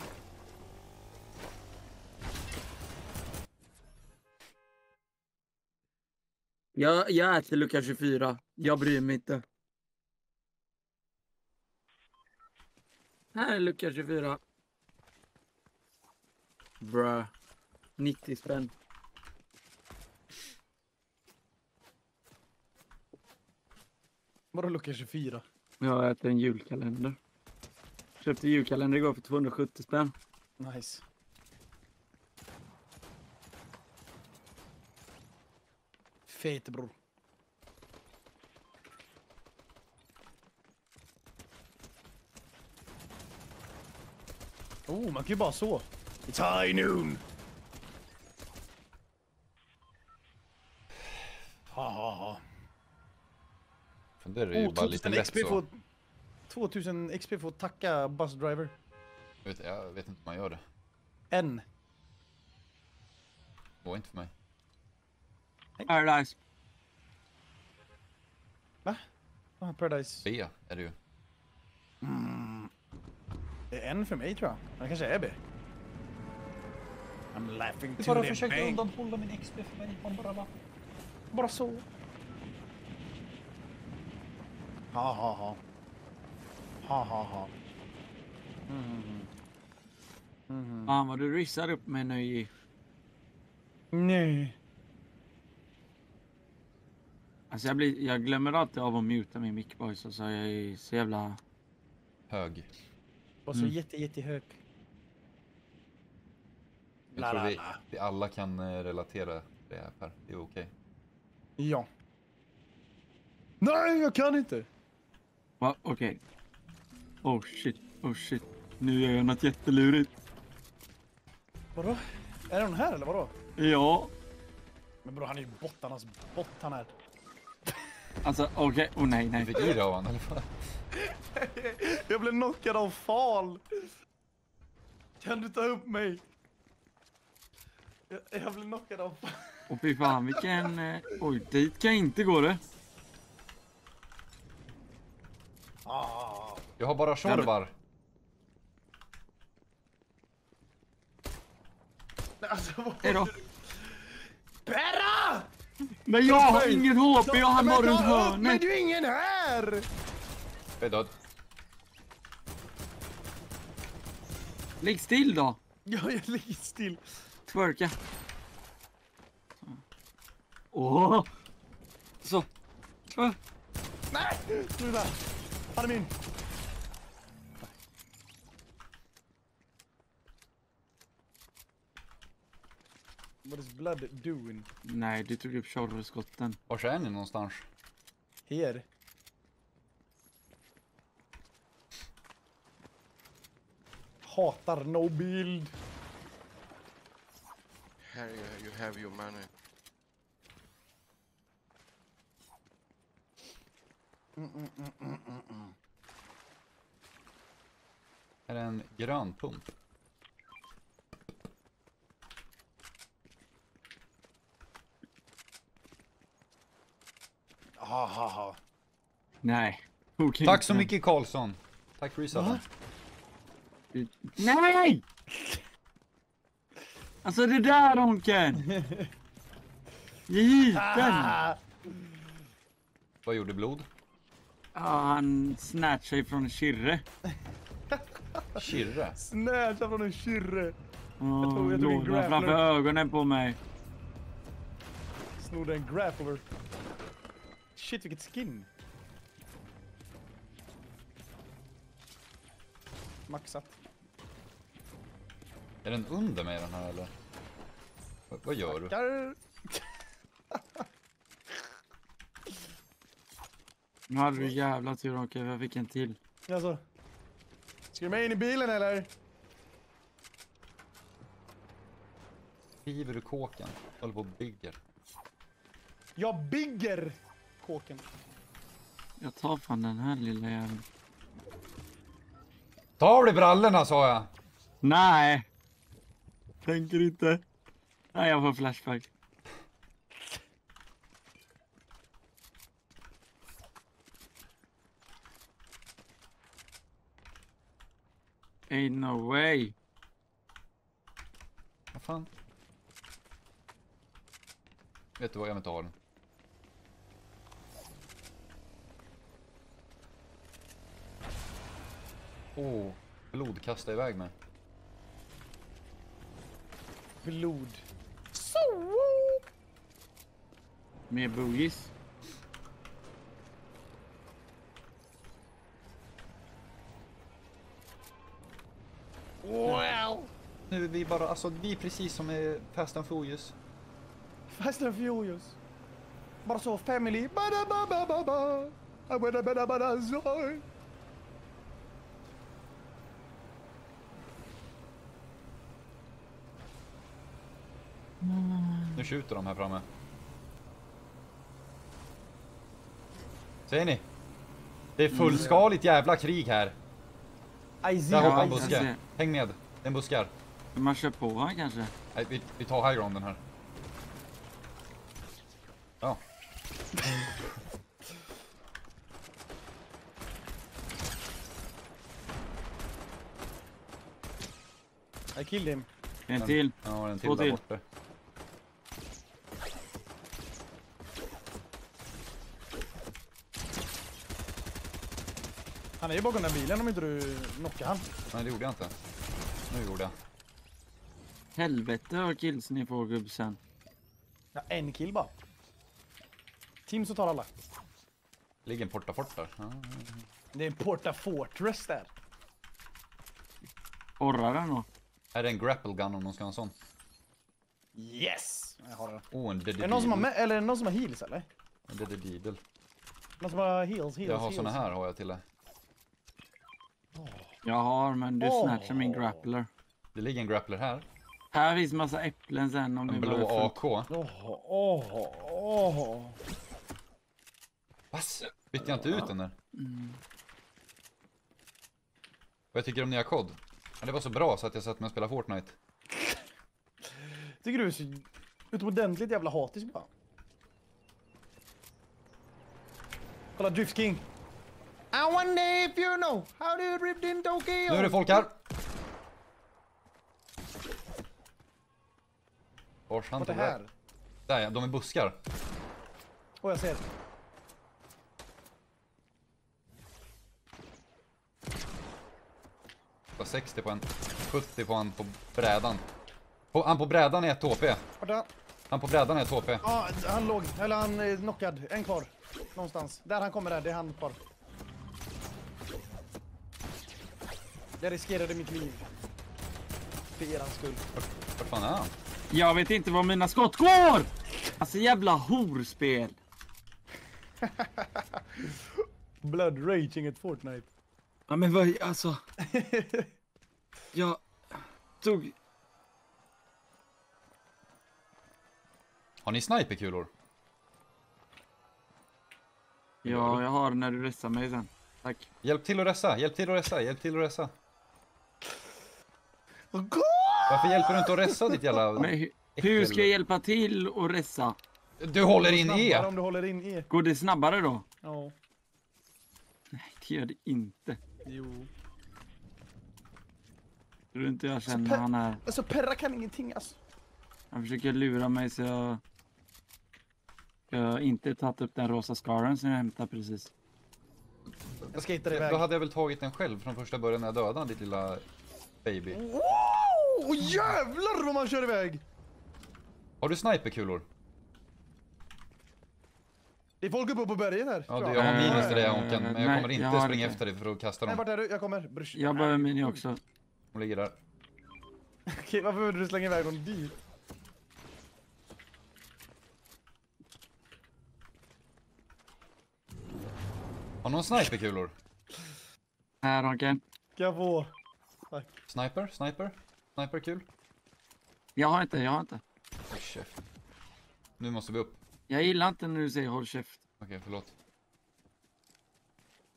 Jag äter lucka 24. Jag bryr mig inte. Här är lucka 24. Bra. 90 spänn. Vadå lucka 24? Jag äter en julkalender. Köpte julkalender igår för 270 spänn. Nice. Fet bror. Oh, man kan ju bara så. It's high noon. Ha ha ha. För det är ju bara lite lätt XP så. 2000 XP för att tacka bus driver. Jag vet inte om man gör det. En. Det var inte för mig. Paradise. Va? Ah, Paradise. B är det ju. Det är en för mig tror jag. Det kanske är B. I'm laughing Du to bara the försökte bank. undanhålla min XP för mig. Man Bara så. Ha ha ha. Ha ha ha. Fan vad du rissar upp mig nu. Nej. Alltså jag glömmer alltid av att muta min mic boys. Alltså jag är så jävla... hög. Var så jättehög. Jag tror vi alla kan relatera det här Per. Det är okej. Ja. Nej, jag kan inte. Va? Okej. Oh shit. Nu gör jag något jättelurigt. Vadå? Är det någon här eller vadå? Ja. Men bro, han är ju bottarnas bott han är. Alltså okej. Oh nej. Du fick i det av han eller vad? Jag blev knockad av fal. Kan du ta upp mig? Jag blev knockad av fal. Och fy fan vilken... Oj, dit kan jag inte gå det. Jag har bara tjorvar. Alltså, vad Hejdå. Perra! Men jag har ingen HP, jag har bara runt Men hörnet. du är ingen här! Jag är död. Ligg still då. Ja, jag ligger still. Twerka. Åh. Så. Nej! Sluta! Han är min. What is blood doing? Nej, du tog upp tjorvskotten. Var är ni någonstans? Här. Hatar no build. Here you have your money. Är det en grön pump? Ha. Nej. Okay, Tack så mycket Karlsson. Tack för resetten. Nej! Alltså det där Honken. Given. Vad gjorde blod? Ja, han snatchade sig från Kirre. Kirre? Snäta från en kyrre. Jag tog en låg grappler. framför ögonen på mig. Snodde en grappler. Shit, vilket skin. Maxat. Är den under mig den här eller? Vad gör du? Tackar. Nu hade du jävla tur Honken, jag fick en till. Alltså. Ska du med in i bilen eller? River du kåken? Håller på och bygger. Jag bygger kåken. Jag tar fan den här lilla jäveln. Ta av dig brallorna sa jag! Nej! Tänker inte. Nej, jag får flashback. Ain't no way. Vad fan? Vet du vad, jag vill inte ha den. Blod kasta iväg mig. Blod. Mer boogies. Wow! Nu är vi bara, alltså vi är precis som i Fast and Furious. Fast and Furious. Bara så, family. Bada ba ba ba ba. Bada bada bada så. Nu skjuter de här framme. Ser ni? Det är fullskaligt jävla krig här. Där hoppar en buske. Häng med, det är en buskar. Man kör på han kanske. Nej, vi tar high grounden här. Ja. I killed him. En till. Ja, en till Två där till. borta. Han är ju bakom den bilen om inte du knockar han. Nej, det gjorde jag inte. Nu gjorde jag. Helvete vad kills ni får gubbsen. Ja, en kill bara. Team så tar alla. Ligger en porta där. Ja. Det är en Porta Fortress där. Orrar den då? Här är en grapple gun om någon ska ha en sån. Yes! Jag har det. En Är det någon som har med, eller är det någon som har heals eller? En dedidel. Någon som har heals. Jag har såna här har jag till det. Jag har, men du snatchar min grappler. Det ligger en grappler här. Här finns massa äpplen sen om En ni blå behöver AK. Vass! Bytte jag inte ut den där? Vad jag tycker om nya kod? Ja, det var så bra så att jag satt med och spelade Fortnite. Tycker du är så utomordentligt jävla hatisk bara. Kolla Drift King. I wonder if you know how to rip in Tokyo. Nu är det folk här! Vars han Vart är tog här? det? Där ja, de är buskar. Jag ser. Det var 60 på en. 70 på han på brädan. Han på brädan är 1 HP. Borta. Han på brädan är 1 HP. Ja, han låg. Eller han är knockad. En kvar. Någonstans. Där han kommer där. Det är han kvar. Jag riskerade mitt liv. För erans skull. Vart fan är han? Jag vet inte var mina skott går! Alltså jävla horspel. Blood raging at Fortnite. Ja men vad, alltså. Jag tog... Har ni sniperkulor? Ja, jag har när du ressar mig sen. Tack. Hjälp till att resa, hjälp till att resa, hjälp till att resa. Varför hjälper du inte att resa ditt jävla... Men hur ska jag hjälpa till och ressa? Du håller in E! Om du håller in E. Går det snabbare då? Ja. Nej, det gör det inte. Jo. Tror du inte jag känner han är... Alltså Perra kan ingenting alltså. Han försöker lura mig så jag inte tagit upp den rosa skaren som jag hämtade precis. Jag skejtar iväg. Då hade jag väl tagit den själv från första början när jag dödade ditt lilla baby. Wow! Jävlar vad man kör iväg! Har du sniperkulor? Det är folk uppe på berget här. Ja, jag har minus till det Honken, men jag Nej, kommer inte jag har springa inte. efter dig för att kasta Nej, dem. vart är du? Jag kommer. Brush. Jag behöver mini också. De ligger där. Okej, varför vill du slänga iväg dem dit? Har någon sniperkulor? Här Honken. Ska jag få? Tack. Sniper kul. Jag har inte. Håll käft. Nu måste vi upp. Jag gillar inte när du säger håll käft. Okej, förlåt.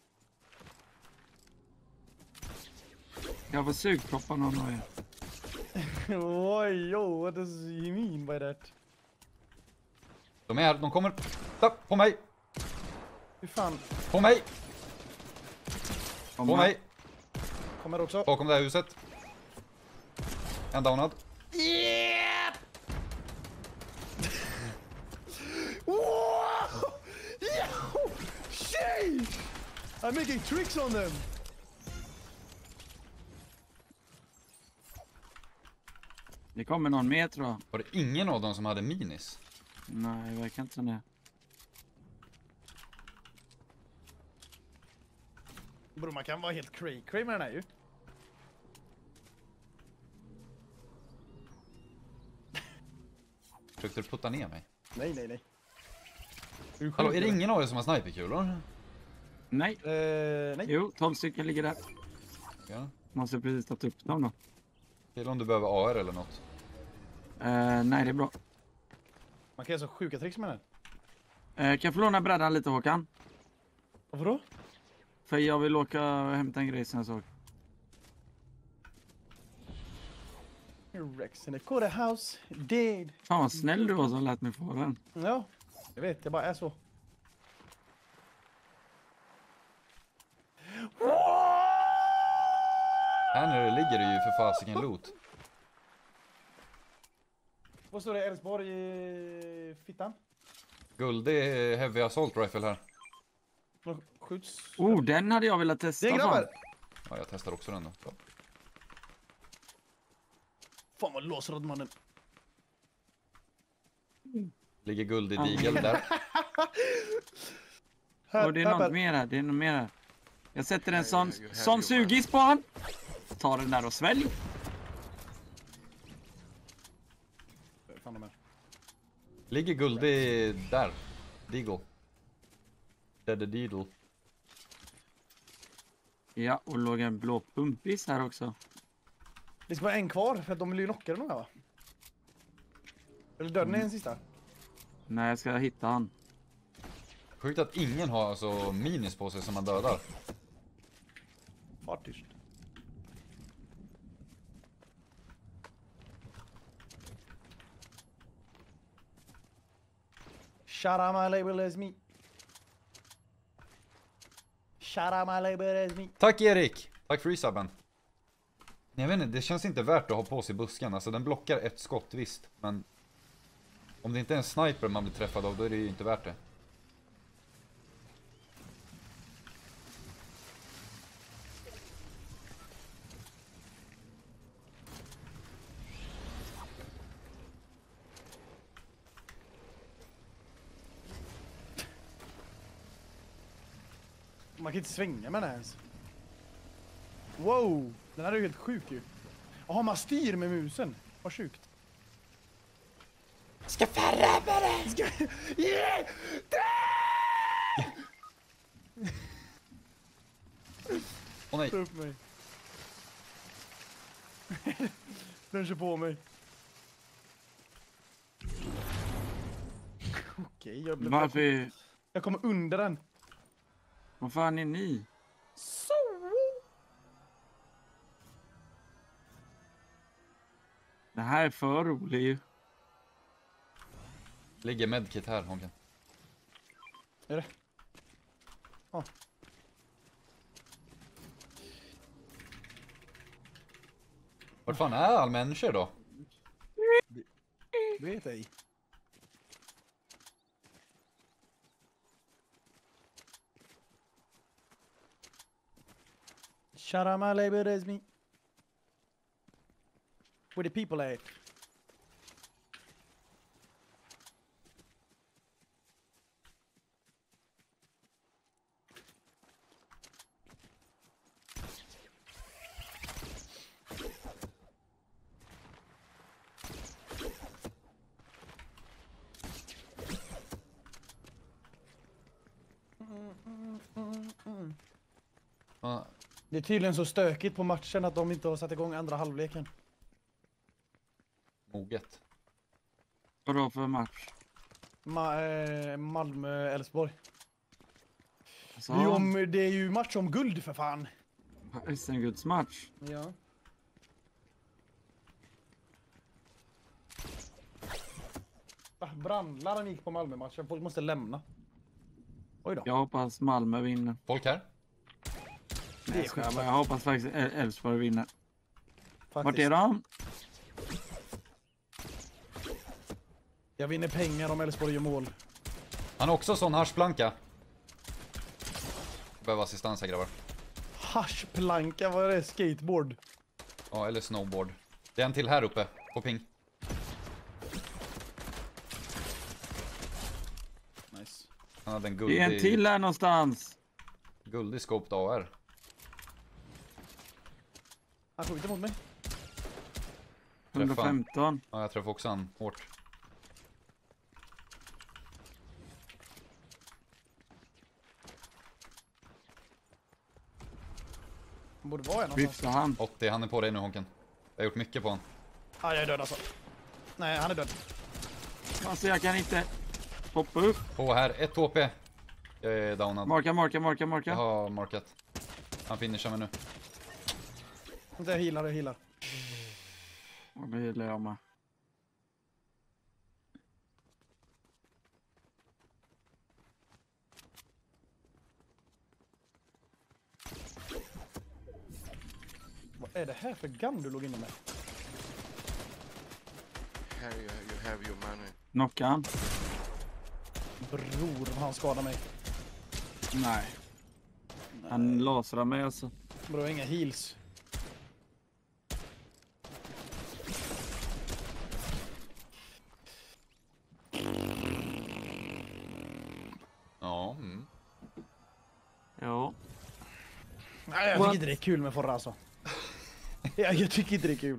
Jag får sugproppa någon av er. Oj, yo, what does he mean by that? De är här, de kommer. Stopp, på mig! Hur fan? På mig! Kom På här. mig! Kommer också. Bakom det här huset. En downad. Yeah! Wow! Yo! Shit! I'm making tricks on them! Det kommer någon mer tror jag. Var det ingen av dem som hade minis? Nej, jag verkar inte som det. Bro, man kan vara helt cray med den här ju. Försökte du putta ner mig? Nej. Är du Hallå, sjuk, är det eller? ingen av er som har sniperkulor? Nej. Nej. Jo, 12 stycken ligger där. Ja. Måste precis ta upp dem då. Till om du behöver AR eller något. Nej, det är bra. Man kan göra så sjuka tricks med den. Kan jag få låna brädan lite Håkan? Varför då? För jag vill åka och hämta en grej sen jag såg. Rex in a quarter house, dead. Fan vad snäll du var som lät mig få den. Ja, jag vet, det bara är så. Här nere ligger det ju för fasiken loot. Vad står det? Älvsborg i fittan? Guld, det är heavy assault rifle här. De skjuts. Oh, den hade jag velat testa. Det är fan. grabbar! Ja, jag testar också den då. Bra. Fan vad låsrodmannen. Ligger guld i digel där. Och det är något mer här, det är något mer här. Jag sätter en sån sugis på han. Ta den där och svälj. Fan de är. Ligger guld i där. Deagle. Dead Deedle. Ja, och låg en blå pumpis här också. Det ska vara en kvar för att de vill ju knocka den här va? Eller döden är en sista. Nej, jag ska hitta han. Sjukt att ingen har alltså minis på sig som man dödar. Var tyst. Shout out my label as me. Shout out my label as me. Tack Erik! Tack för resubben. Jag vet inte, det känns inte värt att ha på sig busken. Alltså den blockar ett skott visst. Men om det inte är en sniper man blir träffad av, då är det ju inte värt det. Man kan inte svänga med den här ens. Wow! Den här är ju helt sjuk ju. Jaha, man styr med musen. Vad sjukt. Ska färra med den! Ska... Yeah! Åh nej! Ta upp mig. Den kör på mig. Okej, jag blev... Varför? Jag kommer under den. Vad fan är ni? Så! Det här är för roligt ju. Ligger medkit här, Honken. Är det? Ja. Vart fan är all människor då? Vet ej. Shout out my label as me. Where the people at? Ja, Det är tydligen så stökigt på matchen att de inte har satt igång andra halvleken. moget. Vadå för match? Malmö-Elfsborg. Alltså, Det är ju match om guld för fan. SM-guldsmatch. Ja. Brandlarm gick på Malmö-matchen. Folk måste lämna. Oj då. Jag hoppas Malmö vinner. Folk här? Nej, jag skojar bara. Jag hoppas faktiskt Elfsborg vinner. Faktiskt. Vart är de? Jag vinner pengar om Elfsborg gör mål. Han har också sån haschplanka. Behöver assistans här, grabbar. Haschplanka, vad är det? Skateboard? Ja, eller snowboard. Det är en till här uppe, på ping. Nice. Han hade en Det är en till här någonstans. guldig scoped AR. Han skjuter mot mig. 115. Ja, jag träffar också han hårt. Han borde vara en någonstans. Hyfsa han. 80, han är på dig nu, Honken. Jag har gjort mycket på han. Ah, jag är död alltså. Nej, han är död. Alltså jag kan inte hoppa upp. På här, 1 HP. Jag är downad. Marka. Jag har markat. Han finishar mig nu. Jag healar. Och det gillar jag med. Vad är det här för gun du låg inne med? Here you have your money. Knocka han. Bror, han skadar mig. Nej. Han lasrar mig alltså. Bror, jag har inga heals. Ja, Ja. Nej, jag tycker inte det är kul med Forra alltså. Jag tycker inte det är kul.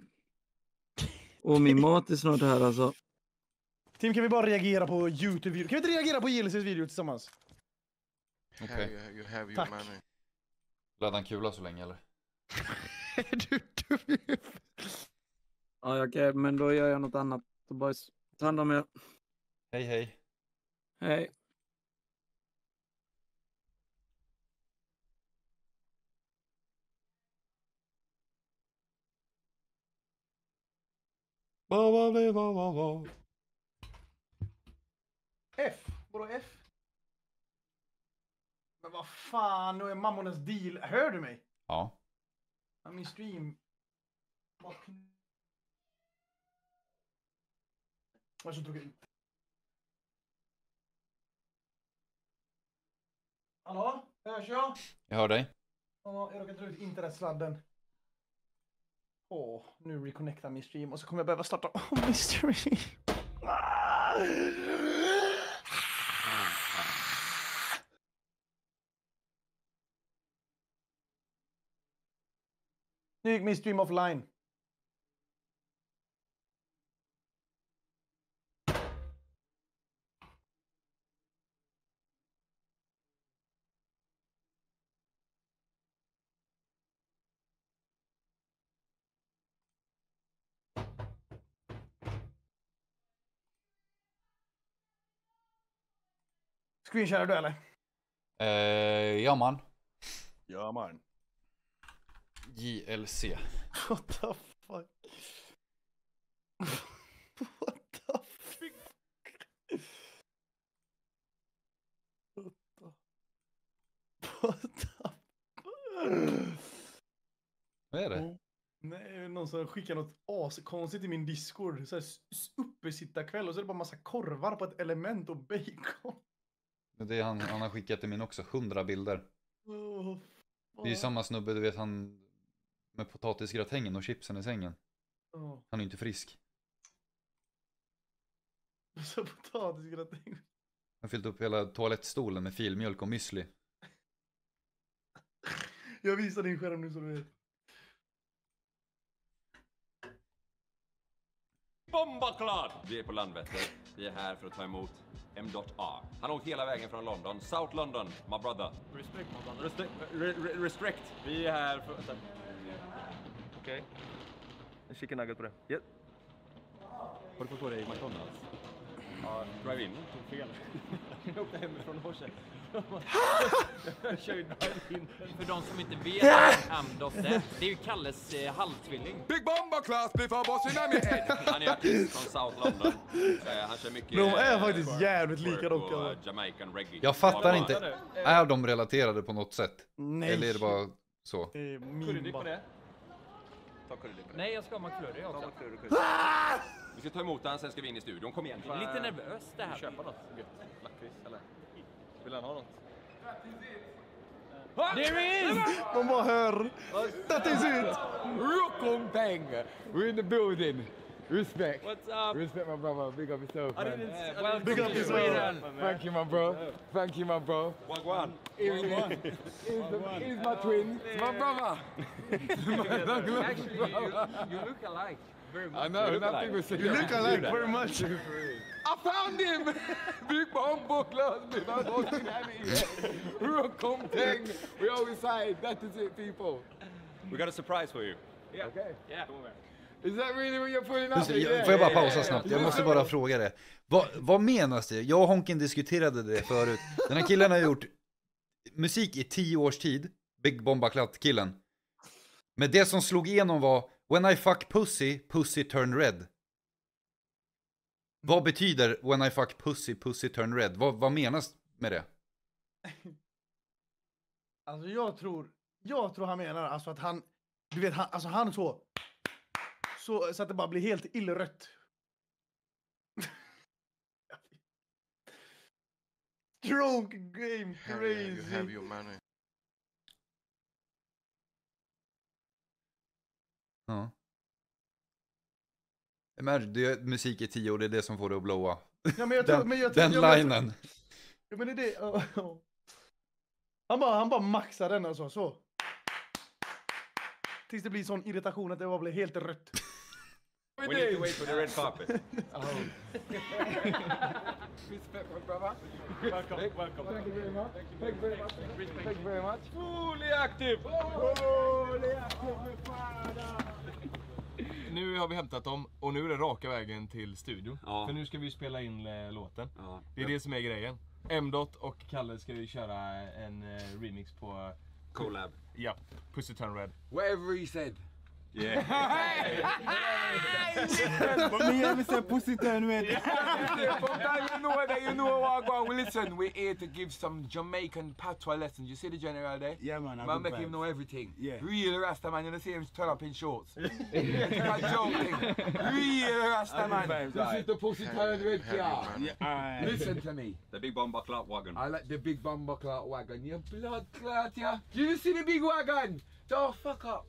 Och min mat är snart här alltså. Tim, kan vi bara reagera på YouTube-video? Kan vi inte reagera på JLCs video tillsammans? okej. Here you have your Tack. money. Laddade han kula så länge eller? Du dum. Ja, okej, men då gör jag något annat. Så boys, ta hand om er. Hej hej. Hej. F? Vadå F? Men vad fan, nu är mammornas deal. Hör du mig? Ja. Min stream. Jag så drog jag ut. Hallå? Hörs jag? Jag hör dig. Ja, jag råkade dra ut internetsladden. Nu reconnectar min stream och så kommer jag behöva starta om min stream. Nu gick min stream offline. Screensharar du eller? Ja man. Ja man. JLC. What the fuck? What the fuck? What the Vad är det? Nej, någon som skickar något askonstigt i min Discord. Så här uppesittarkväll och så är det bara massa korvar på ett element och bacon. Det är han har skickat till min också, 100 bilder. Det är ju samma snubbe, du vet han med potatisgratängen och chipsen i sängen. Han är ju inte frisk. Så potatisgratäng. Han har fyllt upp hela toalettstolen med filmjölk och müsli. Jag visar din skärm nu så du vet. Bombaklart! Vi är på Landvetter. Vi är här för att ta emot M.A. Han har åkt hela vägen från London. South London, my brother. Respect my brother. Restrict. Vi är här för... Okej. En chicken nugget på det. Yeah. Har du fått på dig McDonalds? Ja, drive-in. Tog fel. Jag åkte hemifrån i morse. För de som inte vet vad M-Dot är, det är ju Kalles halvtvilling. Big Bomber Class blir för boss in my head. Han är artist från South London. Han kör mycket... De är faktiskt jävligt lika dock. Jamaican reggae. Jag fattar inte. Är de relaterade på något sätt? Nej. Eller är det bara så? Det är Currydipp på min det. Ta currydipp på det. Nej, jag ska ha McFlurry också. Vi ska ta emot han, sen ska vi in i studion. Kom igen. Lite nervös det här. Köpa något gött. Lakrits eller? Vill han ha något? There is! Man bara hör. That is it! Rockon Bang! We're in the building. Respect. What's up? Respect my brother. Big up yourself, man. Welcome Big up to yourself. Sweden. Thank you, my bro. Thank you, my bro. Wagwan. He's my twin. It's my brother. Actually, you look alike. Very much. I know. Nothing was You look alike very much. I found him. Big Bombo Class. Big Bombo Class. Rockon Bang. We always say that is it, people. We got a surprise for you. Yeah. Okay. Yeah. Is that really what you're putting Just up? det, får jag bara pausa snabbt? Jag måste bara fråga det. Vad menas det? Jag och Honken diskuterade det förut. Den här killen har gjort musik i 10 års tid. Big Bomba Klatt-killen. Men det som slog igenom var When I fuck pussy, pussy turn red. Vad betyder When I fuck pussy, pussy turn red? Vad menas med det? Alltså jag tror han menar alltså att han, du vet, han så att det bara blir helt illrött. Drunk game Harry, you crazy. have your money. Ja. Men det är musik i 10 år, det är det som får det att blåa. Ja, men jag tror, den linen. Ja, men det är det. Han bara maxar den alltså så. Tills det blir sån irritation att det bara blir helt rött. We need to wait for the red carpet. Respect my brother. Welcome. Thank you very much. Thank you very much. Thank you very much. Fully active! Fully active, father. Nu har vi hämtat dem och nu är det raka vägen till studion. Ja. För nu ska vi spela in låten. Ja. Det är det som är grejen. M-Dot och Kalle ska vi köra en remix på... Collab. Ja, Pussy Turn Red. Whatever he said. Yeah. But me ever said pussy turn red. You know what I'm going. Listen, we're here to give some Jamaican patois lessons. You see the general there? Yeah, man. Man make him know everything. Yeah. Real Rasta man, you see him turn up in shorts. Not joking. Real Rasta man. This is the pussy turn red car. Listen to me. The Big Bomba Clatt wagon. I like the big Bomber Clot wagon. You blood clot, yeah. You see the big wagon? Don't fuck up.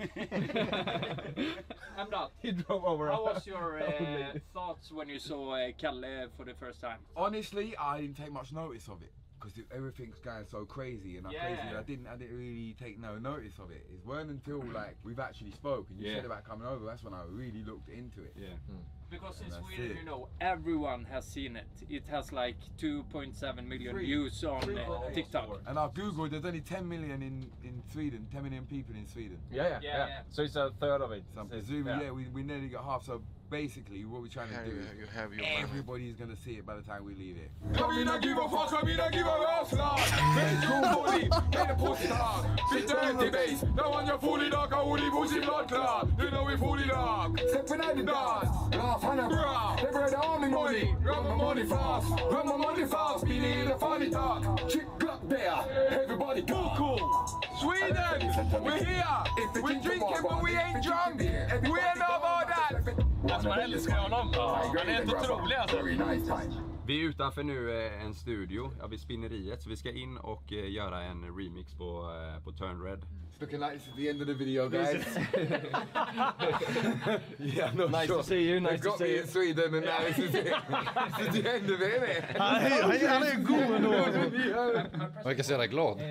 M-Dot, He drove over. how was your thoughts when you saw Kalle for the first time? Honestly, I didn't take much notice of it because everything's going so crazy and I didn't really take no notice of it. It weren't until like we've actually spoke and you said about coming over, that's when I really looked into it. Yeah. Because in And that's Sweden, it. you know, everyone has seen it. It has like 2.7 million views on TikTok. And I've googled, there's only 10 million in Sweden, 10 million people in Sweden. Yeah. So it's a third of it. So I'm presuming, we nearly got half. So basically, what we're trying to Harry, do you have your is money. everybody's gonna see it by the time we leave it. Come in and give a fuck, come in and give a ass, lad. Make you body, make the pussy hard. Sit dirty bass, now on your fully dog, I would pussy blood clot. You know we fully dog. Stepping out the dance, laugh on a bra. Never the army money, run my money fast, be the funny talk. Chick up there, everybody go. Cool. Sweden, we're here. We're drinking but we ain't drunk. We ain't know about that. Alltså man älskar honom. Han är helt otrolig alltså. Vi är utanför nu en studio, vid Spinneriet, så vi ska in och göra en remix på Turn Red. It's looking like this is the end of the video, guys. Yeah, no, Nice to see you, nice They've to got see me you. in Sweden and now this is it. This is the end of it, innit? Han är god ändå. Verkar så jävla glad.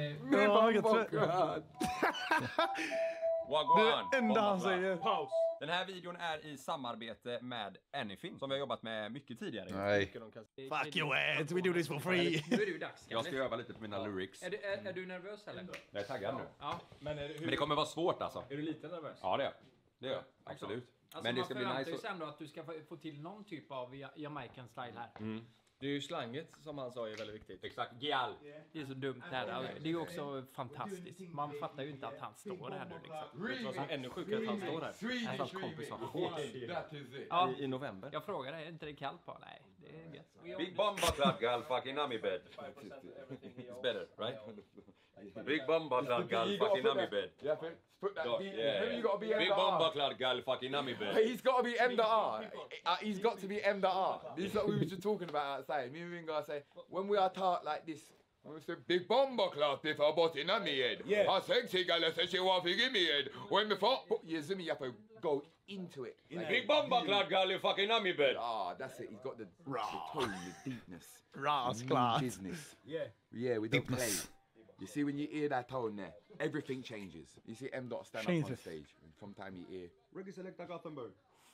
Wagwan! Det enda han Bomba säger. Clatt. Den här videon är i samarbete med Anyfin, som vi har jobbat med mycket tidigare. Nej. Fuck your ass, we do this for free. Nu är det ju dags. Jag ska öva lite på mina lyrics. Är du nervös eller? Jag är taggad nu. Ja. Men det kommer vara svårt alltså. Är du lite nervös? Ja, det är jag. Absolut. Alltså Men det man ska bli förväntar nice. sig ändå att du ska få till någon typ av Jamaican style här. Det är ju slanget som han sa är väldigt viktigt. Exakt, Gial. Det är så dumt det här. Det är ju också fantastiskt. Man fattar ju inte att han står där nu liksom. Vet du vad som är ännu sjukare att han står där? Hans kompis var hårt i november. Jag frågade, är inte det kallt på? Nej, det är gött. Big bomba clad gal fucking nummy bed. It's better, right? Big bomba clad gal fucking nummy bed. Yeah, put that beat in. Yeah. You got to be Big M to bomba R. clad gal fucking nummy bed. He's got to be M to R. He's got to be M to R. This is what we were just talking about outside. Me and Ringo say, when we are taught like this, when we say, big bomber class before butting on me head. Yeah. A sexy girl says she want to give me head. When me fuck, you see me, you have to go into it. Big bomba clad gal you fucking nummy bed. Ah, that's it. He's got the tone, the deepness. Rasklart. Business. Yeah. Yeah, we don't play. You see when you hear that tone there, everything changes. You see M. Dot stand up on Changes. stage from time you hear. Reggae selector Gothenburg.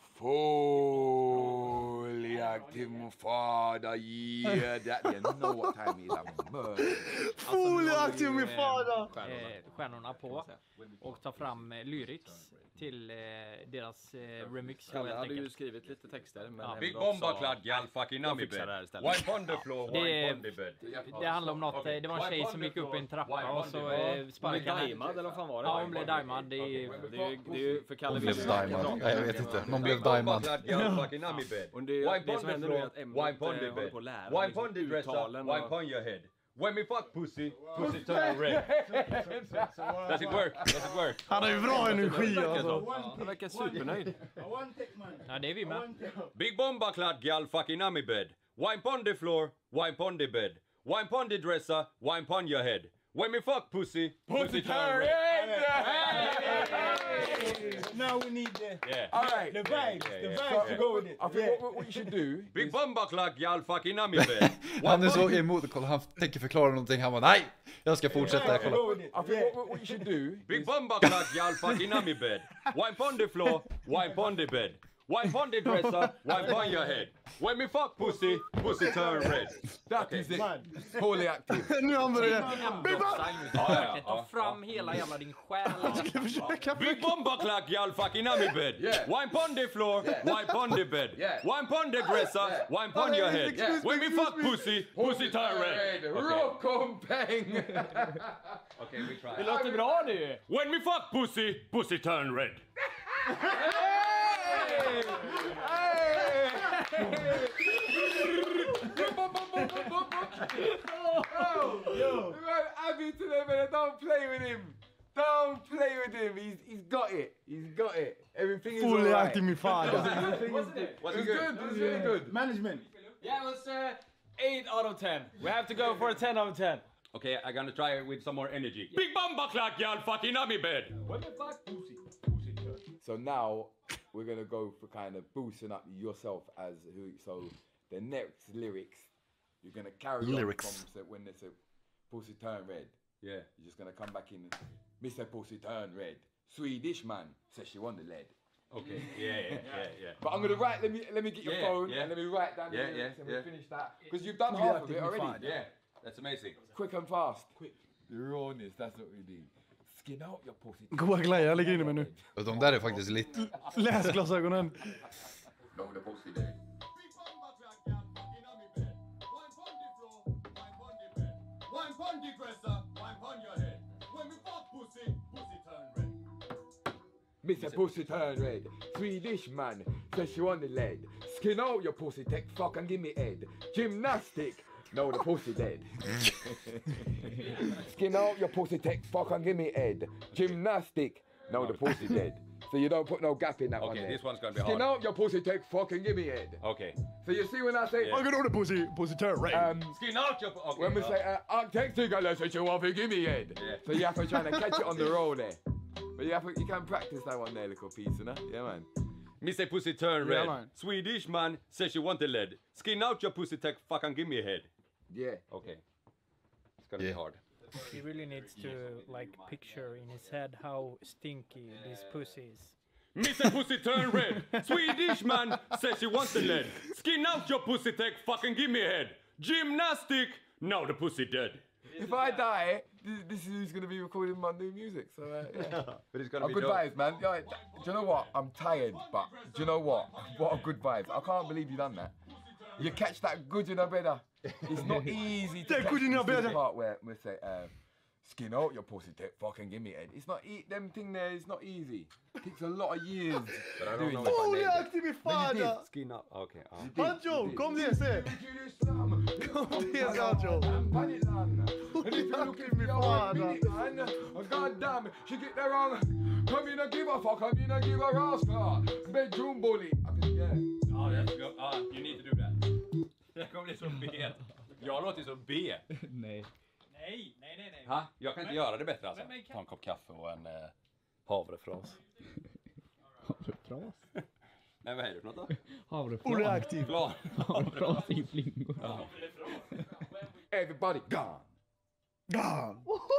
Fully active father, yeah, that you know what time it is. I'm murder. Fully aktiv min fader! Stjärnorna på och ta fram lyrics till deras remix. Kalle hade ju skrivit lite texter. Men Big bomba clad gal fucking nummy bed. Wipe on the floor, wipe on the bed. Det handlar om något, det var en tjej som gick upp i en trappa och så sparkade henne. Diamond eller vad fan var det? Ja, hon blev Diamond. Det är ju för Kalle Blev Diamond. Nej, jag vet inte. Någon blev Diamond. Fucking nummy bed. Och Wipe det on som the händer nu är floor, att M wipe on the håller bed. på att lära Wipe on the dresser, uttalen wipe on your head. When me fuck pussy, pussy turn red. Does it work? Does it work? Han har ju bra energi alltså. Han verkar supernöjd. Ja, det är vi med. Big bomba clad gal fucking nummy bed. Wipe on the floor, wipe on the bed. Wipe on the dresser, wipe on your head. When me fuck pussy, pussy turn red. Now we need the Yeah. All right. the vibes to go with it. I think what you should do. Big bomba clad gal fucking nummy bed. Han är så emot, kolla, han tänker förklara någonting, han bara nej, jag ska fortsätta, kolla. Go with it. I think what you should do. Big bomba clad gal fucking nummy bed. Wipe on the floor, wipe on the bed. Wipe on the dresser, wipe on your head. When me fuck pussy, pussy turn red. That is it. Fully active. Nu använder det. Ta fram hela jävla din själ. Big bomba clad gal fucking nummy bed. Yeah. Wipe on the floor, wipe on the bed. Yeah. Wipe on the dresser, wipe on your head. Yeah. When me fuck pussy, pussy turn red. Rock on bang. Okay, we try. Det låter bra nu. When me fuck pussy, pussy turn red. Yo, Abby to them, man, don't play with him. Don't play with him. He's got it. He's got it. Everything is Fully alright. aktiv min fader. Everything is good. Was It it was good? good. It was really good. Management. Yeah, it was 8 out of 10. We have to go for a 10 out of 10. Okay, I'm gonna try it with some more energy. Big bomba clad gal fucking nummy bed. What the fuck? Pussy. So now we're gonna go for kind of boosting up yourself as who. So the next lyrics, you're gonna carry Lyrics. on from when they say "Pussy turn red." Yeah. You're just gonna come back in, Mr. Pussy turn red. Swedish man says she want the lead. Okay. Yeah. But I'm gonna write. Let me get your Yeah, phone yeah. and let me write down the Yeah, lyrics and yeah. we'll finish that because you've done half of it already. Yeah. That's amazing. Quick and fast. Quick. The rawness. That's what we need. Skin out your pussy. Goa glajjor, jag ligger inne med nu. De där är faktiskt lite... Läs glasögonen. No, the pussy there. Mr. Pussy turn red. Swedish man says she want the lead. Skin out your pussy, take fuck and give me head. Gymnastic. No, the pussy dead. Skin out your pussy, take fuck and give me head. Gymnastic. No, the pussy dead. So you don't put no gap in that one Okay, there. this one's gonna be Skin hard. out your pussy, take fuck and give me head. Okay. So you see when I say... I'm gonna order pussy turn red. Skin out your... Okay. When we say, take two girls, so you want to give me head. Yeah. So you have to try to catch it on the roll there. But you can practice that one there, little piece, you know? Yeah, man. Mr. Pussy turn Yeah, red. man. Swedish man says she want the lead. Skin out your pussy, take fuck and give me a head. Yeah. Okay. It's gonna be hard. He really needs to like picture in his head how stinky this pussy is. Mr. Pussy turn red. Swedish man says she wants the lead. Skin out your pussy, take fucking give me a head. Gymnastic. Now the pussy dead. If I die, this is who's going to be recording my new music. So, yeah. But it's gonna be good dope. vibes, man. Yeah, do you know what? I'm tired, but do you know what? What a good vibes. I can't believe you done that. You catch that good in a better. It's not easy to That catch good in a this better. part where we say, skin out your pussy, fucking give me head. It's not them thing there. It's not easy. It takes a lot of years. But I don't know Oh, det är aktiv i fan! Skin up. Okay. Hanjo, kom det se! Kom det se, Hanjo! And if you look at me fan, god damn, she get there wrong. Come in and give a fuck, come in and give a rascal. Bedroom bully. Yeah. You need to do that. Det kommer bli så B. Jag låter som B. Nej. Ha? Jag kan inte göra det bättre alltså. Ta en kopp kaffe och en havrefras. Havrefras? Nej, vad är det för något då? Havrefras. Olle är aktiv. Havrefras i flingor. Ja. Everybody gone. Gone!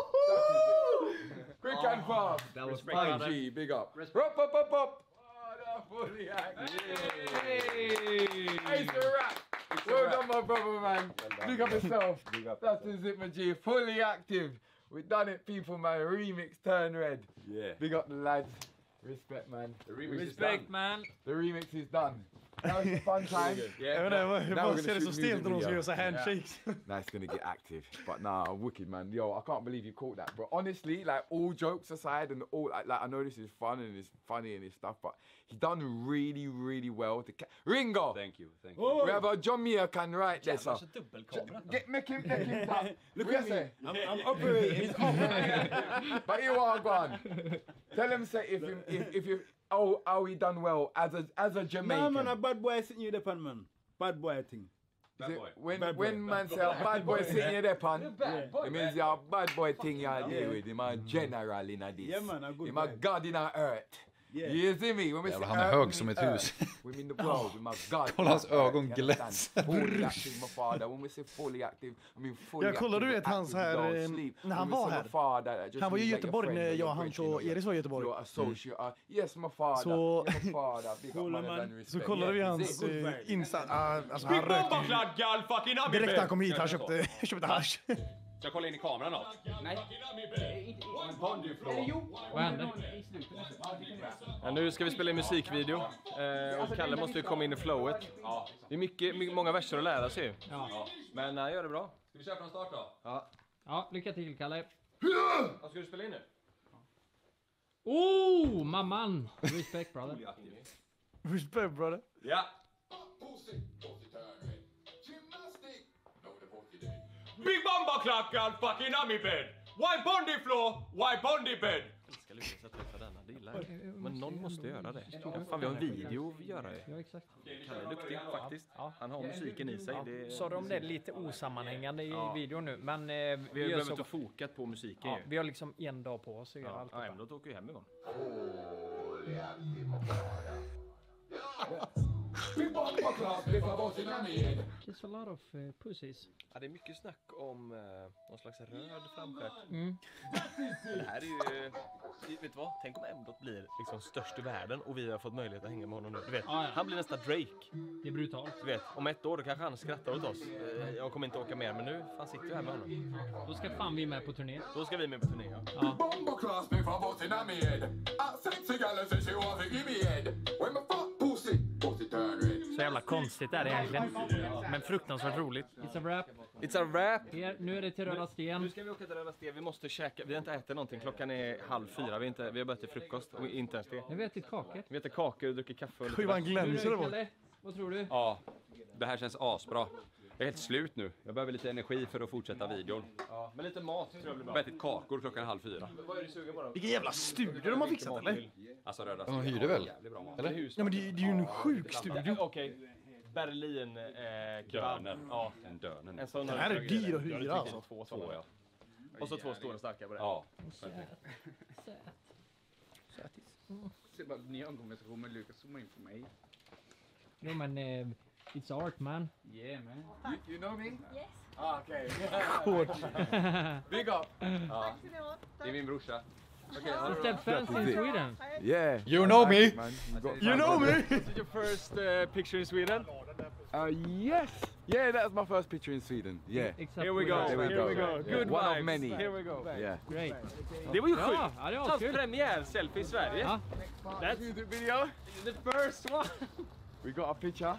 Quick and fast. That was 5G, big up. Up. Fully active. Hey, it's a wrap. Well done, my brother, man. Big up yourself. That's the Zipper G. Fully active. We done it, people, man. Remix turn red. Yeah. Big up the lads. Respect, man. The remix Respect, is done. man. The remix is done. That was a fun time. Jag vet inte, jag bara ser det så stelt när de ska göra så handshakes. That's gonna get active, but nah, wicked man. Yo, I can't believe you caught that, bro. Honestly, like all jokes aside, and all like I know this is fun and it's funny and it's stuff, but he done really, really well. Ringo, Thank you. we have a Jamaican right there, so make him down. Look at me. I'm operating. He's operating. But you are gone. Tell him say if you. Oh, how he done well as a Jamaican. Nah, man, a bad boy sitting you there, man. Bad boy thing. When man say a bad boy sitting you there, pan, it means you're a bad boy thing you deal with. Him a general in a this. Yeah, man, a good Him a god in a earth. Yeah. You see me? When we say Han är hög som ett hus. We mean the world, we my god. Kolla hans ögon glänser. Fully active, my father. When we say fully active, I mean fully Jag kollade, du vet, active, hans här, don't sleep. när han When we var say här. my father, just Han var ju i means like Göteborg your när friend, jag, your Hancho brethren, och Eris var i Göteborg. Your associate. Yes, my father. Så- My father. Big up, man, and Så respect. kollade vi Yeah, hans is it? Insta. Alltså han rökte. Direkt när han kom hit, han köpte hasch. Ska jag kolla in i kameran då? Nej. Vad hände? Ja, nu ska vi spela in musikvideo. Och Kalle måste ju komma in i flowet. Det är mycket, många verser att lära sig. Ja. Men han gör det bra. Ska vi köra från start då? Ja, lycka till, Kalle. Vad ska du spela in nu? Oh, mamman! Respect, brother. Respect, brother. Ja. Big Bomba clock and fucking on me bed. Wipe on the floor, wipe on the bed. Jag ska lyckas att träffa denna, det gillar jag. Men någon måste göra det. Fan, vi har en video att göra det. Ja, exakt. Kalle är duktig faktiskt. Han har musiken i sig. Det... Sa du om det är lite osammanhängande i videon nu? Men Vi gör behöver så... inte fokat på musiken Ja, ju. vi har liksom en dag på oss att göra allt. Ja, Emlot åker ju hem imorgon. It's a lot of pussies. Ja, det är mycket snack om någon slags röd framstjärt. Mm. Det här är ju... Vet du vad? Tänk om Emlot blir liksom störst i världen och vi har fått möjlighet att hänga med honom nu. Du vet, han blir nästan Drake. Det är brutalt. Du vet, om ett år då kanske han skrattar åt oss. Jag kommer inte åka mer, men nu fan sitter vi här med honom. Då ska fan vi med på turné. Då ska vi med på turné, ja. Ja. Bomboclass me from busting on me head. A sexy gal say she want to give me head. When my fuck pussy turn red. Så jävla konstigt är det egentligen. Men fruktansvärt roligt. It's a wrap. It's a wrap. Nu är det till Röda Sten. Nu ska vi åka till Röda Sten. Vi måste käka. Vi har inte ätit någonting. Klockan är 3:30. Vi har börjat till frukost. Och inte ens det. Nu vet ett kakor. Vi äter kakor och dricker kaffe. Och Sju, vad han glänser det var. Vad tror du? Ja, det här känns asbra. Jag är helt slut nu. Jag behöver lite energi för att fortsätta videon. Ja, men lite mat tror jag blir Jag bra. har ätit kakor klockan 3:30. Vad är du sugen på då? Vilken jävla studio de har fixat, eller? Alltså Röda De hyrde väl? Jävligt bra mat. Eller? Ja, men det är ju en sjuk studio. Okej. Berlin kebab. Dönen. Ja. En dönen. En sån Den här är dyr att hyra, alltså. Två, ja. Och så 2 stora starka på det. Ja. Se bara nya konversation med Lukas som in för mig. Jo men it's art man. Yeah man. You know me? Yes. Ah, okay. Big up! Ja. Det är min brorsa. Is that fans in Sweden? Yeah. You know me. Man, You know me! Is it your first picture in Sweden? Yes. Yeah, that's my first picture in Sweden. Yeah. Except Here we go. There we Here go. we go. Yeah. Good One of vibes. many. Here we go. Yeah. Great. Det var ju Ja, sjukt. ja, det var Hans kul. premiär-selfie i Sverige. Ja. That's YouTube video. the first one. We got a picture.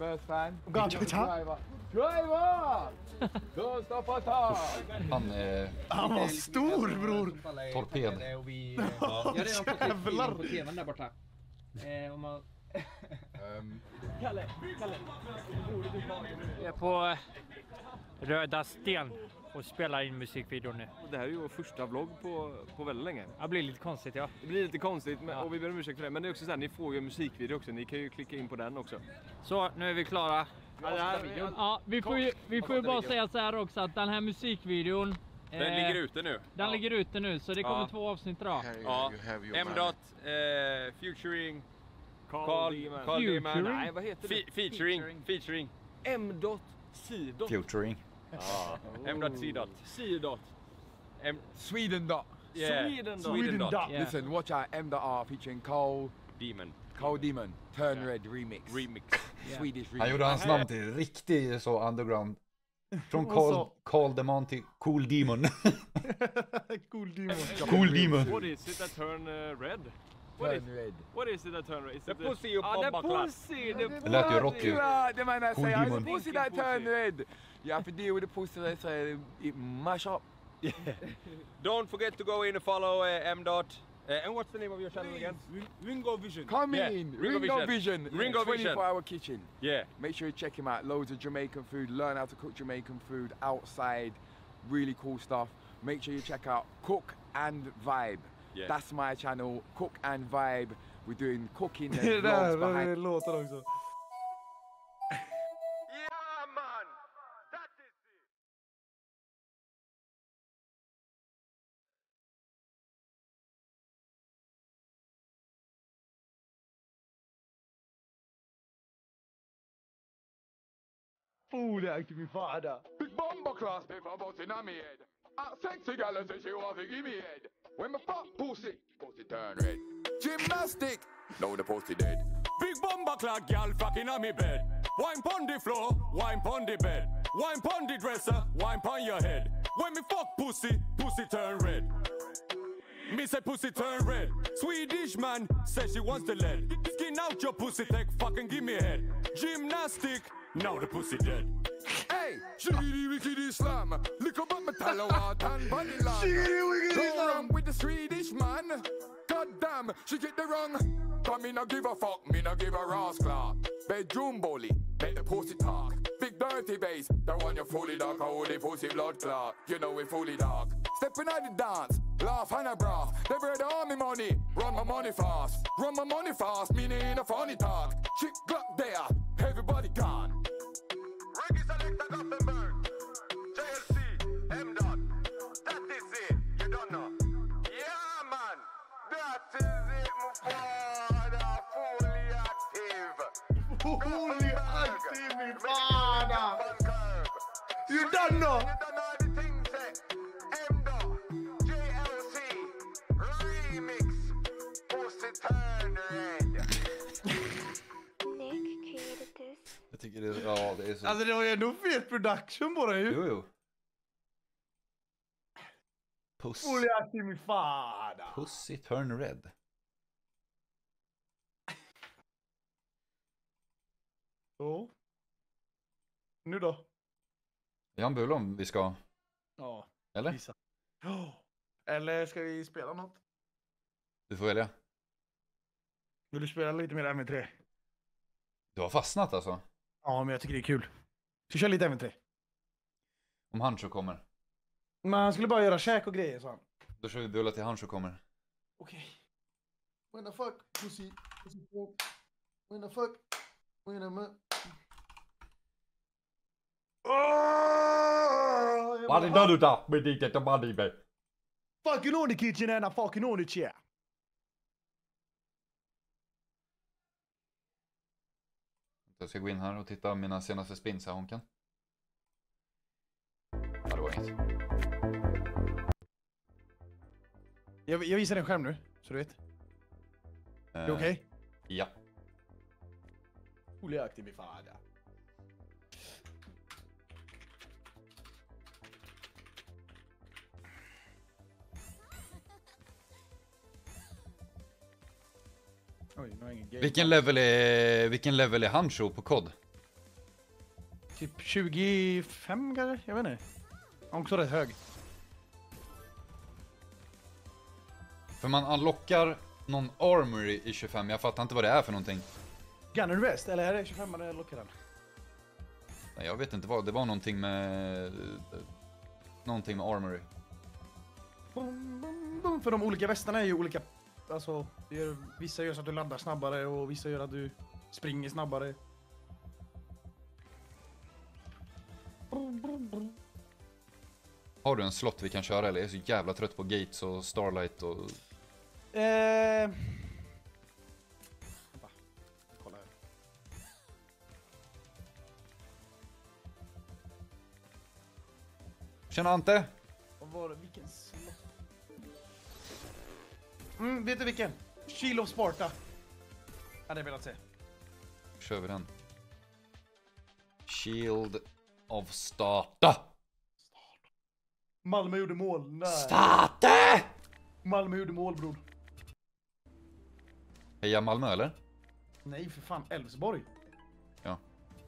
first time. Go, Driver! Driver! Don't stop at all! Han var stor, bror! Torped. Jag har redan fått ett film på tvn där borta. Om man... Kalle. Jag är på Röda Sten och spelar in musikvideon nu. Det här är ju vår första vlogg på väldigt länge. Det blir lite konstigt, ja. Det blir lite konstigt och vi ber om ursäkt för det. Men det är också så här, ni får ju en musikvideo också. Ni kan ju klicka in på den också. Så, nu är vi klara. Ja, vi får ju bara säga så här också att den här musikvideon... Den ligger ute nu. Den ligger ute nu, så det kommer 2 avsnitt idag. Ja, M-Dot featuring Carl Demon. Nej, vad heter det? Featuring M-Dot C-Dot. Featuring. Ja. M-Dot C-Dot. C-Dot. Sweden Dot. Yeah. Sweden Dot. Yeah. Listen, watch out M.R featuring Carl Demon. Turn Red remix. Yeah. Swedish remix. Han gjorde hans namn till riktigt så underground. Från Carl Demon till Cool Demon. Cool Demon. Cool Demon. What is it that turn red? What is it that turn red? The pussy you the pussy! Det lät ju Rocky. The man I Cool say, Demon. the pussy that turn red. You have to deal with the pussy that say it mash up. Don't forget to go in and follow M-Dot. And what's the name of your channel again? Ringo Vision. Come in. Ringo Vision. Ringo Vision. 24-hour kitchen. Yeah. Make sure you check him out. Loads of Jamaican food. Learn how to cook Jamaican food outside. Really cool stuff. Make sure you check out Cook and Vibe. Yeah. That's my channel. Cook and Vibe. We're doing cooking and vlogs behind. Låter också. Aktiv min fada. Big bomber class me from bustin' on me head. A sexy gal say she want to give me head. When me fuck pussy turn red. Gymnastic, now the pussy dead. Big bomber clad gal fucking on me bed. Wine pon the floor, wine pon the bed. Wine pon the dresser, wine pon your head. When me fuck pussy turn red. Me say pussy turn red. Swedish man says she wants the lead. Skin out your pussy, take fucking give me head. Gymnastic, now the pussy dead. Hey, shiggity wickedy slam. Lick up my talawat and body lamb. Shiggity wickedy slam. Wrong with the Swedish man. God damn, she get the wrong. But me no give a fuck, me no give a rascal. Bedroom bully, make the pussy talk. Big dirty bass, the one you fully dark. How the pussy blood clot, you know we fully dark. Stepping out the dance, laugh and a bra. They bread all me money, run my money fast. Run my money fast, meaning in a funny talk. Chick Glock there, everybody gone. Reggae selector Gothenburg, JLC, M-Dot. That is it, you don't know. Yeah man, that is it, my father. Fully active. Fully active, min fada. You don't know. You don't know the things that M-Dot, JLC, remix, pussy turn red. Jag tycker det är så... Alltså det var ju ändå fet production på det ju. Jo. Fully active min fada. Pussy turn red. Så. Nu då? Jan Bull om vi ska... Ja. Eller? Visa. Eller ska vi spela något? Du får välja. Vill du spela lite mer M3? Du har fastnat alltså? Ja, men jag tycker det är kul. Ska vi köra lite M3? Om Hancho kommer. Men han skulle bara göra käk och grejer, så han. Då kör vi bulla till Hancho kommer. Okej. When the fuck, pussy. When the fuck. When the... Vad är det du tar med ditt och body babe? Fucking on the kitchen and I fucking on the chair. Jag ska gå in här och titta mina senaste spins här, Honken. Ja, det var inget. Jag visar en skärm nu, så du vet. Är det okej? Ja. Fully active min fada. Oj, Vilken level är Hancho på kod? Typ 25 kanske? Jag vet inte. Också rätt hög. För man unlockar någon armory i 25, jag fattar inte vad det är för någonting. Gunner West, eller är det 25 eller lockar den? Nej, jag vet inte vad, det var någonting med armory. Bum, bum, bum. För de olika västarna är ju olika, alltså vissa gör så att du laddar snabbare och vissa gör att du springer snabbare. Har du en slott vi kan köra eller? Jag är så jävla trött på Gates och Starlight och... Vänta. Kolla här. Tjena Ante! Vad var det? Vilken slott? Vet du vilken? Shield of Sparta. Hade jag velat se. Kör vi den. Shield of Starta! Malmö gjorde mål. Nej. Starta! Malmö gjorde mål, bror. Heja Malmö eller? Nej, för fan. Elfsborg. Ja.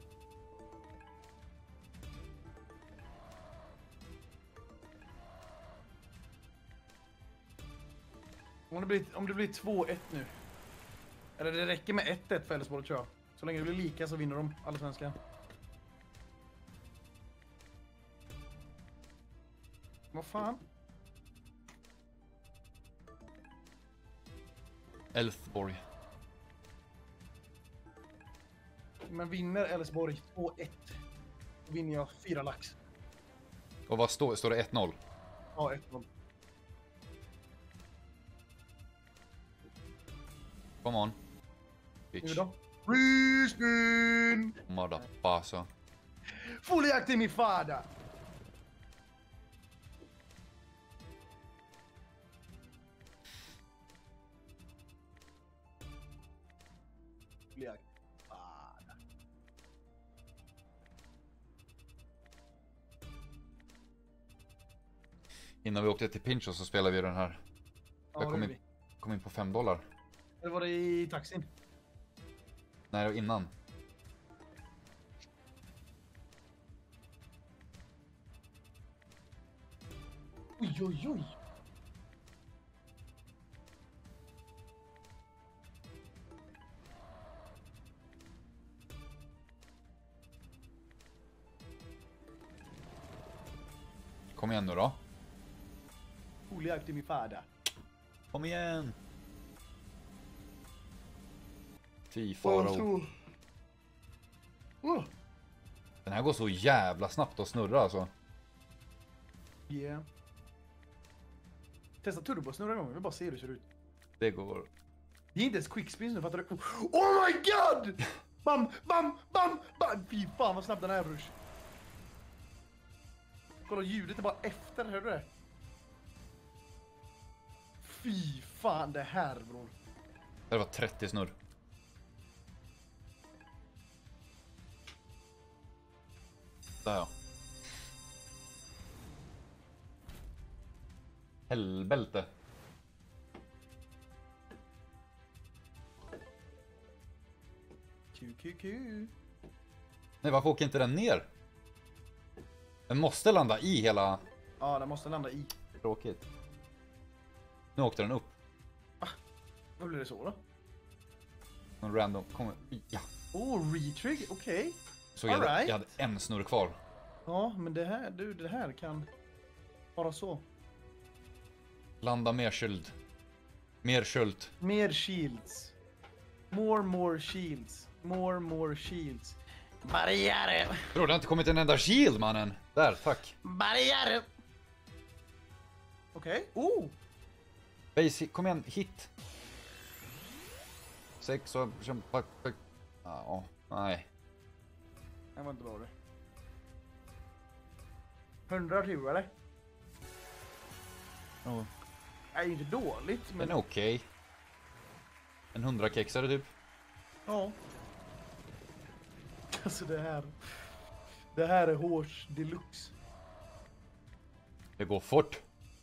Om det blir 2-1 nu. Eller det räcker med 1-1 för Elfsborg, tror jag. Så länge det blir lika så vinner de allsvenskan. Vad fan? Elfsborg. Men vinner Elfsborg 2-1, då vinner jag 4 lax. Och vad står det 1-0? Ja, 1-0. Come on. Nu Bitch. då? Riskin! Madapasa. Fully active min fada! Fully active fada. Innan vi åkte till Pincho så spelade vi den här. Ja, Jag kom in på $5. Eller var det i taxin? Nej, det var innan. Oj, oj, oj. Kom igen nu då. Fully active min fada. Kom igen. Fy faro. Den här går så jävla snabbt att snurra alltså. Yeah. Testa turbo snurra en gång, vi vill bara se hur det ser ut. Det går. Det är inte ens quickspin nu, fattar du? Oh my god! Bam, bam, bam, bam! Fy fan vad snabbt den är, brors. Kolla, ljudet är bara efter, hör du det? Fy fan det här, bror. Det var 30 snurr. Där ja. Helbälte. QQQ. Nej, varför åker inte den ner? Den måste landa i hela... Ja, den måste landa i. Tråkigt. Nu åkte den upp. Vad blir det så då? Någon random kommer... Ja. Oh, retrig, okej. Så jag hade en snurr kvar. Ja, men det här, du, det här kan vara så. Landa mer skyld. Mer skyld. Mer shields. More shields. More shields. Barriere. Bro, det har inte kommit en enda shield, mannen. Där, tack. Barriere. Okej. Oh! Basic, kom igen, hit. 6 och... Ja, nej. Det var inte bra det. 100 tur, eller? Oh. Det är ju inte dåligt, men... Den är okej. En 100-kexare typ. Ja. Alltså det här... Det här är hårs deluxe. Det går fort.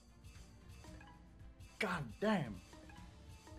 God damn.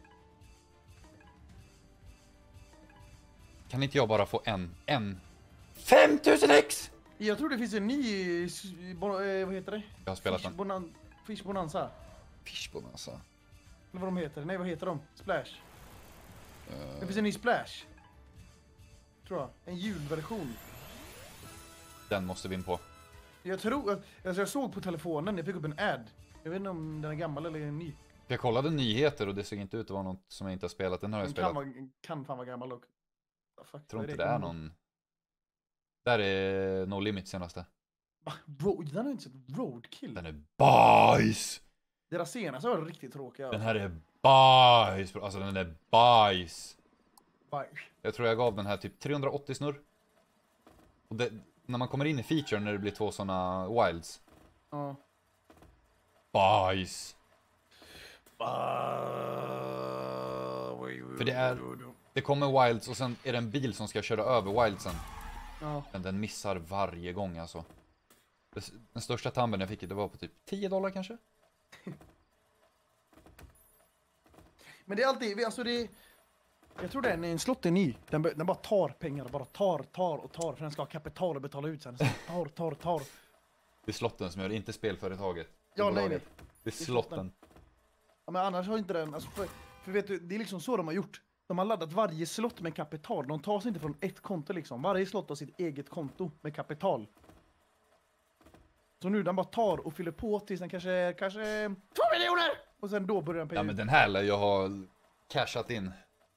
Kan inte jag bara få en 5000x! Jag tror det finns en ny... vad heter det? Jag har spelat den. Fish Bonanza. Fish Bonanza. Eller vad de heter. Nej, vad heter de? Splash. Det finns en ny Splash. Tror jag. En julversion. Den måste vi in på. Jag tror... Alltså jag såg på telefonen. Jag fick upp en ad. Jag vet inte om den är gammal eller ny. Jag kollade nyheter och det såg inte ut att vara något som jag inte har spelat. Den har jag spelat. Kan fan vara gammal dock. Jag tror inte det är någon... Där är No Limit senaste. Den har jag inte sett. Roadkill. Den är bajs! Deras senaste var riktigt tråkiga. Den här är bajs. Alltså den är bajs. Bajs. Jag tror jag gav den här typ 380 snurr. Och det, när man kommer in i feature när det blir 2 såna wilds. Ja. Bajs. För det kommer wilds och sen är det en bil som ska köra över wildsen. Ja. Men den missar varje gång alltså. Den största tabben jag fick det var på typ $10 kanske. Men det är alltid, alltså det... Jag tror en slott är ny. Den bara tar pengar, bara tar. För den ska ha kapital att betala ut sen. Tar. Det är slotten som gör det, inte spelföretaget. Ja, nej. Det är slotten. Ja, men annars har inte den... Alltså för vet du, det är liksom så de har gjort. De har laddat varje slott med kapital. De tar sig inte från ett konto liksom. Varje slott har sitt eget konto med kapital. Så nu den bara tar och fyller på tills den kanske 2 miljoner! Och sen då börjar den pay. Ja, men den här lär jag ha cashat in.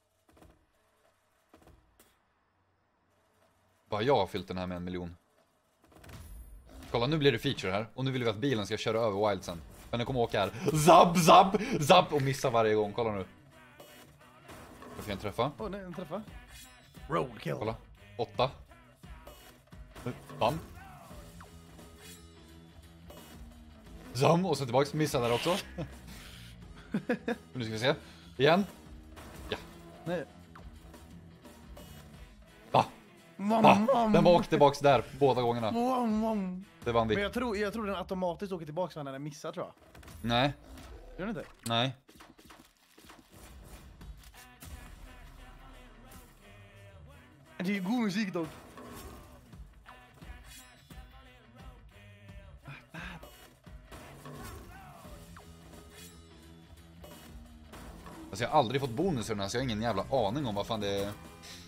Bara jag har fyllt den här med 1 miljon. Kolla, nu blir det feature här. Och nu vill vi att bilen ska köra över wildsen. Men den kommer åka här. Zab! Och missa varje gång. Kolla nu. Jag får en träffa. Nej, en träffa. Roadkill. Kolla. 8. Bam. Zam. Och så tillbaks. Missa där också. Nu ska vi se. Igen. Ja. Nej. Va? Den var åkt tillbaks där båda gångerna. Det vann vi. Men jag tror den automatiskt åker tillbaks när den missar, tror jag. Nej. Gör den inte? Nej. Det är ju god musik dock. Alltså jag har aldrig fått bonusarna så jag har ingen jävla aning om vad fan det är.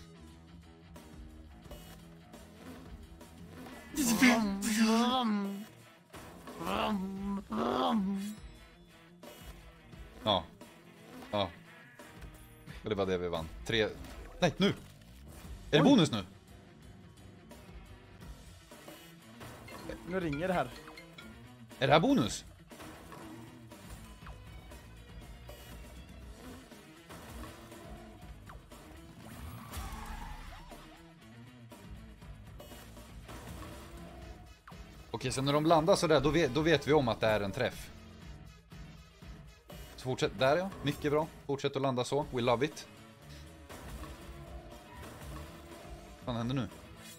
Ja. Ja. Och det var det vi vann. 3... Nej, nu! Är det bonus nu? Nu ringer det här. Är det här bonus? Okej, så när de landar så där, då vet vi om att det är en träff. Så fortsätt, där ja, mycket bra. Fortsätt att landa så, we love it. Vad händer nu?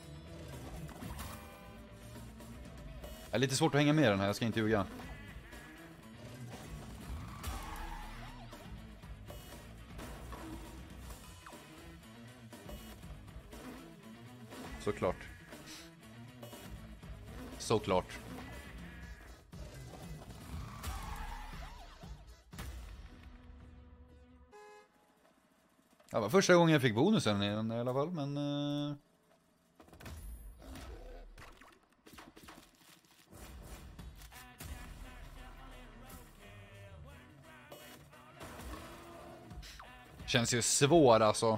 Det är lite svårt att hänga med den här, jag ska inte ljuga. Såklart. Såklart. Det var första gången jag fick bonusen i alla fall, men... Känns ju svår alltså.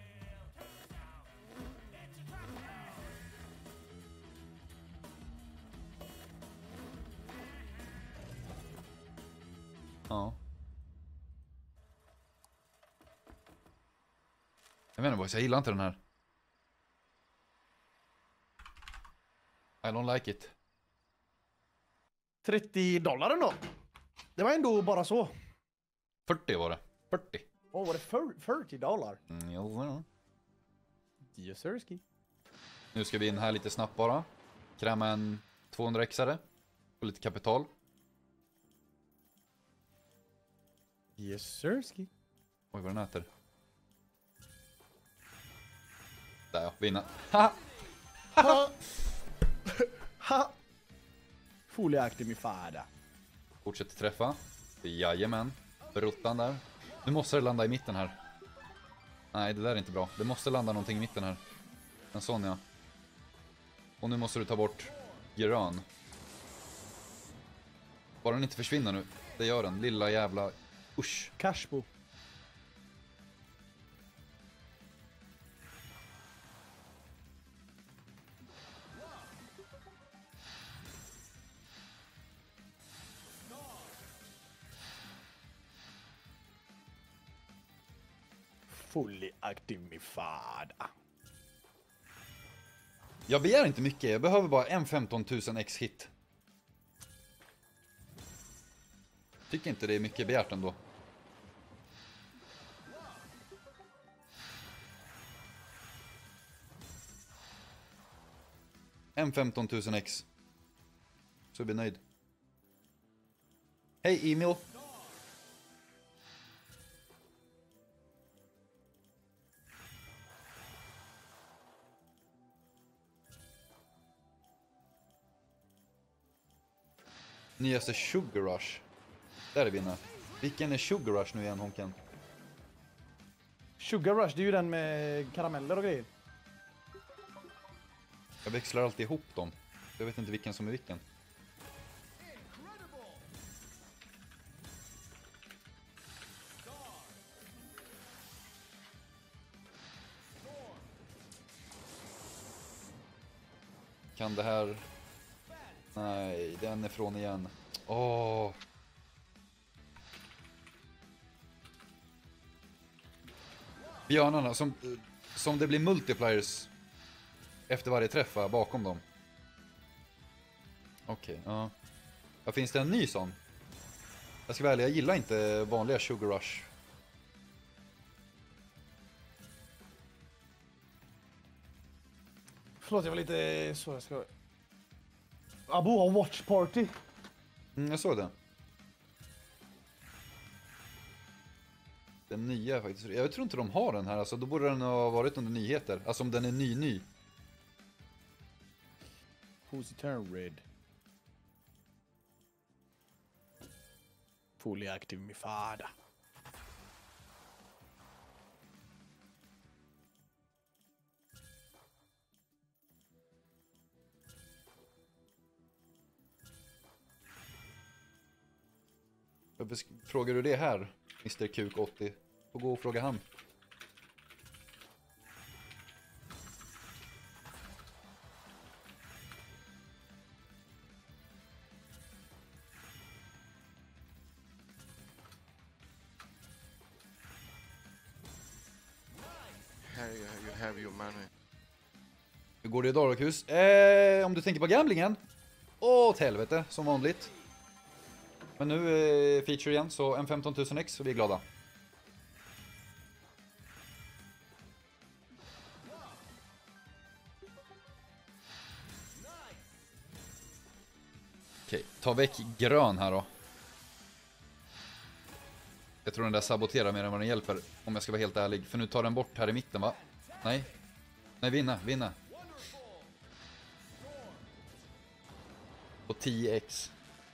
Ja. Jag menar boys, jag gillar inte den här. I don't like it. $30 ändå. Det var ändå bara så. 40 var det. 40. Var det $40? Jo. Yes, sirski. Nu ska vi in här lite snabbt bara. Kräma en 200xare. Och lite kapital. Yes, sirski. Oj, vad den äter. Där ja, vinna. Haha! Ha! Ha! Folieaktig min fada. Fortsätter träffa. Jajamän. Bruttan där. Nu måste det landa i mitten här. Nej, det där är inte bra. Det måste landa någonting i mitten här. En sån, ja. Och nu måste du ta bort grön. Bara den inte försvinner nu. Det gör den. Lilla jävla... Usch. Cashbo. Fully aktiv min fada. Jag begär inte mycket. Jag behöver bara en 15 000 X hit. Tycker inte det är mycket begärt ändå. En 15 000 X. Så jag blir nöjd. Hej Emil. Nyaste Sugar Rush. Där är vi inne. Vilken är Sugar Rush nu igen, Honken? Sugar Rush, det är ju den med karameller och grejer. Jag växlar alltid ihop dem. Jag vet inte vilken som är vilken. Kan det här... Nej, den är från igen. Åh. Björnarna, som det blir multipliers efter varje träffa bakom dem. Okej, ja. Ja, finns det en ny sån? Jag ska välja, jag gillar inte vanliga Sugar Rush. Förlåt, jag var lite så jag ska... Abo har watch party. Jag såg det. Den nya faktiskt. Jag tror inte de har den här. Alltså, då borde den ha varit under nyheter. Alltså om den är ny. Who's turn red? Fully active min fada. Frågar du det här, Mr. Kuk 80? Får gå och fråga han. Harry, you have your money. Hur går det idag, Rokus? Om du tänker på gamblingen? Åt helvete, som vanligt. Men nu är feature igen, så en 15 000 X, så vi är glada. Okej, ta väck grön här då. Jag tror den där saboterar mer än vad den hjälper, om jag ska vara helt ärlig. För nu tar den bort här i mitten, va? Nej. Nej, vinna. Och 10x.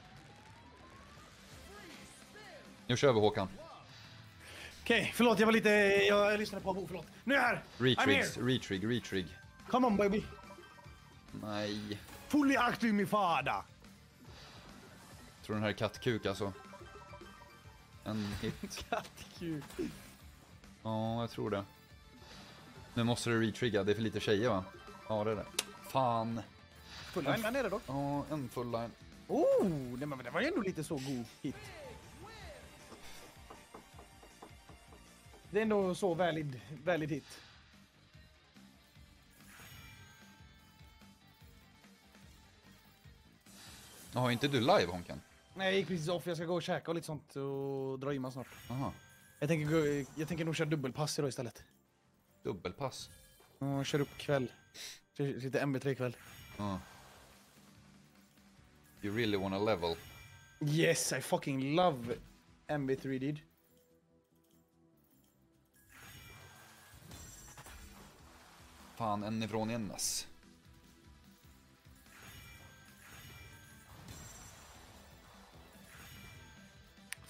Nu kör vi, Håkan. Okej, förlåt, jag var lite... Jag lyssnade på Abo, förlåt. Nu är jag här! Retrig. Come on, baby. Nej. Fully active min fada. Tror den här är kattkuk alltså. En hit. Kattkuk. Ja, jag tror det. Nu måste det retrigga, det är för lite tjejer, va? Ja, det är det. Fan. Full line där nere då? Ja, en full line. Oh, det var ju ändå lite så god hit. Det är ändå så valid hit. Har inte du live, Honken? Nej, jag gick precis off. Jag ska gå och käka och lite sånt och dra in mig snart. Aha. Jag tänker nog köra dubbelpass idag istället. Dubbelpass? Ja, kör upp kväll. Kör lite MB3 kväll. Ja. You really wanna level? Yes, I fucking love MB3, dude. Fan, en ifrån enas.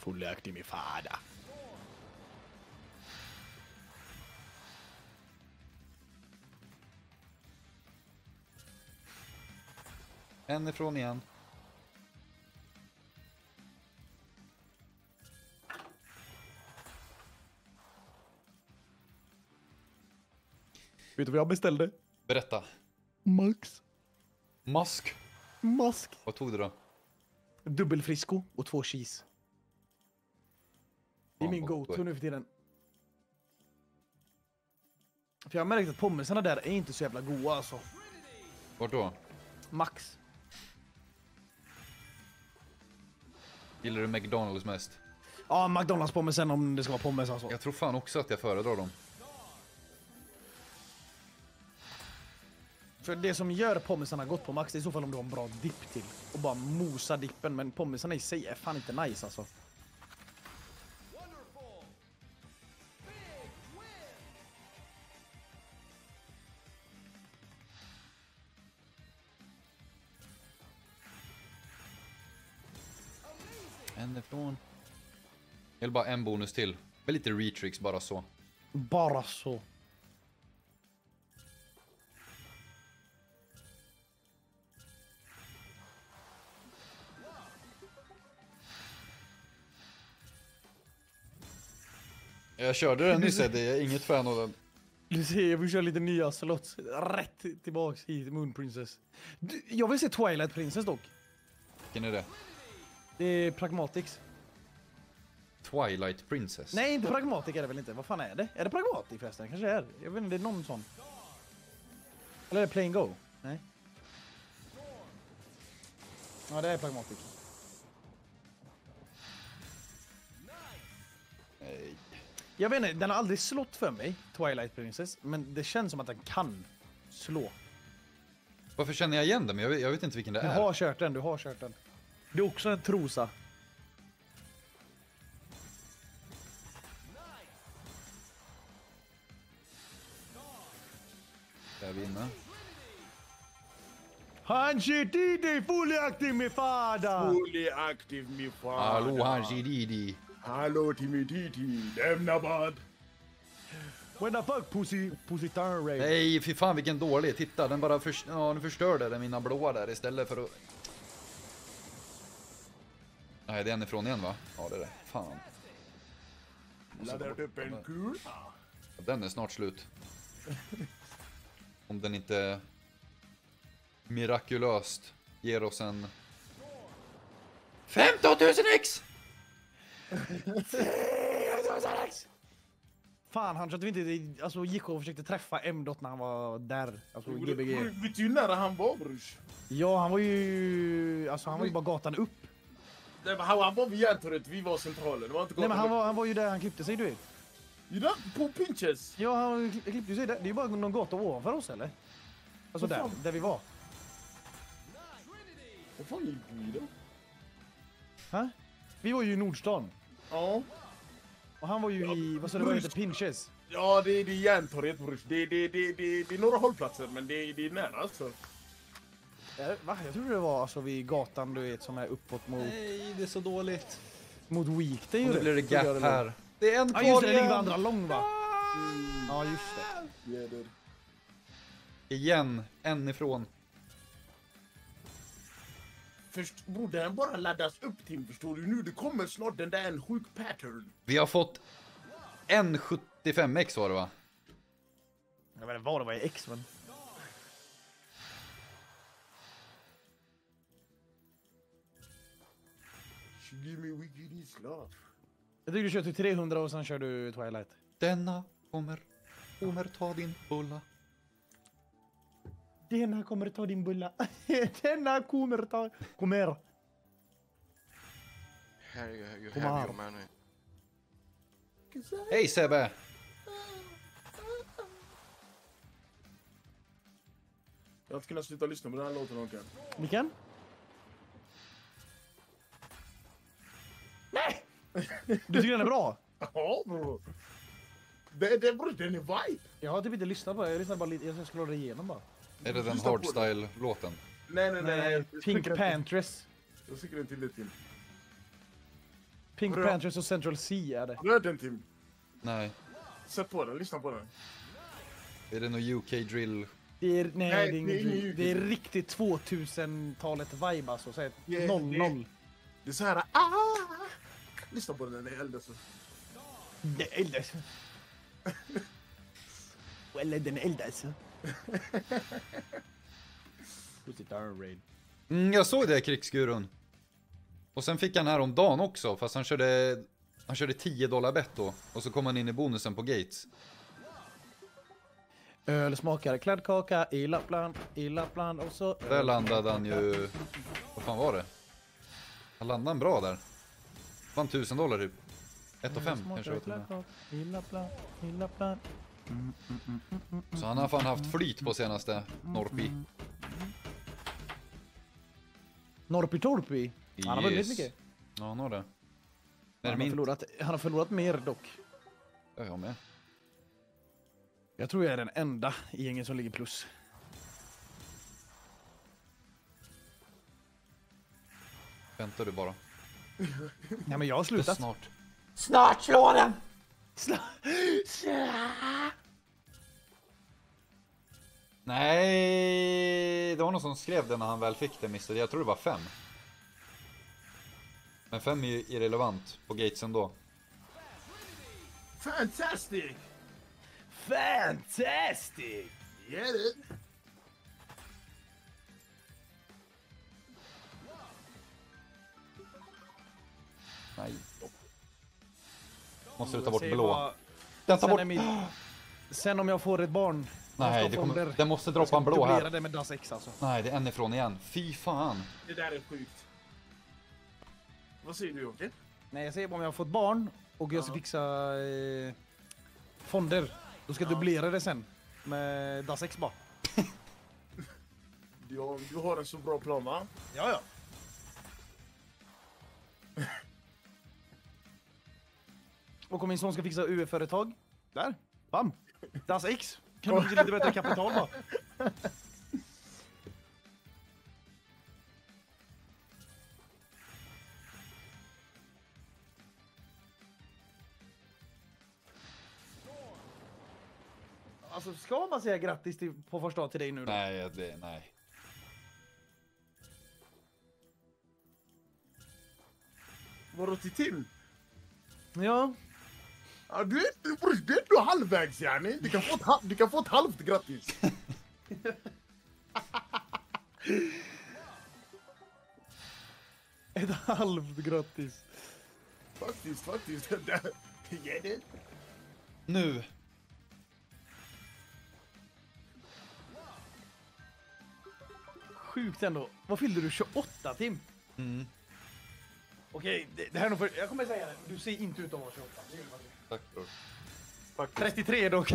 Fullöktig min fada. En ifrån igen. Vet du vad jag beställde? Berätta. Mask. Vad tog du då? Dubbelfrisco och 2 cheese. Det är min go-to nu för tiden. För jag har märkt att pommesarna där är inte så jävla goda alltså. Vart då? Max. Gillar du McDonald's mest? Ja, McDonald's pommesen om det ska vara pommes alltså. Jag tror fan också att jag föredrar dem. För det som gör pommesarna gott på Max, det är i så fall om du har en bra dipp till. Och bara mosa dippen, men pommesarna i sig är fan inte nice alltså. En ifrån. Eller bara en bonus till. Med lite retricks, bara så. Bara så. Jag körde den nyss, jag är inget fan av den. Du ser, jag vill köra lite nya slots. Rätt tillbaks hit, Moon Princess. Jag vill se Twilight Princess dock. Vilken är det? Det är Pragmatics. Twilight Princess? Nej, inte Pragmatic är det väl inte. Vad fan är det? Är det Pragmatic förresten? Kanske är. Jag vet inte, det är någon sån. Eller är det Plain Go? Nej. Ja, det är Pragmatic. Nej. Jag vet inte, den har aldrig slått för mig, Twilight Princess. Men det känns som att den kan slå. Varför känner jag igen den? Men jag vet inte vilken det är. Du har kört den, du har kört den. Det är också en trosa. Ska jag vinna? Hanshi Didi, fully active mi fada! Fully active mi fada. Hallå Hanshi Didi. Hallå Timmy Titi, lämna bad. When the fuck pussy turn red. Nej, fy fan vilken dålig. Titta, den bara nu förstörde den mina blåa där istället för att... Nej, det är en ifrån igen va? Ja, det är det. Fan. Laddar upp en kul. Den är snart slut. Om den inte mirakulöst ger oss en 15 000 X! Fan, han trodde vi inte alltså, gick och försökte träffa M-dot när han var där. Alltså GBG. Vet du nära han var, brors? Ja, han var ju... Alltså han var ju bara gatan upp. Nej, men han var vid Järntorget, vi var centralen. Det var inte Nej, men han var ju där han klippte sig, du vet. Ju där, på Pinches? Ja, han klippte ju sig där. Det är ju bara någon gata ovanför oss, eller? Alltså där vi var. Vad fan gick vi då? Hä? Vi var ju i Nordstan. Ja. Och han var ju i, vad sa du, vad heter Pinches? Ja, det är Järntorget, brors. Det är några hållplatser, men det är nära alltså. Va? Jag tror det var alltså vid gatan, du vet, som är uppåt mot... Nej, det är så dåligt. Mot Weekday. Och nu blir det gap här. Det är en kvar just det, det igen. ligger andra lång va? Ja, just det. Yeah, dude. Igen, en ifrån. Först borde den bara laddas upp, Tim, förstår du? Nu det kommer snart den där en sjuk pattern. Vi har fått en 75x var det va? Jag vet inte vad det var i X, men... Give me wicked love. Jag tycker du kör till 300 och sen kör du Twilight. Denna kommer ta din bulla. Denna kommer ta din bulla. Denna kommer ta... Kommer. Here you Kom have här. your money. Hej Sebbe! Jag har inte kunnat sluta lyssna på den här låten, Håkan. Vilken? Nej! Du tycker den är bra? Ja, bro. Den är vibe. Jag har typ inte lyssnat på det. Jag lyssnar bara lite. Jag scrollar igenom bara. Är det den hardstyle-låten? Nej. Pink Pantress. Jag tycker den till lite till. Pink Bra. Panthers och Central C är det. Har du hört den, Tim? Nej. Sätt på den, lyssna på den. Är det någon UK drill? Det är, nej, Nej, det är ingen det är ingen drill. Det är riktigt 2000-talet vibe alltså. Så här, Yeah, 00. Det är så här. Lyssna på den när det eldas. Det eldas. Eller den eldas. Jag såg det, krigsgurun. Och sen fick han här om dagen också, fast han körde $10 bett då. Och så kom han in i bonusen på Gates. Öl smakar kladdkaka i Lappland och så... Där landade han ju... Vad fan var det? Han landade bra där. Fan $1000 typ. 1,5 kanske. I Lappland. Så han har fan haft flyt på senaste Norpi. Norpi Torpi. Han har vunnit mycket. Ja, han har det. Han har förlorat mer dock. Ja, jag med. Jag tror jag är den enda i gängen som ligger plus. Väntar du bara. Ja, men jag har slutat. Snart. Snart slår den! Nej, det var någon som skrev det när han väl fick det, mister. Jag tror det var 5. Men 5 är ju irrelevant på Gates ändå. Fantastic! Fantastic! Get it? Nej. Måste du ta bort Säg blå. vad- Den tar sen bort... är sen om jag får ett barn. Nej, den måste droppa en blå här. Det med Das X alltså. Nej, det är en ifrån igen. Fy fan. Det där är sjukt. Vad säger du, Jocke? Nej, jag säger bara om jag har fått barn och jag ska fixa fonder. Då ska jag dubblera det sen. Med Das X bara. Du har en så bra plan, va? Ja. Och om min son ska fixa UF-företag. Där. Bam. Das X. Kan man få lite bättre kapital bara. Alltså, ska man säga grattis på första dag till dig nu då? Nej, nej. Vadå till Tim? Ja. Ja, du är halvvägs, yani. Du kan få ett halvt grattis. Ett halvt grattis. Faktiskt. Get it? Nu. Sjukt ändå. Vad fyllde du? 28, Tim? Mm. Okej, det här är nog för... Jag kommer säga det. Du ser inte ut att vara 28. Det gör du faktiskt. Tack, bror. 33 dock.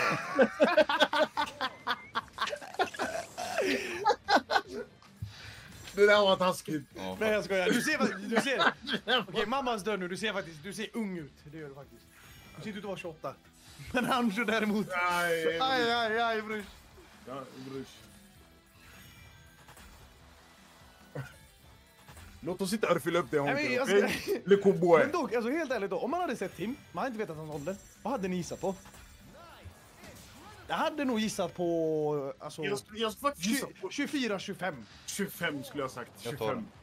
Det där var taskigt. Ja, Nej, jag skojar. Du ser. Okej, mammas dör nu. Du ser ung ut. Det gör du faktiskt. Du ser inte ut att vara 28. Men han så däremot. Aj, brors. Ja, brors. Låt oss sitta och fylla upp det Nej, honken, men okej? Le Comboy. Men dock, alltså helt ärligt då. Om man hade sett Tim, man hade inte vetat hans ålder. Vad hade ni gissat på? Jag hade nog gissat på... Alltså, Jag ska faktiskt gissa på 24-25. 25 skulle jag ha sagt. Jag tar 25. den.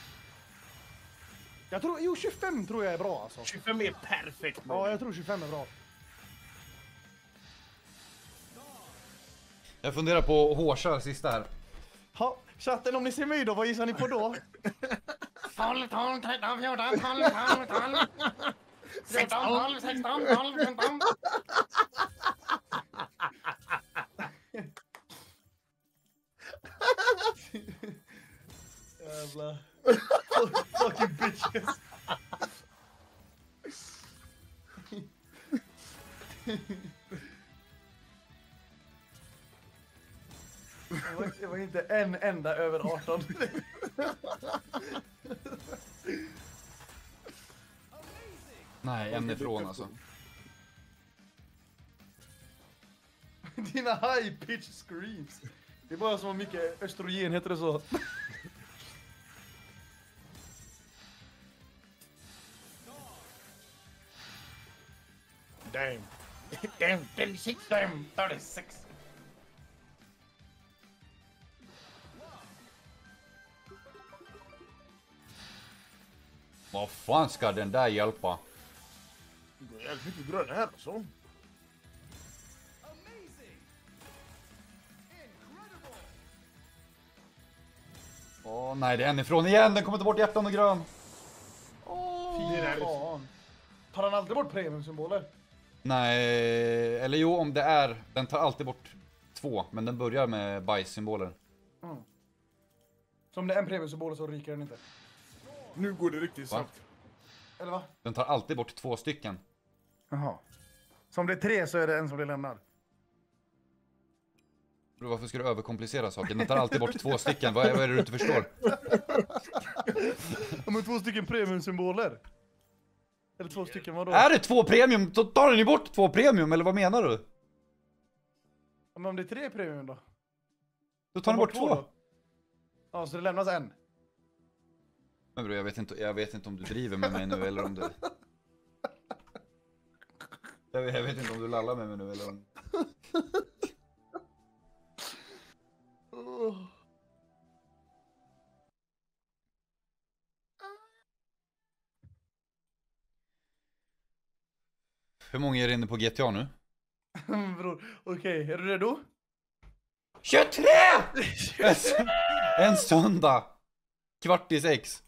Jag tror... Jo, 25 tror jag är bra alltså. 25 är perfekt. Ja, jag tror 25 är bra. Jag funderar på hårsar sista här. Ha, chatten, om ni ser mig då, vad gissar ni på då? 12, 12, 13, 14, 12, 12, 12. 14, 12, 16, 12, 15. Jävlar. Fucking bitches. Det var inte en enda över 18. Nej, en ifrån alltså. Dina high pitch screams. Det är bara så mycket östrogen, heter det så? Damn. Damn, 36. Damn, 36. Vad fan ska den där hjälpa? Det är jävligt mycket gröna här alltså. Åh nej, det är en ifrån igen. Den kommer ta bort hjärtan och grön. Fan. Tar han aldrig bort premiumsymboler? Nej, eller jo, om det är. Den tar alltid bort 2, men den börjar med bajssymboler. Mm. Så om det är en premiumsymbol så ryker den inte? Nu går det riktigt snabbt. Eller va? Den tar alltid bort 2 stycken. Jaha. Så om det är 3 så är det en som blir lämnad? Bro, varför ska du överkomplicera saker? Den tar alltid bort 2 stycken. Vad är det du inte förstår? Men 2 stycken premiumsymboler. Eller 2 stycken vadå? Är det 2 premium? Då tar den ju bort 2 premium, eller vad menar du? Men om det är 3 premium då? Då tar den bort 2. Ja, så det lämnas en. Men bro, jag vet inte om du driver med mig nu eller om du... Jag vet inte om du lallar med mig nu eller om... Hur många är inne på GTA nu? Bror, okej, är du redo? 23! En söndag! 5:15.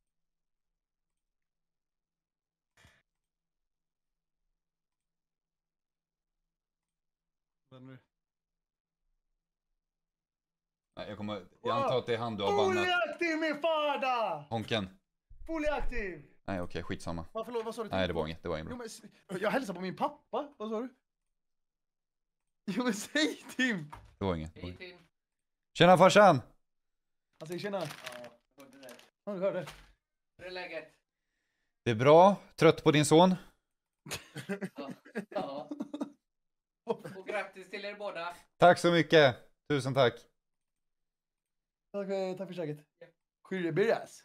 Nej, jag antar att det är han du har bannat. Fully aktiv min fada! Honken. Fully aktiv! Nej, okej, skitsamma. Förlåt, vad sa du? Nej, det var inget bra. Jo, men, jag hälsar på min pappa, vad sa du? Jo men säg Tim! Det var inget. Tjena farsan! Han säger tjena. Ja, du hörde. Hur är läget? Det är bra. Trött på din son? Ja. Och grattis till er båda. Tack så mycket. Tusen tack. Tack för käket. Skyrreberas.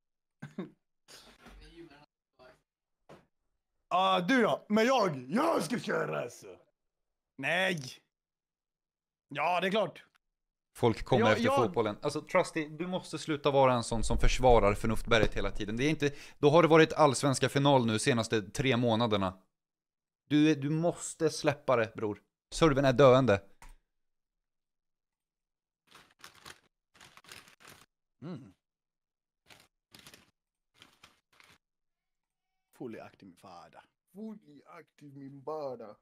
Du ja. Men jag ska köra alltså. Nej. Ja, det är klart. Folk kommer efter fotbollen. Alltså Trusty, du måste sluta vara en sån som försvarar förnuftberget hela tiden. Det är inte, då har det varit allsvenska final nu senaste 3 månaderna. Du måste släppa det, bror. Serven är döende. Fully aktiv min fada. Fully aktiv min bada.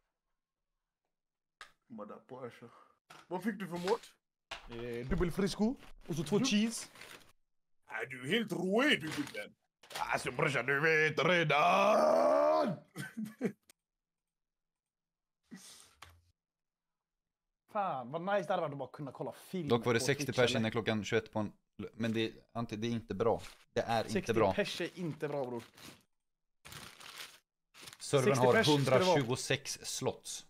Madapasha. Vad fick du för mat? Dubbel frisco. Och så 2 cheese. Är du helt rolig du gubben? Alltså brorsan, du vet redan! Fan, vad nice det hade varit att bara kunna kolla film. Dock var det 60 pers innan klockan 21 på en... Men det är inte bra. Det är inte bra. 60 pers är inte bra, bror. Servern har 126 slots.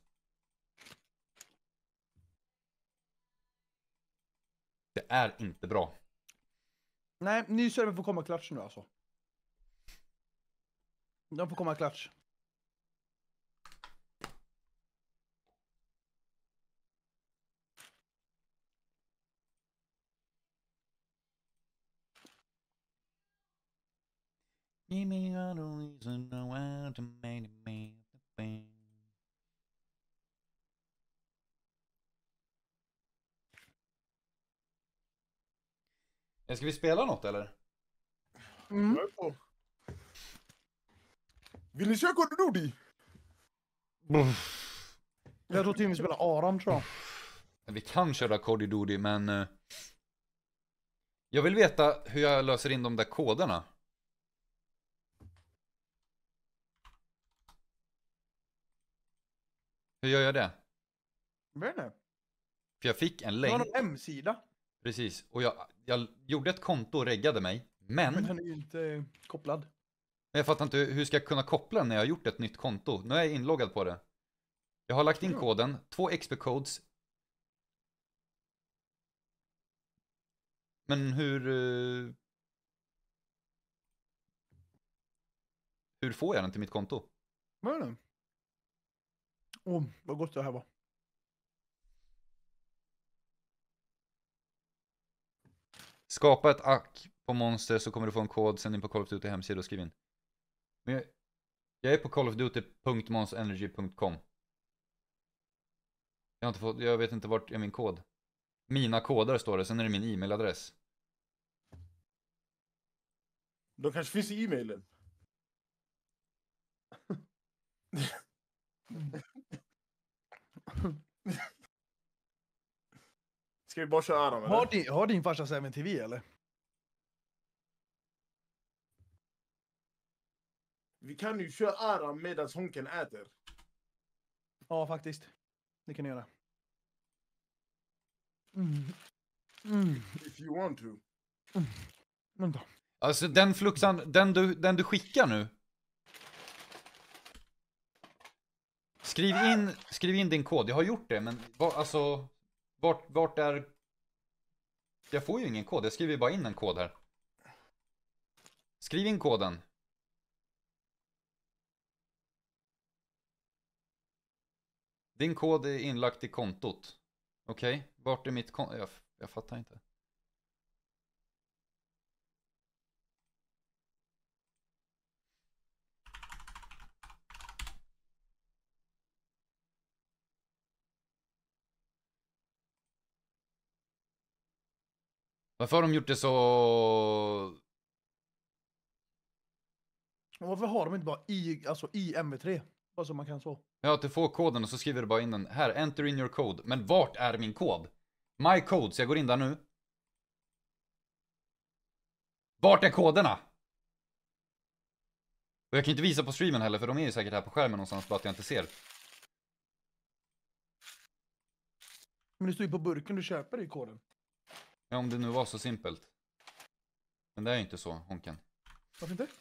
Det är inte bra. Nej, ny server får komma klatsch nu alltså. De får komma klatsch. Give me all the reason why to make me the Ska vi spela något eller? Vill ni köra Call of Duty? Jag tror Tim vi spelar Aram, tror jag. Vi kan köra Call of Duty, men... jag vill veta hur jag löser in de där koderna. Hur gör jag det? Vet ni? För jag fick en Det länk. var någon hemsida. Precis, och jag gjorde ett konto och reggade mig. Men den är ju inte kopplad. jag fattar inte, hur ska jag kunna koppla när jag har gjort ett nytt konto? Nu är jag inloggad på det. Jag har lagt in koden, 2 XP codes. Men hur får jag den till mitt konto? Vad är det? Vad gott det här var. Skapa ett ack på monster så kommer du få en kod. Sen in på Call of Duty hemsida och skriv in. Men jag är på callofduty.monsterenergy.com. Jag vet inte vart är min kod. Mina koder står det, sen är det min e-mailadress. De kanske finns i e-mailen. Ska vi bara köra Aram eller? Har din farsa 7TV eller? Vi kan ju köra Aram medan Honken äter. Ja, faktiskt. Det kan ni göra. If you want to. Vänta. Alltså den fluxan, den du skickar nu. Skriv in din kod. Jag har gjort det, men alltså vart är... Jag får ju ingen kod. Jag skriver bara in en kod här. Skriv in koden. Din kod är inlagt i kontot. Okej, vart är mitt konto? Jag fattar inte. Varför har de gjort det så... Varför har de inte bara i MV3? Bara så man kan så. Ja, att du får koden och så skriver du bara in den. Här, enter in your code. Men vart är min kod? My code, så jag går in där nu. Vart är koderna? Och jag kan inte visa på streamen heller, för de är ju säkert här på skärmen någonstans, bara att jag inte ser. Men det står ju på burken du köper i koden. Ja, om det nu var så simpelt. Men det är ju inte så, Honken. Varför inte?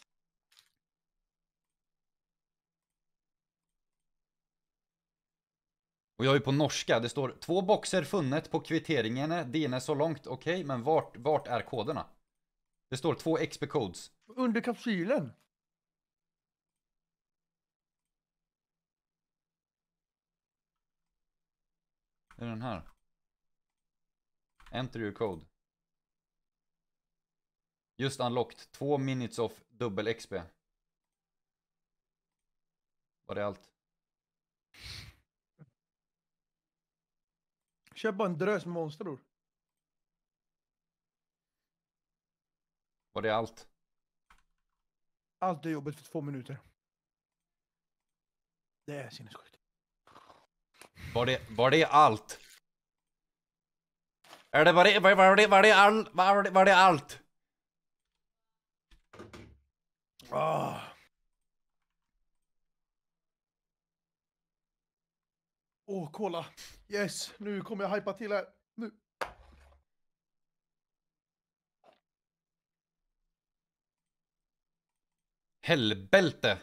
Och jag är på norska, det står 2 boxer funnet på kvitteringen. Det är så långt, okej, men vart är koderna? Det står 2 XP codes. Under kapsylen. Det är den här. Enter your code. Just unlocked. 2 minutes of dubbel XP. Var det allt? Köp bara en drös med monsteror. Var det allt? Allt är jobbigt för 2 minuter. Det är sinnessjukt. Var det allt? Var det allt? Cola. Yes, nu kommer jag hypa till här. Nu. Helbälte.